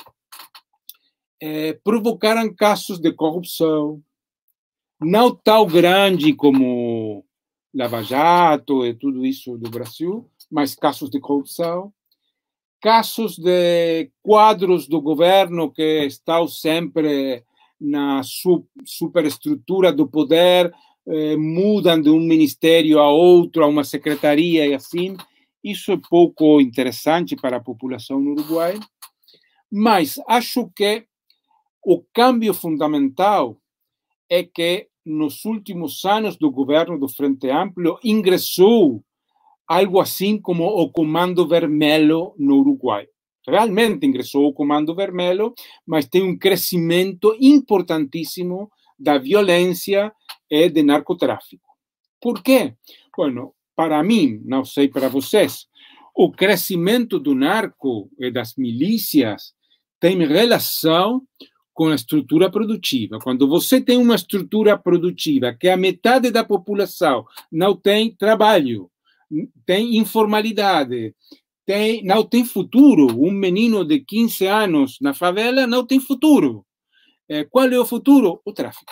[SPEAKER 4] eh, provocaram casos de corrupção, não tão grande como Lava Jato e tudo isso do Brasil, mas casos de corrupção, casos de quadros do governo que estão sempre na superestrutura do poder, eh, mudam de um ministério a outro, a uma secretaria e assim. Isso é pouco interessante para a população no Uruguai, mas acho que o câmbio fundamental é que, nos últimos anos do governo do Frente Amplo, ingressou algo assim como o Comando Vermelho no Uruguai. Realmente ingressou o Comando Vermelho, mas tem um crescimento importantíssimo da violência e do narcotráfico. Por quê? Bueno, para mim, não sei para vocês, o crescimento do narco e das milícias tem relação com a estrutura produtiva. Quando você tem uma estrutura produtiva que a metade da população não tem trabalho, tem informalidade, tem, não tem futuro, um menino de quinze anos na favela não tem futuro. É, qual é o futuro? O tráfico.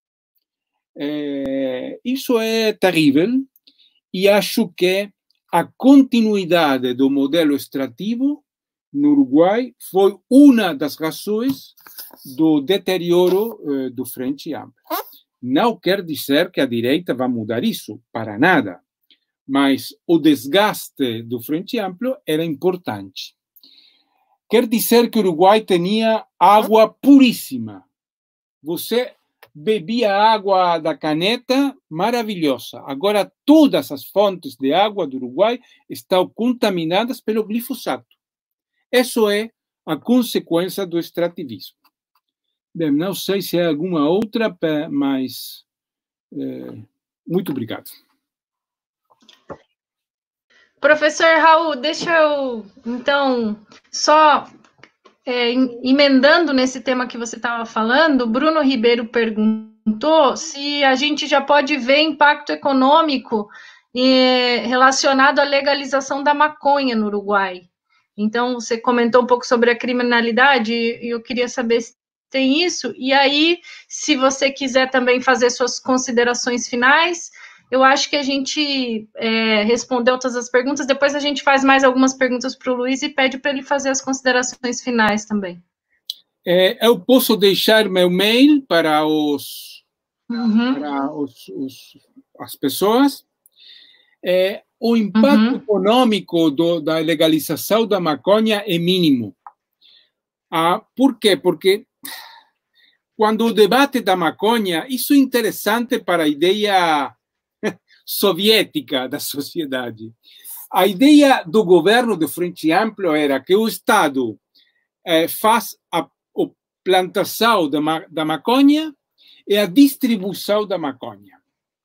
[SPEAKER 4] É, isso é terrível e acho que a continuidade do modelo extrativo no Uruguai foi uma das razões do deterioro eh, do Frente Amplo. Não quer dizer que a direita vai mudar isso, para nada. Mas o desgaste do Frente Amplo era importante. Quer dizer que o Uruguai tinha água puríssima. Você bebia água da caneta, maravilhosa. Agora, todas as fontes de água do Uruguai estão contaminadas pelo glifosato. Isso é a consequência do extrativismo. Bem, não sei se há alguma outra, mas é, muito obrigado.
[SPEAKER 1] Professor Raul, deixa eu, então, só é, emendando nesse tema que você estava falando, Bruno Ribeiro perguntou se a gente já pode ver impacto econômico é, relacionado à legalização da maconha no Uruguai. Então, você comentou um pouco sobre a criminalidade e eu queria saber se tem isso. E aí, se você quiser também fazer suas considerações finais, eu acho que a gente é, respondeu todas as perguntas. Depois a gente faz mais algumas perguntas para o Luiz e pede para ele fazer as considerações finais também.
[SPEAKER 4] É, eu posso deixar meu mail para, os,
[SPEAKER 1] uhum.
[SPEAKER 4] para os, os, as pessoas. É, o impacto uhum. econômico do, da legalização da maconha é mínimo. Ah, por quê? Porque quando o debate da maconha, isso é interessante para a ideia soviética da sociedade. A ideia do governo do Frente Amplo era que o Estado eh, faz a, o, plantação da, ma da maconha e a distribuição da maconha.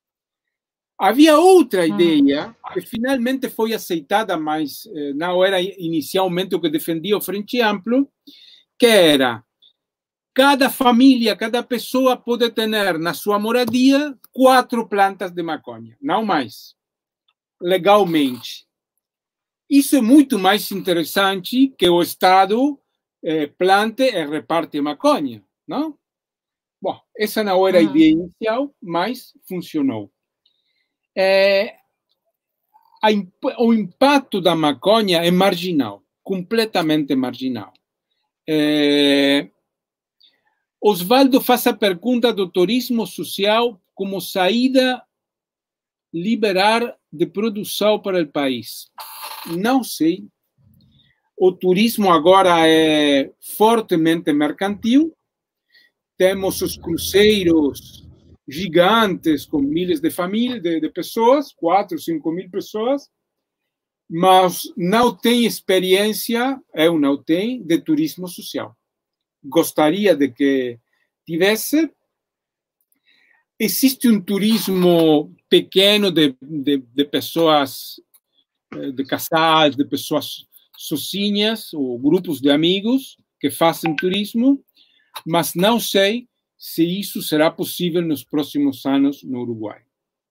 [SPEAKER 4] Havia outra ideia que finalmente foi aceitada, mas eh, não era inicialmente o que defendia o Frente Amplo, que era cada família, cada pessoa pode ter na sua moradia quatro plantas de maconha, não mais, legalmente. Isso é muito mais interessante que o Estado eh, plante e reparte maconha, não? Bom, essa não era a ideia inicial, mas funcionou. É, a, o impacto da maconha é marginal, completamente marginal. É, Osvaldo faz a pergunta do turismo social como saída liberar de produção para o país. Não sei. O turismo agora é fortemente mercantil. Temos os cruzeiros gigantes com milhares de famílias, de, de pessoas, quatro, cinco mil pessoas, mas não tem experiência, eu não tenho, de turismo social. Gostaria de que tivesse. Existe um turismo pequeno de, de, de pessoas, de casais, de pessoas sozinhas, ou grupos de amigos que fazem turismo, mas não sei se isso será possível nos próximos anos no Uruguai.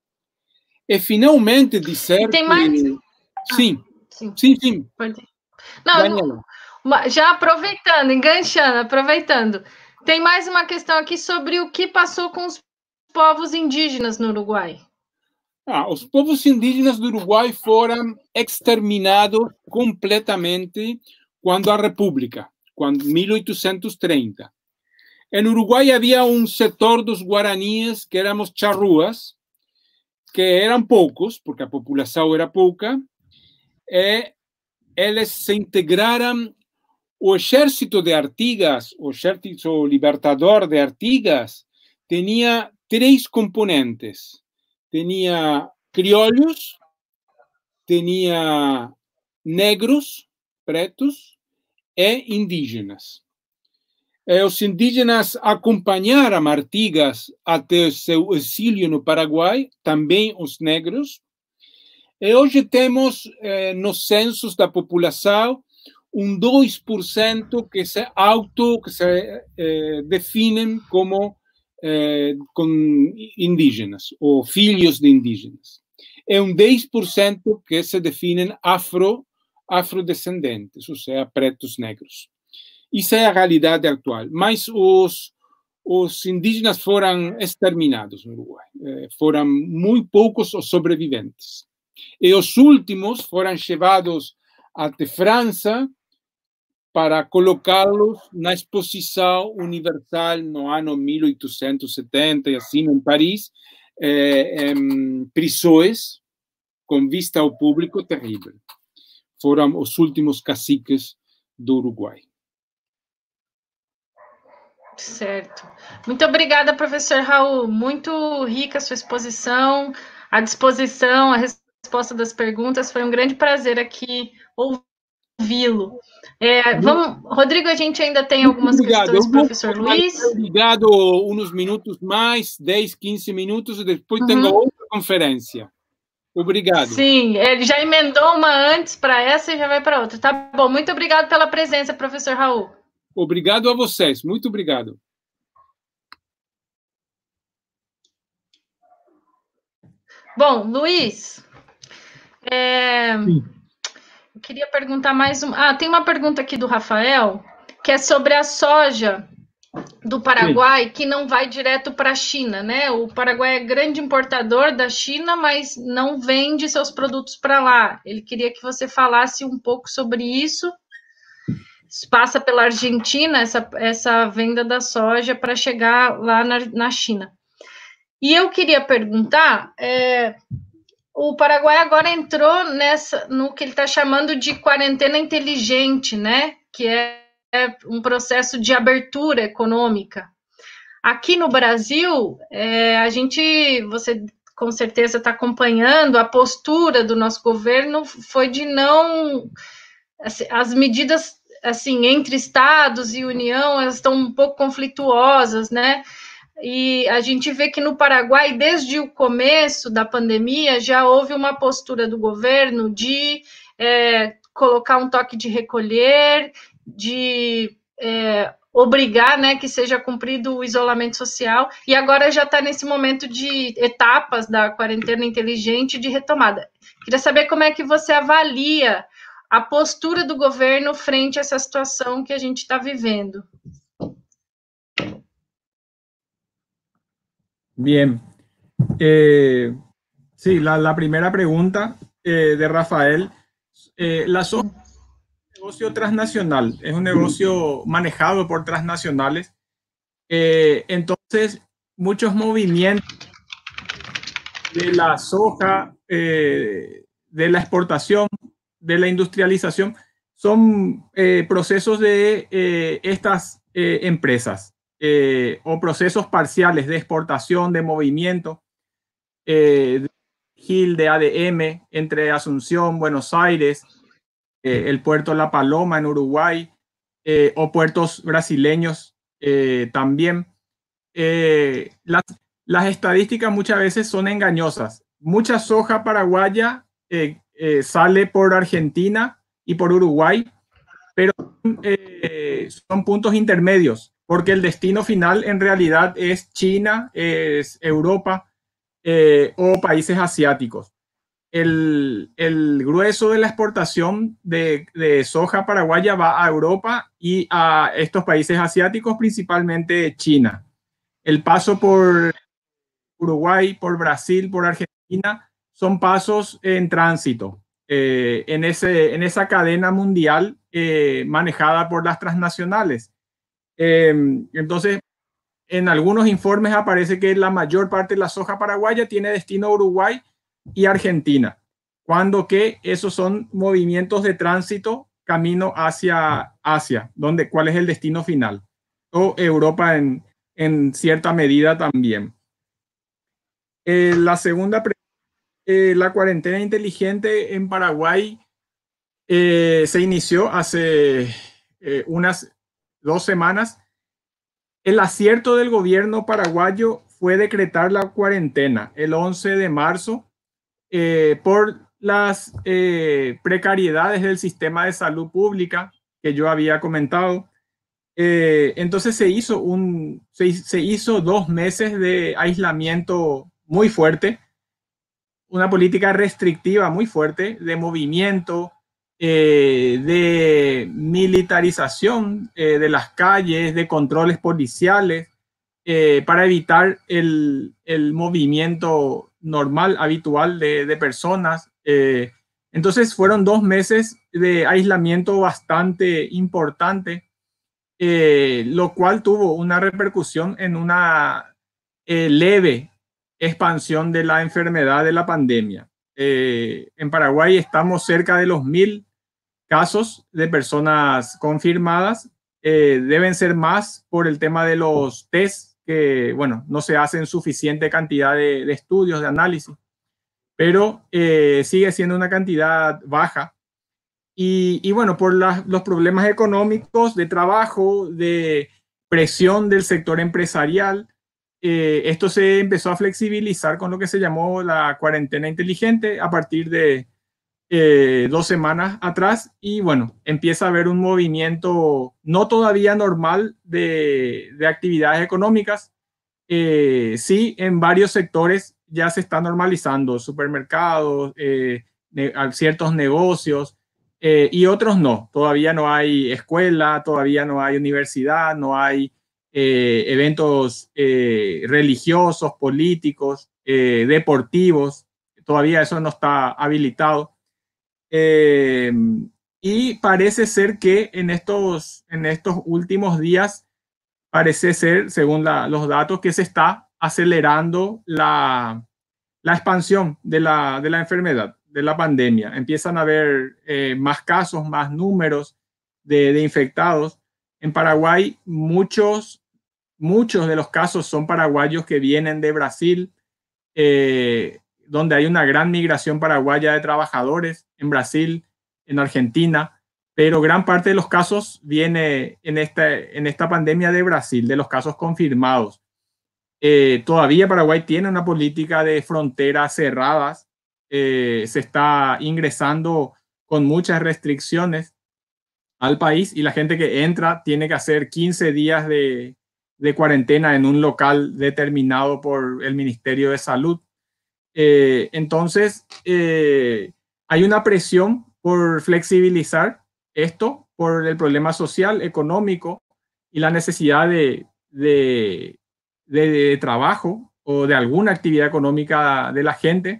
[SPEAKER 4] E, finalmente, dizer
[SPEAKER 1] e tem mais...
[SPEAKER 4] que... Sim,
[SPEAKER 1] ah, sim,
[SPEAKER 4] sim, sim.
[SPEAKER 1] Não, não, já aproveitando, enganchando, aproveitando, tem mais uma questão aqui sobre o que passou com os povos indígenas no Uruguai.
[SPEAKER 4] Ah, os povos indígenas do Uruguai foram exterminados completamente quando a República, quando mil oitocentos e trinta. No Uruguai havia um setor dos guaraníes que éramos charruas, que eram poucos, porque a população era pouca, e eles se integraram. O exército de Artigas, o exército libertador de Artigas, tinha três componentes. Tinha criollos, tinha negros, pretos, e indígenas. Os indígenas acompanharam Artigas até seu exílio no Paraguai, também os negros. E hoje temos, eh, nos censos da população, um dois por cento que se auto, que se eh, definem como eh, com indígenas, ou filhos de indígenas. É um dez por cento que se definem afro, afrodescendentes, ou seja, pretos negros. Isso é a realidade atual. Mas os, os indígenas foram exterminados no Uruguai. Eh, foram muito poucos os sobreviventes. E os últimos foram levados até França para colocá-los na Exposição Universal no ano mil oitocentos e setenta, e assim, em Paris, eh, em prisões com vista ao público terrível. Foram os últimos caciques do Uruguai.
[SPEAKER 1] Certo. Muito obrigada, professor Raul. Muito rica a sua exposição, a disposição, a resposta das perguntas. Foi um grande prazer aqui ouvi-lo. É, vamos, Rodrigo, a gente ainda tem algumas
[SPEAKER 4] obrigado.
[SPEAKER 1] questões, professor Luiz.
[SPEAKER 4] Obrigado, uns minutos mais, dez, quinze minutos, e depois uhum. tenho outra conferência. Obrigado.
[SPEAKER 1] Sim, ele já emendou uma antes para essa e já vai para outra. Tá bom, muito obrigado pela presença, professor Raul.
[SPEAKER 4] Obrigado a vocês, muito obrigado.
[SPEAKER 1] Bom, Luiz, é, eu queria perguntar mais uma. Ah, tem uma pergunta aqui do Rafael, que é sobre a soja do Paraguai, Sim. que não vai direto para a China, né? O Paraguai é grande importador da China, mas não vende seus produtos para lá. Ele queria que você falasse um pouco sobre isso. Passa pela Argentina essa, essa venda da soja para chegar lá na, na China. E eu queria perguntar, é, o Paraguai agora entrou nessa, no que ele está chamando de quarentena inteligente, né? Que é, é um processo de abertura econômica. Aqui no Brasil, é, a gente, você com certeza está acompanhando, a postura do nosso governo foi de não, as medidas assim, entre estados e União, elas estão um pouco conflituosas, né? E a gente vê que no Paraguai, desde o começo da pandemia, já houve uma postura do governo de é, colocar um toque de recolher, de é, obrigar, né, que seja cumprido o isolamento social, e agora já está nesse momento de etapas da quarentena inteligente de retomada. Queria saber como é que você avalia a postura do governo frente a essa situação que a gente está vivendo.
[SPEAKER 3] Bien. Eh, sí, la, la, primera pregunta eh, de Rafael. Eh, la soja es un negocio transnacional, es un negocio manejado por transnacionales. Eh, entonces, muchos movimientos de la soja, eh, de la exportación, de la industrialización, son eh, procesos de eh, estas eh, empresas eh, o procesos parciales de exportación, de movimiento, eh, de Gil, de A D M, entre Asunción, Buenos Aires, eh, el puerto La Paloma en Uruguay, eh, o puertos brasileños eh, también. Eh, las, las estadísticas muchas veces son engañosas. Mucha soja paraguaya eh, eh, sale por Argentina y por Uruguay, pero eh, son puntos intermedios, porque el destino final en realidad es China, es Europa eh, o países asiáticos. El, el grueso de la exportación de, de soja paraguaya va a Europa y a estos países asiáticos, principalmente China. El paso por Uruguay, por Brasil, por Argentina, son pasos en tránsito eh, en, ese, en esa cadena mundial eh, manejada por las transnacionales. Eh, entonces, en algunos informes aparece que la mayor parte de la soja paraguaya tiene destino a Uruguay y Argentina, cuando que esos son movimientos de tránsito camino hacia Asia, donde, ¿cuál es el destino final? O Europa en, en cierta medida también. Eh, la segunda pregunta, eh, la cuarentena inteligente en Paraguay eh, se inició hace eh, unas dos semanas. El acierto del gobierno paraguayo fue decretar la cuarentena el once de marzo eh, por las eh, precariedades del sistema de salud pública que yo había comentado. Eh, entonces se hizo, un, se, se hizo dos meses de aislamiento muy fuerte, una política restrictiva muy fuerte de movimiento, eh, de militarización eh, de las calles, de controles policiales, eh, para evitar el, el movimiento normal, habitual de, de personas. Eh, entonces fueron dos meses de aislamiento bastante importante, eh, lo cual tuvo una repercusión en una eh, leve expansión de la enfermedad de la pandemia. Eh, en Paraguay estamos cerca de los mil casos de personas confirmadas. Eh, deben ser más por el tema de los test, que, bueno, no se hacen suficiente cantidad de, de estudios, de análisis, pero eh, sigue siendo una cantidad baja. Y, y bueno, por la, los problemas económicos, de trabajo, de presión del sector empresarial, eh, esto se empezó a flexibilizar con lo que se llamó la cuarentena inteligente a partir de eh, dos semanas atrás. Y bueno, empieza a haber un movimiento no todavía normal de, de actividades económicas. Eh, sí, en varios sectores ya se está normalizando, supermercados, eh, ne- ciertos negocios. Eh, y otros no, todavía no hay escuela, todavía no hay universidad, no hay eh, eventos eh, religiosos, políticos, eh, deportivos, todavía eso no está habilitado. Eh, y parece ser que en estos, en estos últimos días, parece ser, según la, los datos, que se está acelerando la, la expansión de la, de la enfermedad, de la pandemia. Empiezan a haber eh, más casos, más números de, de infectados. En Paraguay, muchos, muchos de los casos son paraguayos que vienen de Brasil, eh, donde hay una gran migración paraguaya de trabajadores, en Brasil, en Argentina, pero gran parte de los casos viene en esta, en esta pandemia de Brasil, de los casos confirmados. Eh, todavía Paraguay tiene una política de fronteras cerradas, eh, se está ingresando con muchas restricciones al país y la gente que entra tiene que hacer quince días de, de cuarentena en un local determinado por el Ministerio de Salud. Eh, entonces, eh, hay una presión por flexibilizar esto por el problema social, económico y la necesidad de, de, de, de trabajo o de alguna actividad económica de la gente,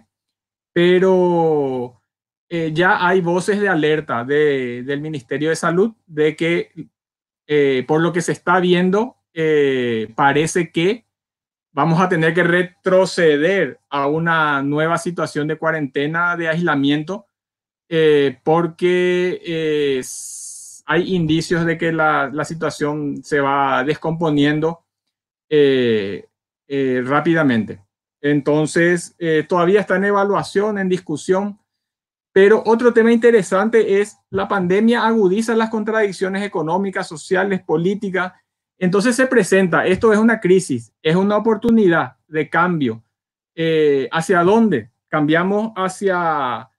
[SPEAKER 3] pero eh, ya hay voces de alerta de, del Ministerio de Salud de que eh, por lo que se está viendo, eh, parece que vamos a tener que retroceder a una nueva situación de cuarentena, de aislamiento, eh, porque eh, hay indicios de que la, la situación se va descomponiendo eh, eh, rápidamente. Entonces, eh, todavía está en evaluación, en discusión, pero otro tema interesante es la pandemia agudiza las contradicciones económicas, sociales, políticas. Entonces se presenta, esto es una crisis, es una oportunidad de cambio. Eh, ¿Hacia dónde? Cambiamos hacia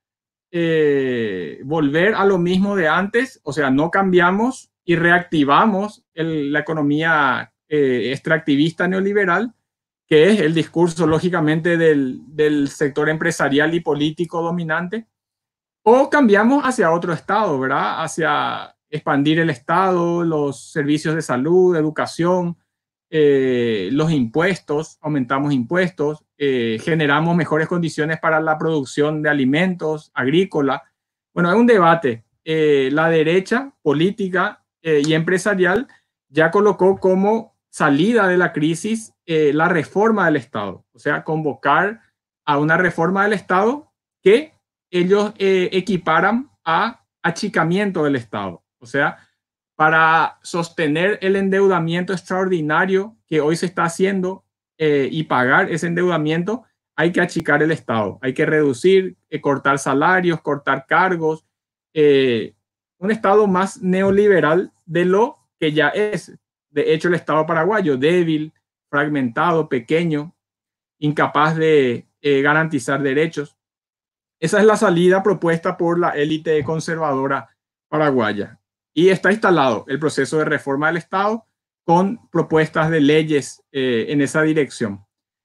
[SPEAKER 3] eh, volver a lo mismo de antes, o sea, no cambiamos y reactivamos el, la economía eh, extractivista neoliberal, que es el discurso, lógicamente, del, del sector empresarial y político dominante, o cambiamos hacia otro estado, ¿verdad? Hacia expandir el Estado, los servicios de salud, educación, eh, los impuestos, aumentamos impuestos, eh, generamos mejores condiciones para la producción de alimentos, agrícola. Bueno, es un debate. Eh, la derecha política eh, y empresarial ya colocó como salida de la crisis eh, la reforma del Estado, o sea, convocar a una reforma del Estado que ellos eh, equiparan a achicamiento del Estado. O sea, para sostener el endeudamiento extraordinario que hoy se está haciendo eh, y pagar ese endeudamiento, hay que achicar el Estado, hay que reducir, eh, cortar salarios, cortar cargos, eh, un Estado más neoliberal de lo que ya es, de hecho, el Estado paraguayo, débil, fragmentado, pequeño, incapaz de eh, garantizar derechos. Esa es la salida propuesta por la élite conservadora paraguaya. Y está instalado el proceso de reforma del Estado con propuestas de leyes eh, en esa dirección.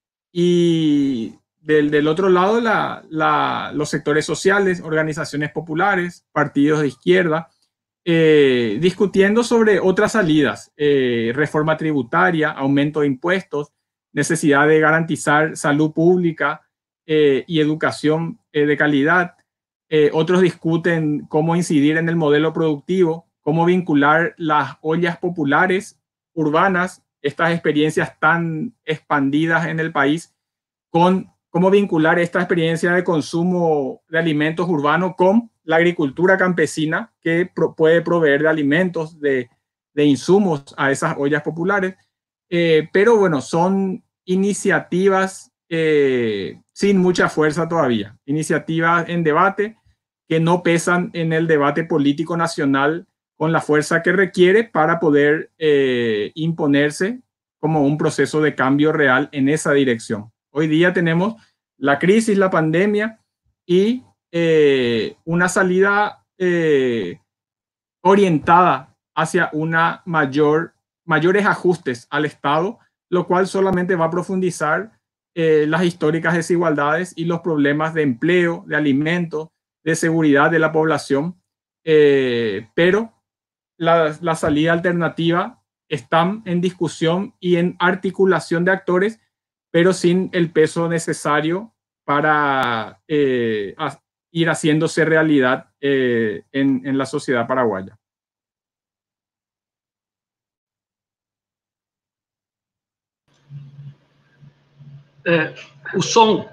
[SPEAKER 3] Y del, del otro lado, la, la, los sectores sociales, organizaciones populares, partidos de izquierda, eh, discutiendo sobre otras salidas, eh, reforma tributaria, aumento de impuestos, necesidad de garantizar salud pública eh, y educación eh, de calidad. Eh, otros discuten cómo incidir en el modelo productivo, cómo vincular las ollas populares urbanas, estas experiencias tan expandidas en el país, con cómo vincular esta experiencia de consumo de alimentos urbanos con la agricultura campesina que pro, puede proveer de alimentos, de, de insumos a esas ollas populares. Eh, pero bueno, son iniciativas eh, sin mucha fuerza todavía, iniciativas en debate que no pesan en el debate político nacional con la fuerza que requiere para poder eh, imponerse como un proceso de cambio real en esa dirección. Hoy día tenemos la crisis, la pandemia y eh, una salida eh, orientada hacia una mayor, mayores ajustes al Estado, lo cual solamente va a profundizar eh, las históricas desigualdades y los problemas de empleo, de alimentos, de seguridad de la población, eh, pero la, la salida alternativa están en discusión y en articulación de actores, pero sin el peso necesario para eh, a, ir haciéndose realidad eh, en, en la sociedad paraguaya.
[SPEAKER 2] É, o som.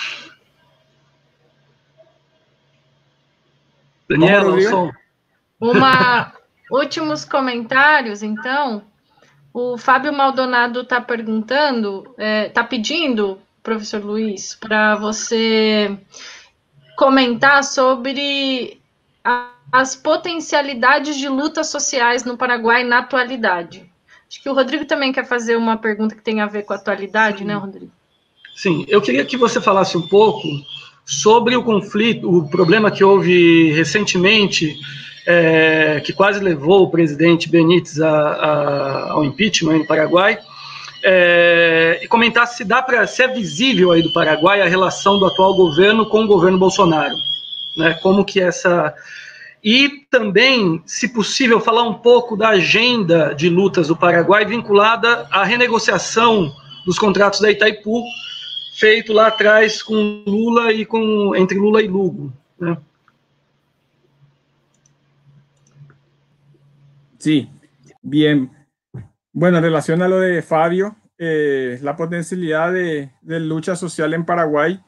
[SPEAKER 2] Daniela, o som.
[SPEAKER 1] Uma, últimos comentários, então. O Fábio Maldonado está perguntando, está é, pedindo, professor Luiz, para você comentar sobre a as potencialidades de lutas sociais no Paraguai na atualidade. Acho que o Rodrigo também quer fazer uma pergunta que tem a ver com a atualidade,
[SPEAKER 2] Sim.
[SPEAKER 1] né, Rodrigo?
[SPEAKER 2] Sim, eu queria que você falasse um pouco sobre o conflito, o problema que houve recentemente, é, que quase levou o presidente Benítez a, a, ao impeachment no Paraguai, é, e comentar se dá para se é visível aí do Paraguai a relação do atual governo com o governo Bolsonaro, né? Como que essa e também, se possível, falar um pouco da agenda de lutas do Paraguai vinculada à renegociação dos contratos da Itaipu, feito lá atrás com Lula y con, entre Lula y Lugo, ¿no?
[SPEAKER 3] Sí, bien. Bueno, en relación a lo de Fabio, eh, la potencialidad de, de lucha social en Paraguay,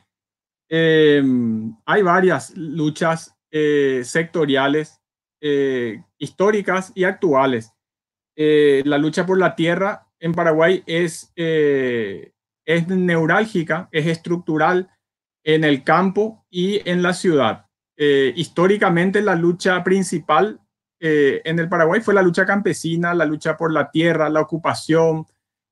[SPEAKER 3] eh, hay varias luchas eh, sectoriales, eh, históricas y actuales. Eh, la lucha por la tierra en Paraguay es, eh, es neurálgica, es estructural en el campo y en la ciudad. Eh, históricamente la lucha principal eh, en el Paraguay fue la lucha campesina, la lucha por la tierra, la ocupación,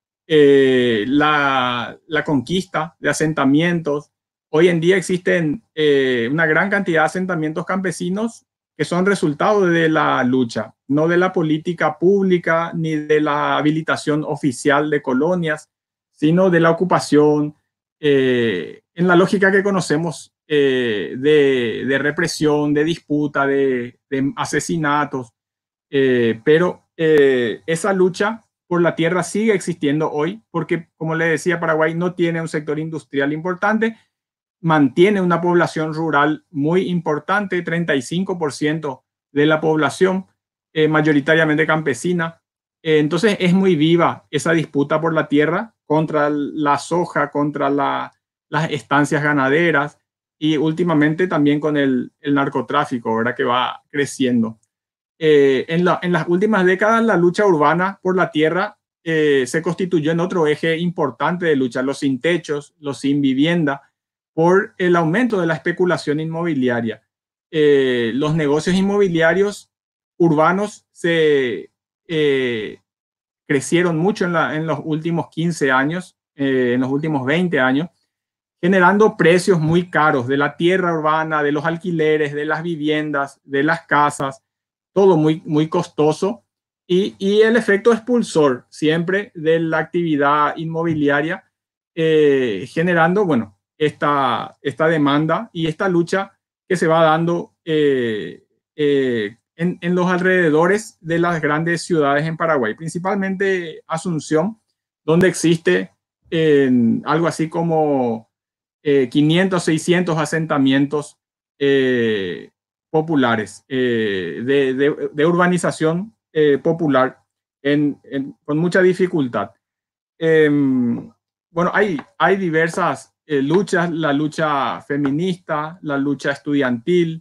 [SPEAKER 3] eh, la, la conquista de asentamientos. Hoy en día existen eh, una gran cantidad de asentamientos campesinos que son resultado de la lucha, no de la política pública ni de la habilitación oficial de colonias, sino de la ocupación, eh, en la lógica que conocemos eh, de, de represión, de disputa, de, de asesinatos. Eh, pero eh, esa lucha por la tierra sigue existiendo hoy porque, como le decía, Paraguay no tiene un sector industrial importante, mantiene una población rural muy importante, treinta y cinco por ciento de la población, eh, mayoritariamente campesina. Eh, entonces es muy viva esa disputa por la tierra contra la soja, contra la, las estancias ganaderas y últimamente también con el, el narcotráfico, ¿verdad? Que va creciendo. Eh, en, la, en las últimas décadas la lucha urbana por la tierra eh, se constituyó en otro eje importante de lucha, los sin techos, los sin vivienda, por el aumento de la especulación inmobiliaria. Eh, los negocios inmobiliarios urbanos se eh, crecieron mucho en, la, en los últimos quince años, eh, en los últimos veinte años, generando precios muy caros de la tierra urbana, de los alquileres, de las viviendas, de las casas, todo muy, muy costoso. Y, y el efecto expulsor siempre de la actividad inmobiliaria, eh, generando, bueno, Esta, esta demanda y esta lucha que se va dando eh, eh, en, en los alrededores de las grandes ciudades en Paraguay, principalmente Asunción, donde existe eh, algo así como eh, quinientos, seiscientos asentamientos eh, populares, eh, de, de, de urbanización eh, popular en, en, con mucha dificultad. Eh, bueno, hay, hay diversas Eh, luchas, la lucha feminista, la lucha estudiantil,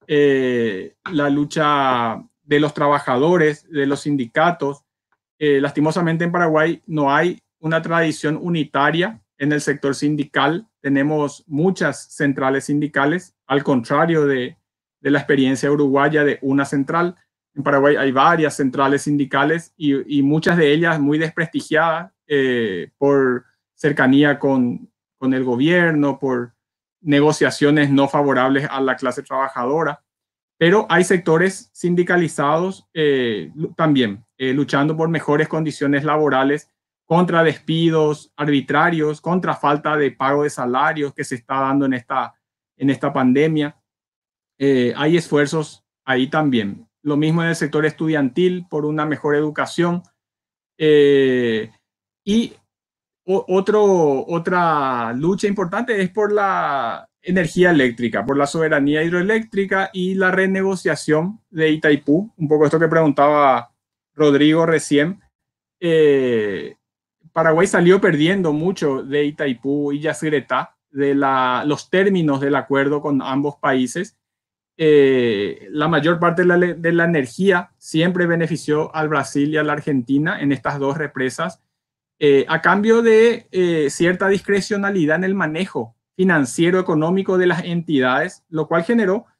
[SPEAKER 3] eh, la lucha de los trabajadores, de los sindicatos. Eh, lastimosamente en Paraguay no hay una tradición unitaria en el sector sindical. Tenemos muchas centrales sindicales, al contrario de, de la experiencia uruguaya de una central. En Paraguay hay varias centrales sindicales y, y muchas de ellas muy desprestigiadas eh, por cercanía con con el gobierno, por negociaciones no favorables a la clase trabajadora, pero hay sectores sindicalizados eh, también, eh, luchando por mejores condiciones laborales, contra despidos arbitrarios, contra falta de pago de salarios que se está dando en esta, en esta pandemia. Eh, hay esfuerzos ahí también. Lo mismo en el sector estudiantil, por una mejor educación. Eh, y Otro, otra lucha importante es por la energía eléctrica, por la soberanía hidroeléctrica y la renegociación de Itaipú. Un poco esto que preguntaba Rodrigo recién. Eh, Paraguay salió perdiendo mucho de Itaipú y Yacyretá, de la, los términos del acuerdo con ambos países. Eh, la mayor parte de la, de la energía siempre benefició al Brasil y a la Argentina en estas dos represas. Eh, a cambio de eh, cierta discrecionalidad en el manejo financiero económico de las entidades, lo cual generó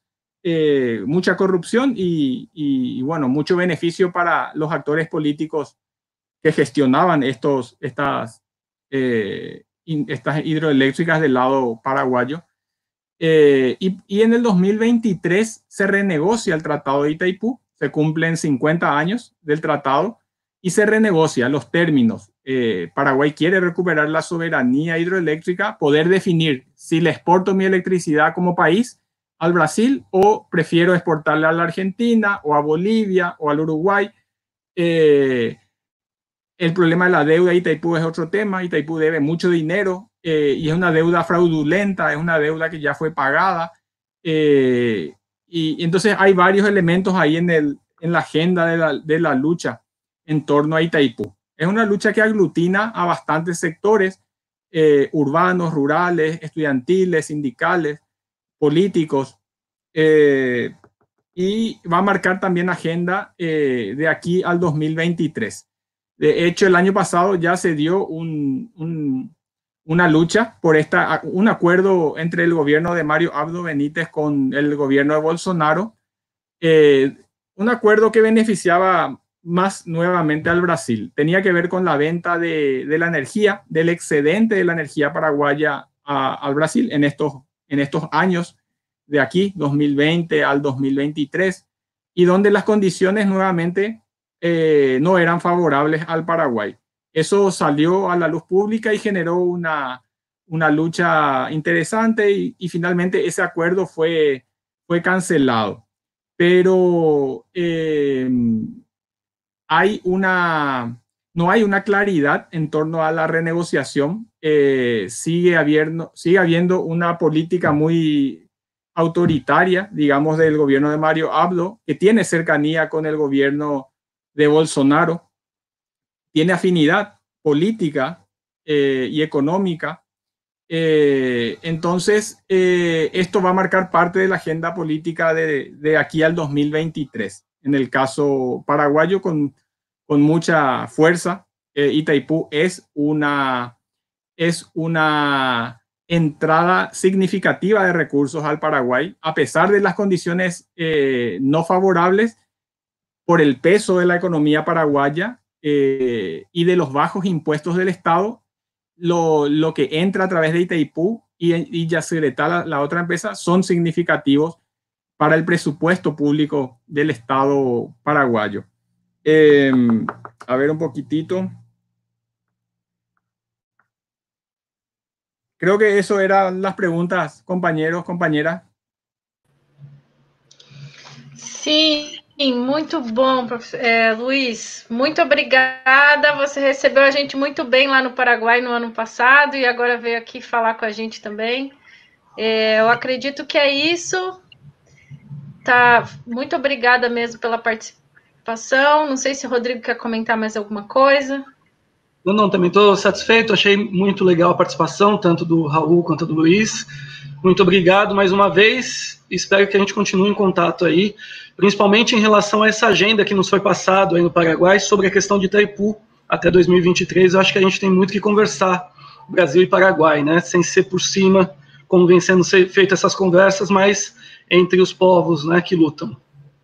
[SPEAKER 3] eh, mucha corrupción y, y, y, bueno, mucho beneficio para los actores políticos que gestionaban estos, estas, eh, in, estas hidroeléctricas del lado paraguayo. Eh, y, y en el dos mil veintitrés se renegocia el Tratado de Itaipú, se cumplen cincuenta años del tratado y se renegocia los términos. Eh, Paraguay quiere recuperar la soberanía hidroeléctrica, poder definir si le exporto mi electricidad como país al Brasil o prefiero exportarle a la Argentina o a Bolivia o al Uruguay. Eh, el problema de la deuda de Itaipú es otro tema. Itaipú debe mucho dinero eh, y es una deuda fraudulenta, es una deuda que ya fue pagada. Eh, y, y entonces hay varios elementos ahí en, el, en la agenda de la, de la lucha en torno a Itaipú. Es una lucha que aglutina a bastantes sectores eh, urbanos, rurales, estudiantiles, sindicales, políticos, eh, y va a marcar también agenda eh, de aquí al dos mil veintitrés. De hecho, el año pasado ya se dio un, un, una lucha por esta, un acuerdo entre el gobierno de Mario Abdo Benítez con el gobierno de Bolsonaro, eh, un acuerdo que beneficiaba más nuevamente al Brasil. Tenía que ver con la venta de, de la energía, del excedente de la energía paraguaya a, al Brasil en estos, en estos años de aquí, dos mil veinte al dos mil veintitrés, y donde las condiciones nuevamente eh, no eran favorables al Paraguay. Eso salió a la luz pública y generó una, una lucha interesante y, y finalmente ese acuerdo fue, fue cancelado. Pero eh, hay una, no hay una claridad en torno a la renegociación. Eh, sigue, habiendo, sigue habiendo una política muy autoritaria, digamos, del gobierno de Mario Abdo, que tiene cercanía con el gobierno de Bolsonaro, tiene afinidad política eh, y económica. Eh, entonces, eh, esto va a marcar parte de la agenda política de, de aquí al dos mil veintitrés. En el caso paraguayo, con, con mucha fuerza, eh, Itaipú es una, es una entrada significativa de recursos al Paraguay, a pesar de las condiciones eh, no favorables por el peso de la economía paraguaya eh, y de los bajos impuestos del Estado. Lo, lo que entra a través de Itaipú y, y Yacyretá, la, la otra empresa, son significativos para el presupuesto público del Estado paraguayo. Eh, a ver un poquitito. Creo que eso eran las preguntas, compañeros, compañeras.
[SPEAKER 1] Sim, muito bom, é, Luiz. Muito obrigada. Você recebeu a gente muito bem lá no Paraguai no ano passado e agora veio aqui falar com a gente também. É, eu acredito que é isso. Tá, muito obrigada mesmo pela participação. Não sei se o Rodrigo quer comentar mais alguma coisa.
[SPEAKER 2] Não, não, também estou satisfeito, achei muito legal a participação, tanto do Raul quanto do Luiz. Muito obrigado mais uma vez, espero que a gente continue em contato aí, principalmente em relação a essa agenda que nos foi passado aí no Paraguai sobre a questão de Itaipú até dois mil e vinte e três. Eu acho que a gente tem muito que conversar, Brasil e Paraguai, né? Sem ser por cima, como vem sendo feitas essas conversas, mas entre os povos, né, que lutam.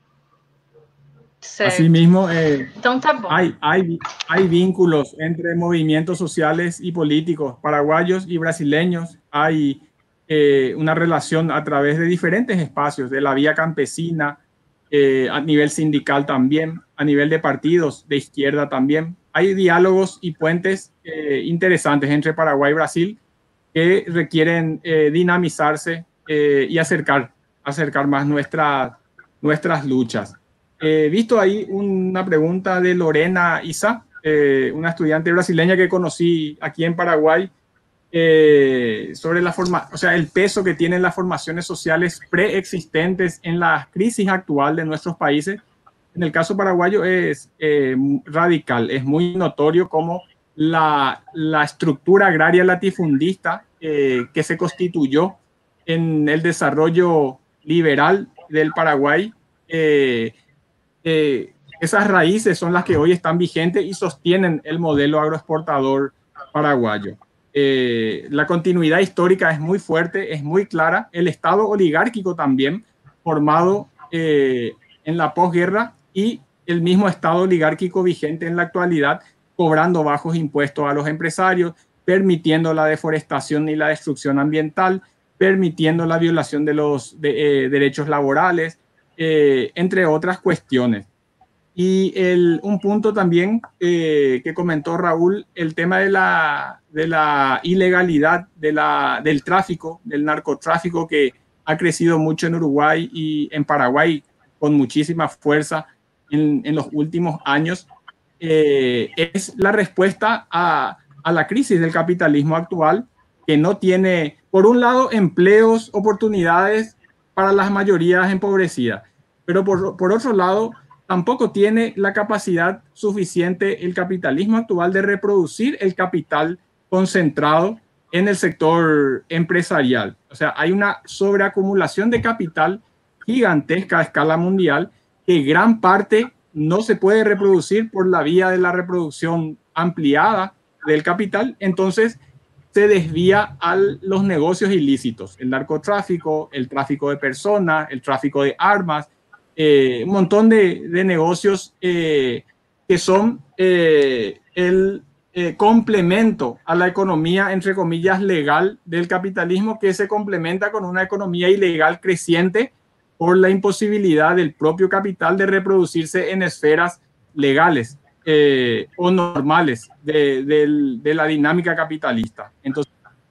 [SPEAKER 1] Certo.
[SPEAKER 3] Asimismo, eh,
[SPEAKER 1] então tá bom.
[SPEAKER 3] Hay, hay, hay vínculos entre movimientos sociales y políticos paraguayos y brasileños. Hay eh, una relación a través de diferentes espacios, de la vía campesina, eh, a nivel sindical también, a nivel de partidos de izquierda también. Hay diálogos y puentes eh, interesantes entre Paraguay y Brasil que requieren eh, dinamizarse eh, y acercar, acercar más nuestra, nuestras luchas. He eh, visto ahí una pregunta de Lorena Isa, eh, una estudiante brasileña que conocí aquí en Paraguay, eh, sobre la forma, o sea, el peso que tienen las formaciones sociales preexistentes en la crisis actual de nuestros países. En el caso paraguayo es eh, radical, es muy notorio cómo la, la estructura agraria latifundista eh, que se constituyó en el desarrollo liberal del Paraguay, eh, Eh, esas raíces son las que hoy están vigentes y sostienen el modelo agroexportador paraguayo. Eh, la continuidad histórica es muy fuerte, es muy clara. El Estado oligárquico también formado eh, en la posguerra y el mismo Estado oligárquico vigente en la actualidad, cobrando bajos impuestos a los empresarios, permitiendo la deforestación y la destrucción ambiental, permitiendo la violación de los de, eh, derechos laborales, eh, entre otras cuestiones. Y el, un punto también eh, que comentó Raúl, el tema de la, de la ilegalidad, de la, del tráfico, del narcotráfico que ha crecido mucho en Uruguay y en Paraguay con muchísima fuerza en, en los últimos años, eh, es la respuesta a, a la crisis del capitalismo actual, que no tiene, por un lado, empleos, oportunidades para las mayorías empobrecidas, pero por, por otro lado, tampoco tiene la capacidad suficiente el capitalismo actual de reproducir el capital concentrado en el sector empresarial. O sea, hay una sobreacumulación de capital gigantesca a escala mundial que gran parte no se puede reproducir por la vía de la reproducción ampliada del capital. Entonces se desvía a los negocios ilícitos, el narcotráfico, el tráfico de personas, el tráfico de armas, eh, un montón de, de negocios eh, que son eh, el eh, complemento a la economía, entre comillas, legal del capitalismo, que se complementa con una economía ilegal creciente por la imposibilidad del propio capital de reproducirse en esferas legales eh, o normales de, de, de la dinámica capitalista. Entonces,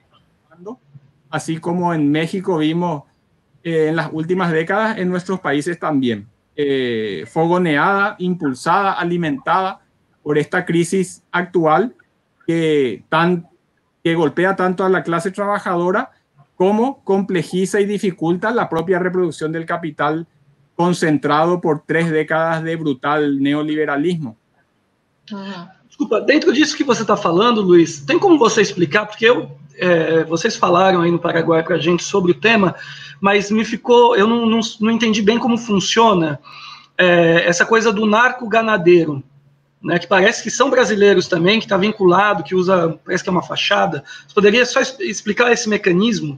[SPEAKER 3] así como en México vimos eh, en las últimas décadas, en nuestros países también, eh, fogoneada, impulsada, alimentada por esta crisis actual que, tan, que golpea tanto a la clase trabajadora como complejiza y dificulta la propia reproducción del capital concentrado por tres décadas de brutal neoliberalismo.
[SPEAKER 2] Uhum. Desculpa, dentro disso que você está falando, Luiz, tem como você explicar, porque eu, é, vocês falaram aí no Paraguai para a gente sobre o tema, mas me ficou, eu não, não, não entendi bem como funciona é, essa coisa do narco-ganadeiro, né, que parece que são brasileiros também, que está vinculado, que usa, parece que é uma fachada. Você poderia só explicar esse mecanismo?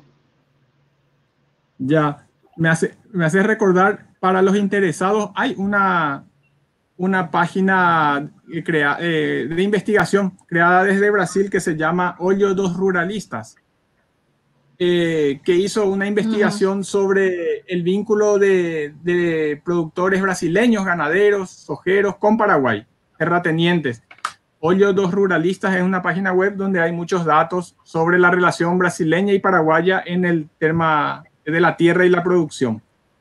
[SPEAKER 3] Ya, me hace, me hace recordar, para los interesados, hay una, una página crea, eh, de investigación creada desde Brasil que se llama Olho dos Ruralistas, eh, que hizo una investigación uh-huh. sobre el vínculo de, de productores brasileños, ganaderos, sojeros con Paraguay, terratenientes. Olho dos Ruralistas es una página web donde hay muchos datos sobre la relación brasileña y paraguaya en el tema de la tierra y la producción.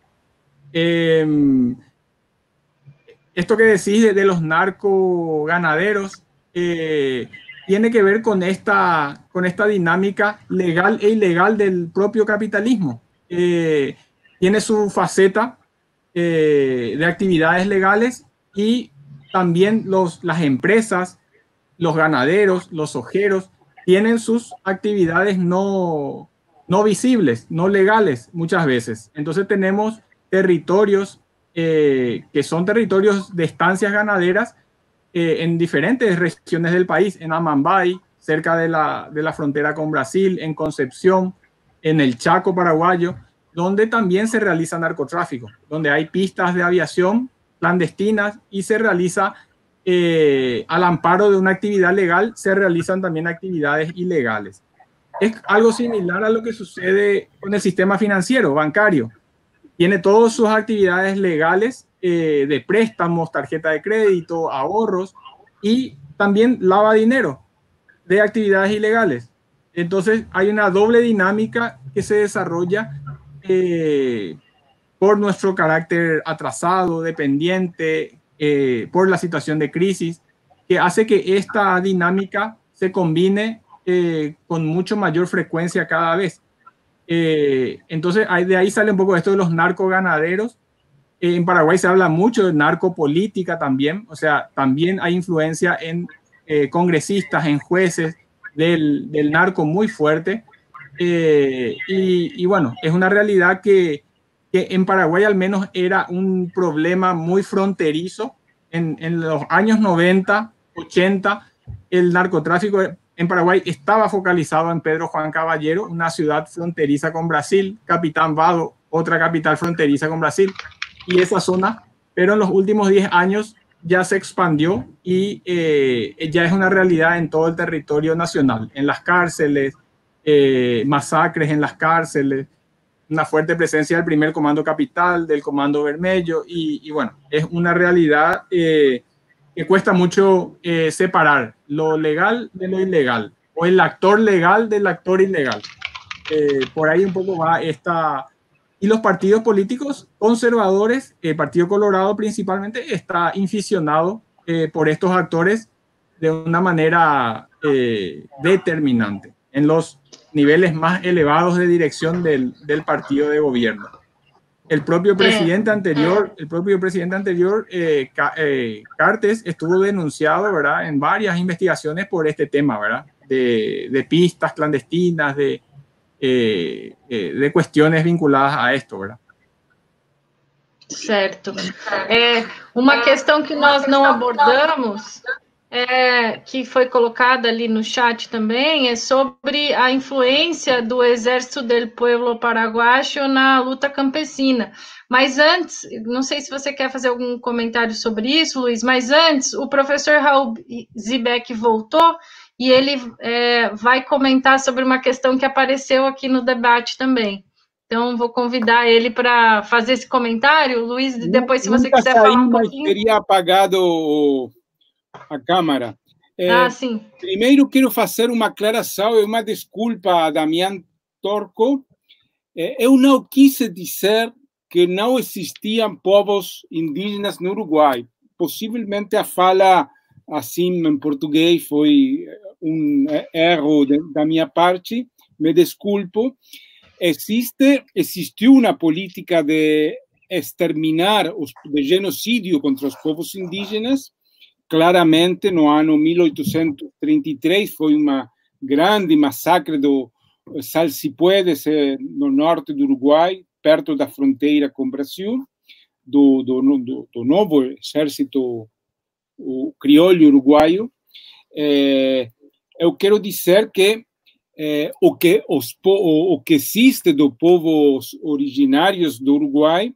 [SPEAKER 3] Eh, esto que decís de, de los narcoganaderos eh, tiene que ver con esta, con esta dinámica legal e ilegal del propio capitalismo. Eh, tiene su faceta eh, de actividades legales y también los, las empresas, los ganaderos, los sojeros, tienen sus actividades no, no visibles, no legales muchas veces. Entonces tenemos territorios eh, que son territorios de estancias ganaderas eh, en diferentes regiones del país, en Amambay, cerca de la, de la frontera con Brasil, en Concepción, en el Chaco paraguayo, donde también se realiza narcotráfico, donde hay pistas de aviación clandestinas y se realiza, eh, al amparo de una actividad legal, se realizan también actividades ilegales. Es algo similar a lo que sucede con el sistema financiero, bancario. Tiene todas sus actividades legales eh, de préstamos, tarjeta de crédito, ahorros, y también lava dinero de actividades ilegales. Entonces hay una doble dinámica que se desarrolla eh, por nuestro carácter atrasado, dependiente, eh, por la situación de crisis, que hace que esta dinámica se combine eh, con mucho mayor frecuencia cada vez. Eh, entonces de ahí sale un poco esto de los narcoganaderos. Eh, en Paraguay se habla mucho de narcopolítica también, o sea, también hay influencia en eh, congresistas, en jueces del, del narco muy fuerte. Eh, y, y bueno, es una realidad que, que en Paraguay al menos era un problema muy fronterizo. En, en los años noventa, ochenta, el narcotráfico en Paraguay estaba focalizado en Pedro Juan Caballero, una ciudad fronteriza con Brasil, Capitán Vado, otra capital fronteriza con Brasil, y esa zona, pero en los últimos diez años ya se expandió y eh, ya es una realidad en todo el territorio nacional, en las cárceles, eh, masacres en las cárceles, una fuerte presencia del primer comando capital, del comando Vermelho, y, y bueno, es una realidad eh, que cuesta mucho eh, separar lo legal de lo ilegal, o el actor legal del actor ilegal. Eh, por ahí un poco va esta... Y los partidos políticos conservadores, el Partido Colorado principalmente, está inficionado eh, por estos actores de una manera eh, determinante en los niveles más elevados de dirección del, del partido de gobierno. El propio presidente anterior, el propio presidente anterior, eh, eh, Cartes, estuvo denunciado, ¿verdad?, en varias investigaciones por este tema, ¿verdad?, de, de pistas clandestinas, de Eh, eh, de cuestiones vinculadas a esto, ¿verdad?
[SPEAKER 1] Certo. É, uma questão que nós não abordamos, é, que foi colocada ali no chat também, é sobre a influência do Exército del Pueblo Paraguayo na luta campesina. Mas antes, não sei se você quer fazer algum comentário sobre isso, Luiz, mas antes, o professor Raul Zibek voltou, e ele é, vai comentar sobre uma questão que apareceu aqui no debate também. Então, vou convidar ele para fazer esse comentário. Luiz, depois, se você quiser falar um pouquinho...
[SPEAKER 4] Teria apagado a câmera. É,
[SPEAKER 1] ah, sim.
[SPEAKER 4] Primeiro, quero fazer uma aclaração e uma desculpa a Damián Torco. É, eu não quis dizer que não existiam povos indígenas no Uruguai. Possivelmente a fala assim em português foi um erro de, da minha parte, me desculpo. Existe, existiu uma política de exterminar, os, de genocídio contra os povos indígenas. Claramente, no ano mil oitocentos e trinta e três, foi uma grande massacre do Salsipuedes, no norte do Uruguai, perto da fronteira com o Brasil, do, do, do, do novo exército o crioulo uruguaio. É, eu quero dizer que, é, o, que os, o, o que existe dos povos originários do Uruguai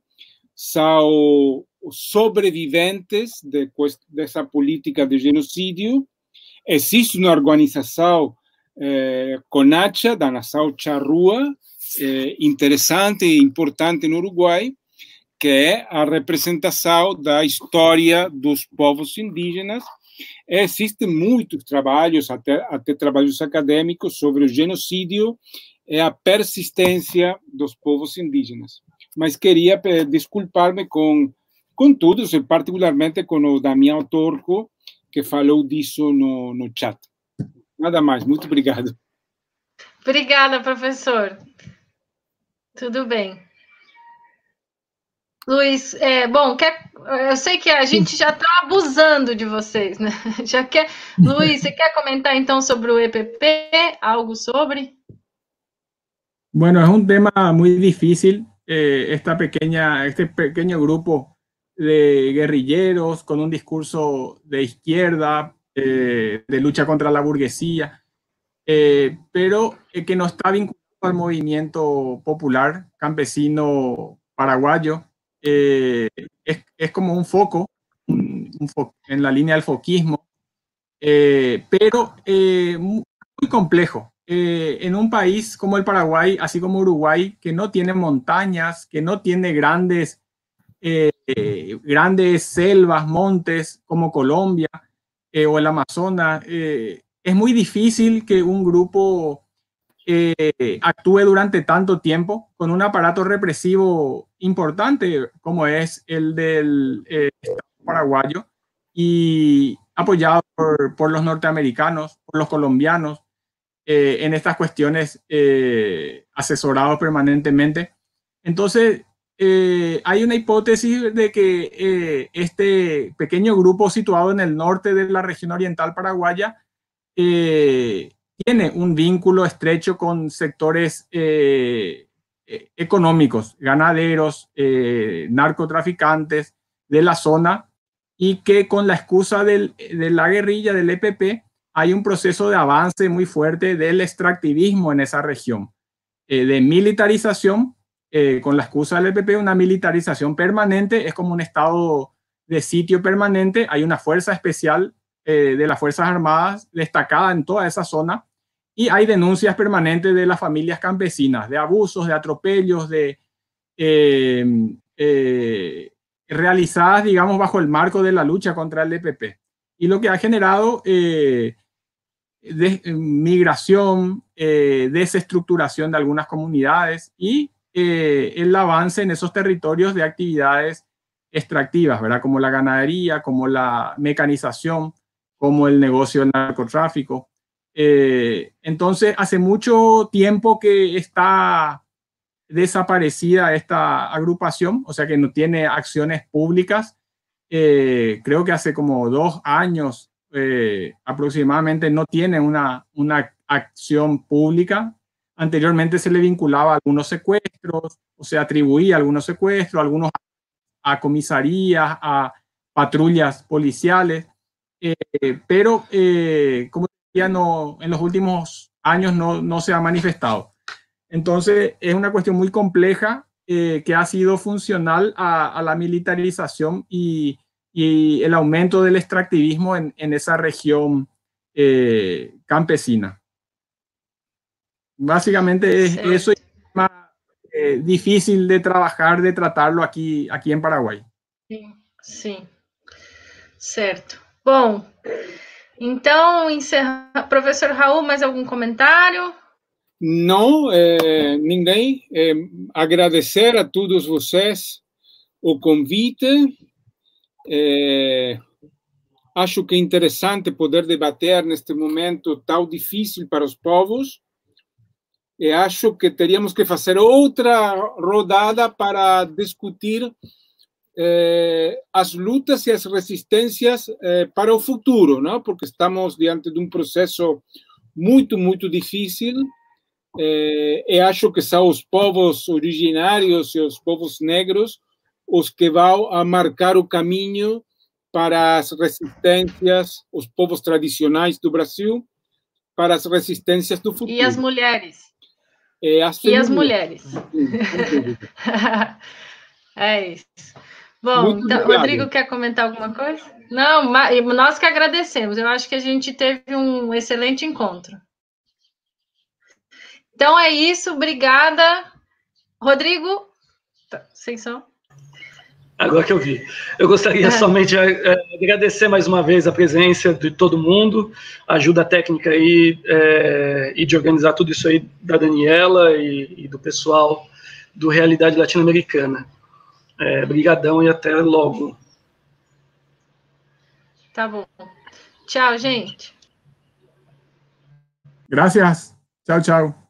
[SPEAKER 4] são os sobreviventes de, dessa política de genocídio. Existe uma organização, é, CONACHA, da nação charrúa, é, interessante e importante no Uruguai, que é a representação da história dos povos indígenas. Existem muitos trabalhos, até, até trabalhos acadêmicos, sobre o genocídio e a persistência dos povos indígenas. Mas queria desculpar-me com, com todos, e particularmente com o Damián Torco, que falou disso no, no chat. Nada mais, muito obrigado.
[SPEAKER 1] Obrigada, professor. Tudo bem. Luiz, é, bom, quer, eu sei que a gente já está abusando de vocês, né? Já quer, Luiz, você quer comentar então sobre o E P P? Algo sobre?
[SPEAKER 3] Bueno, es un tema muy difícil, eh, esta pequeña, este pequeño grupo de guerrilleros con un discurso de izquierda, eh, de lucha contra la burguesía, eh, pero eh, que no está vinculado al movimiento popular campesino paraguayo. Eh, es, es como un foco, un, un fo en la línea del foquismo, eh, pero eh, muy, muy complejo. Eh, en un país como el Paraguay, así como Uruguay, que no tiene montañas, que no tiene grandes, eh, eh, grandes selvas, montes como Colombia eh, o el Amazonas, eh, es muy difícil que un grupo Eh, actúe durante tanto tiempo con un aparato represivo importante como es el del eh, Estado paraguayo y apoyado por, por los norteamericanos, por los colombianos, eh, en estas cuestiones, eh, asesorados permanentemente. Entonces, eh, hay una hipótesis de que eh, este pequeño grupo situado en el norte de la región oriental paraguaya eh, tiene un vínculo estrecho con sectores eh, económicos, ganaderos, eh, narcotraficantes de la zona, y que con la excusa del, de la guerrilla del E P P hay un proceso de avance muy fuerte del extractivismo en esa región, eh, de militarización eh, con la excusa del E P P, una militarización permanente, es como un estado de sitio permanente, hay una fuerza especial eh, de las Fuerzas Armadas destacada en toda esa zona, y hay denuncias permanentes de las familias campesinas, de abusos, de atropellos, de eh, eh, realizadas, digamos, bajo el marco de la lucha contra el E P P. Y lo que ha generado eh, de, migración, eh, desestructuración de algunas comunidades y eh, el avance en esos territorios de actividades extractivas, ¿verdad? Como la ganadería, como la mecanización, como el negocio del narcotráfico. Eh, entonces, hace mucho tiempo que está desaparecida esta agrupación, o sea que no tiene acciones públicas. Eh, creo que hace como dos años eh, aproximadamente no tiene una, una acción pública. Anteriormente se le vinculaba a algunos secuestros, o se atribuía a algunos secuestros, algunos a comisarías, a patrullas policiales, eh, pero eh, como decía, no, en los últimos años no, no se ha manifestado. Entonces es una cuestión muy compleja eh, que ha sido funcional a, a la militarización y, y el aumento del extractivismo en, en esa región eh, campesina. Básicamente es, sí. Eso es más eh, difícil de trabajar, de tratarlo aqui, aqui em Paraguai.
[SPEAKER 1] Sim, sim. Certo. Bom, então, encerra... Professor Raul, mais algum comentário?
[SPEAKER 4] Não, é, ninguém. É, agradecer a todos vocês o convite. É, acho que é interessante poder debater neste momento tão difícil para os povos. E acho que teríamos que fazer outra rodada para discutir eh, as lutas e as resistências eh, para o futuro, não? Porque estamos diante de um processo muito, muito difícil. Eh, e acho que são os povos originários e os povos negros os que vão a marcar o caminho para as resistências, os povos tradicionais do Brasil, para as resistências do futuro.
[SPEAKER 1] E as mulheres?
[SPEAKER 4] E as,
[SPEAKER 1] e as mulheres. É isso. Bom, então, Rodrigo, quer comentar alguma coisa? Não, nós que agradecemos. Eu acho que a gente teve um excelente encontro. Então é isso, obrigada. Rodrigo, sem som.
[SPEAKER 2] Agora que eu vi. Eu gostaria é. somente de é, agradecer mais uma vez a presença de todo mundo, a ajuda técnica aí, é, e de organizar tudo isso aí da Daniela e, e do pessoal do Realidade Latino-Americana. É, brigadão e até logo.
[SPEAKER 1] Tá bom. Tchau, gente.
[SPEAKER 3] Gracias. Tchau, tchau.